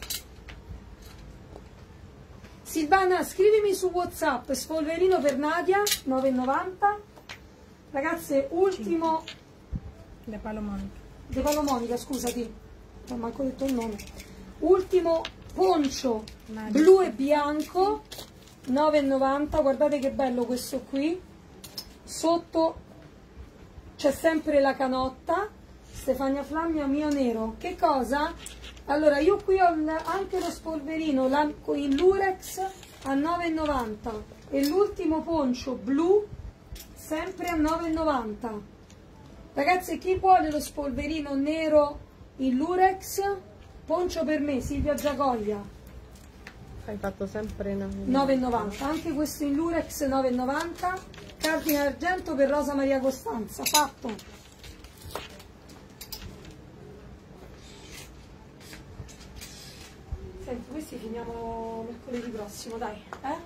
S2: Silvana, scrivimi su WhatsApp, spolverino per Nadia, nove e novanta. Ragazze, ultimo
S5: Le Palomonica.
S2: De Paolo Monica, scusati, non ho manco detto il nome. Ultimo poncio
S5: Nadia.
S2: blu e bianco, nove e novanta. Guardate che bello questo qui. Sotto c'è sempre la canotta. Stefania Flammia, mio nero. Che cosa? Allora, io qui ho anche lo spolverino in lurex a nove e novanta e l'ultimo poncio blu sempre a nove e novanta. Ragazzi, chi vuole lo spolverino nero in lurex? Poncio per me, Silvia Giacoglia,
S3: Hai fatto sempre
S2: nove e novanta. Anche questo in lurex nove e novanta. Cardine argento per Rosa Maria Costanza. Fatto. Senti, questi finiamo mercoledì prossimo, dai, eh?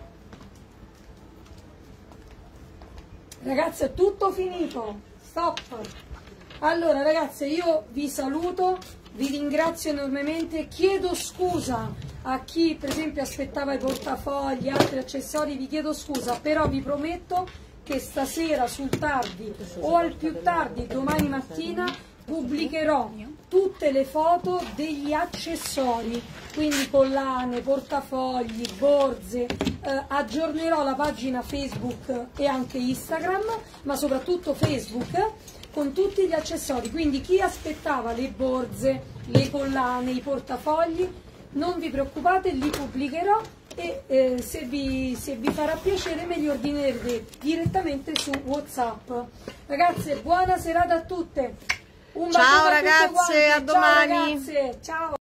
S2: Ragazzi, è tutto finito. Stop. Allora, ragazze, io vi saluto, vi ringrazio enormemente, chiedo scusa a chi, per esempio, aspettava i portafogli, altri accessori, vi chiedo scusa, però vi prometto che stasera sul tardi o al più tardi domani mattina pubblicherò tutte le foto degli accessori, quindi collane, portafogli, borse, eh, aggiornerò la pagina Facebook e anche Instagram, ma soprattutto Facebook, con tutti gli accessori, quindi chi aspettava le borse, le collane, i portafogli, non vi preoccupate, li pubblicherò e eh, se, vi, se vi farà piacere me li ordinerete direttamente su WhatsApp. Ragazze, buona serata a tutte. Un bacio
S3: Ciao
S2: a tutte
S3: ragazze,
S2: quante.
S3: a domani.
S2: Ciao ragazze, ciao.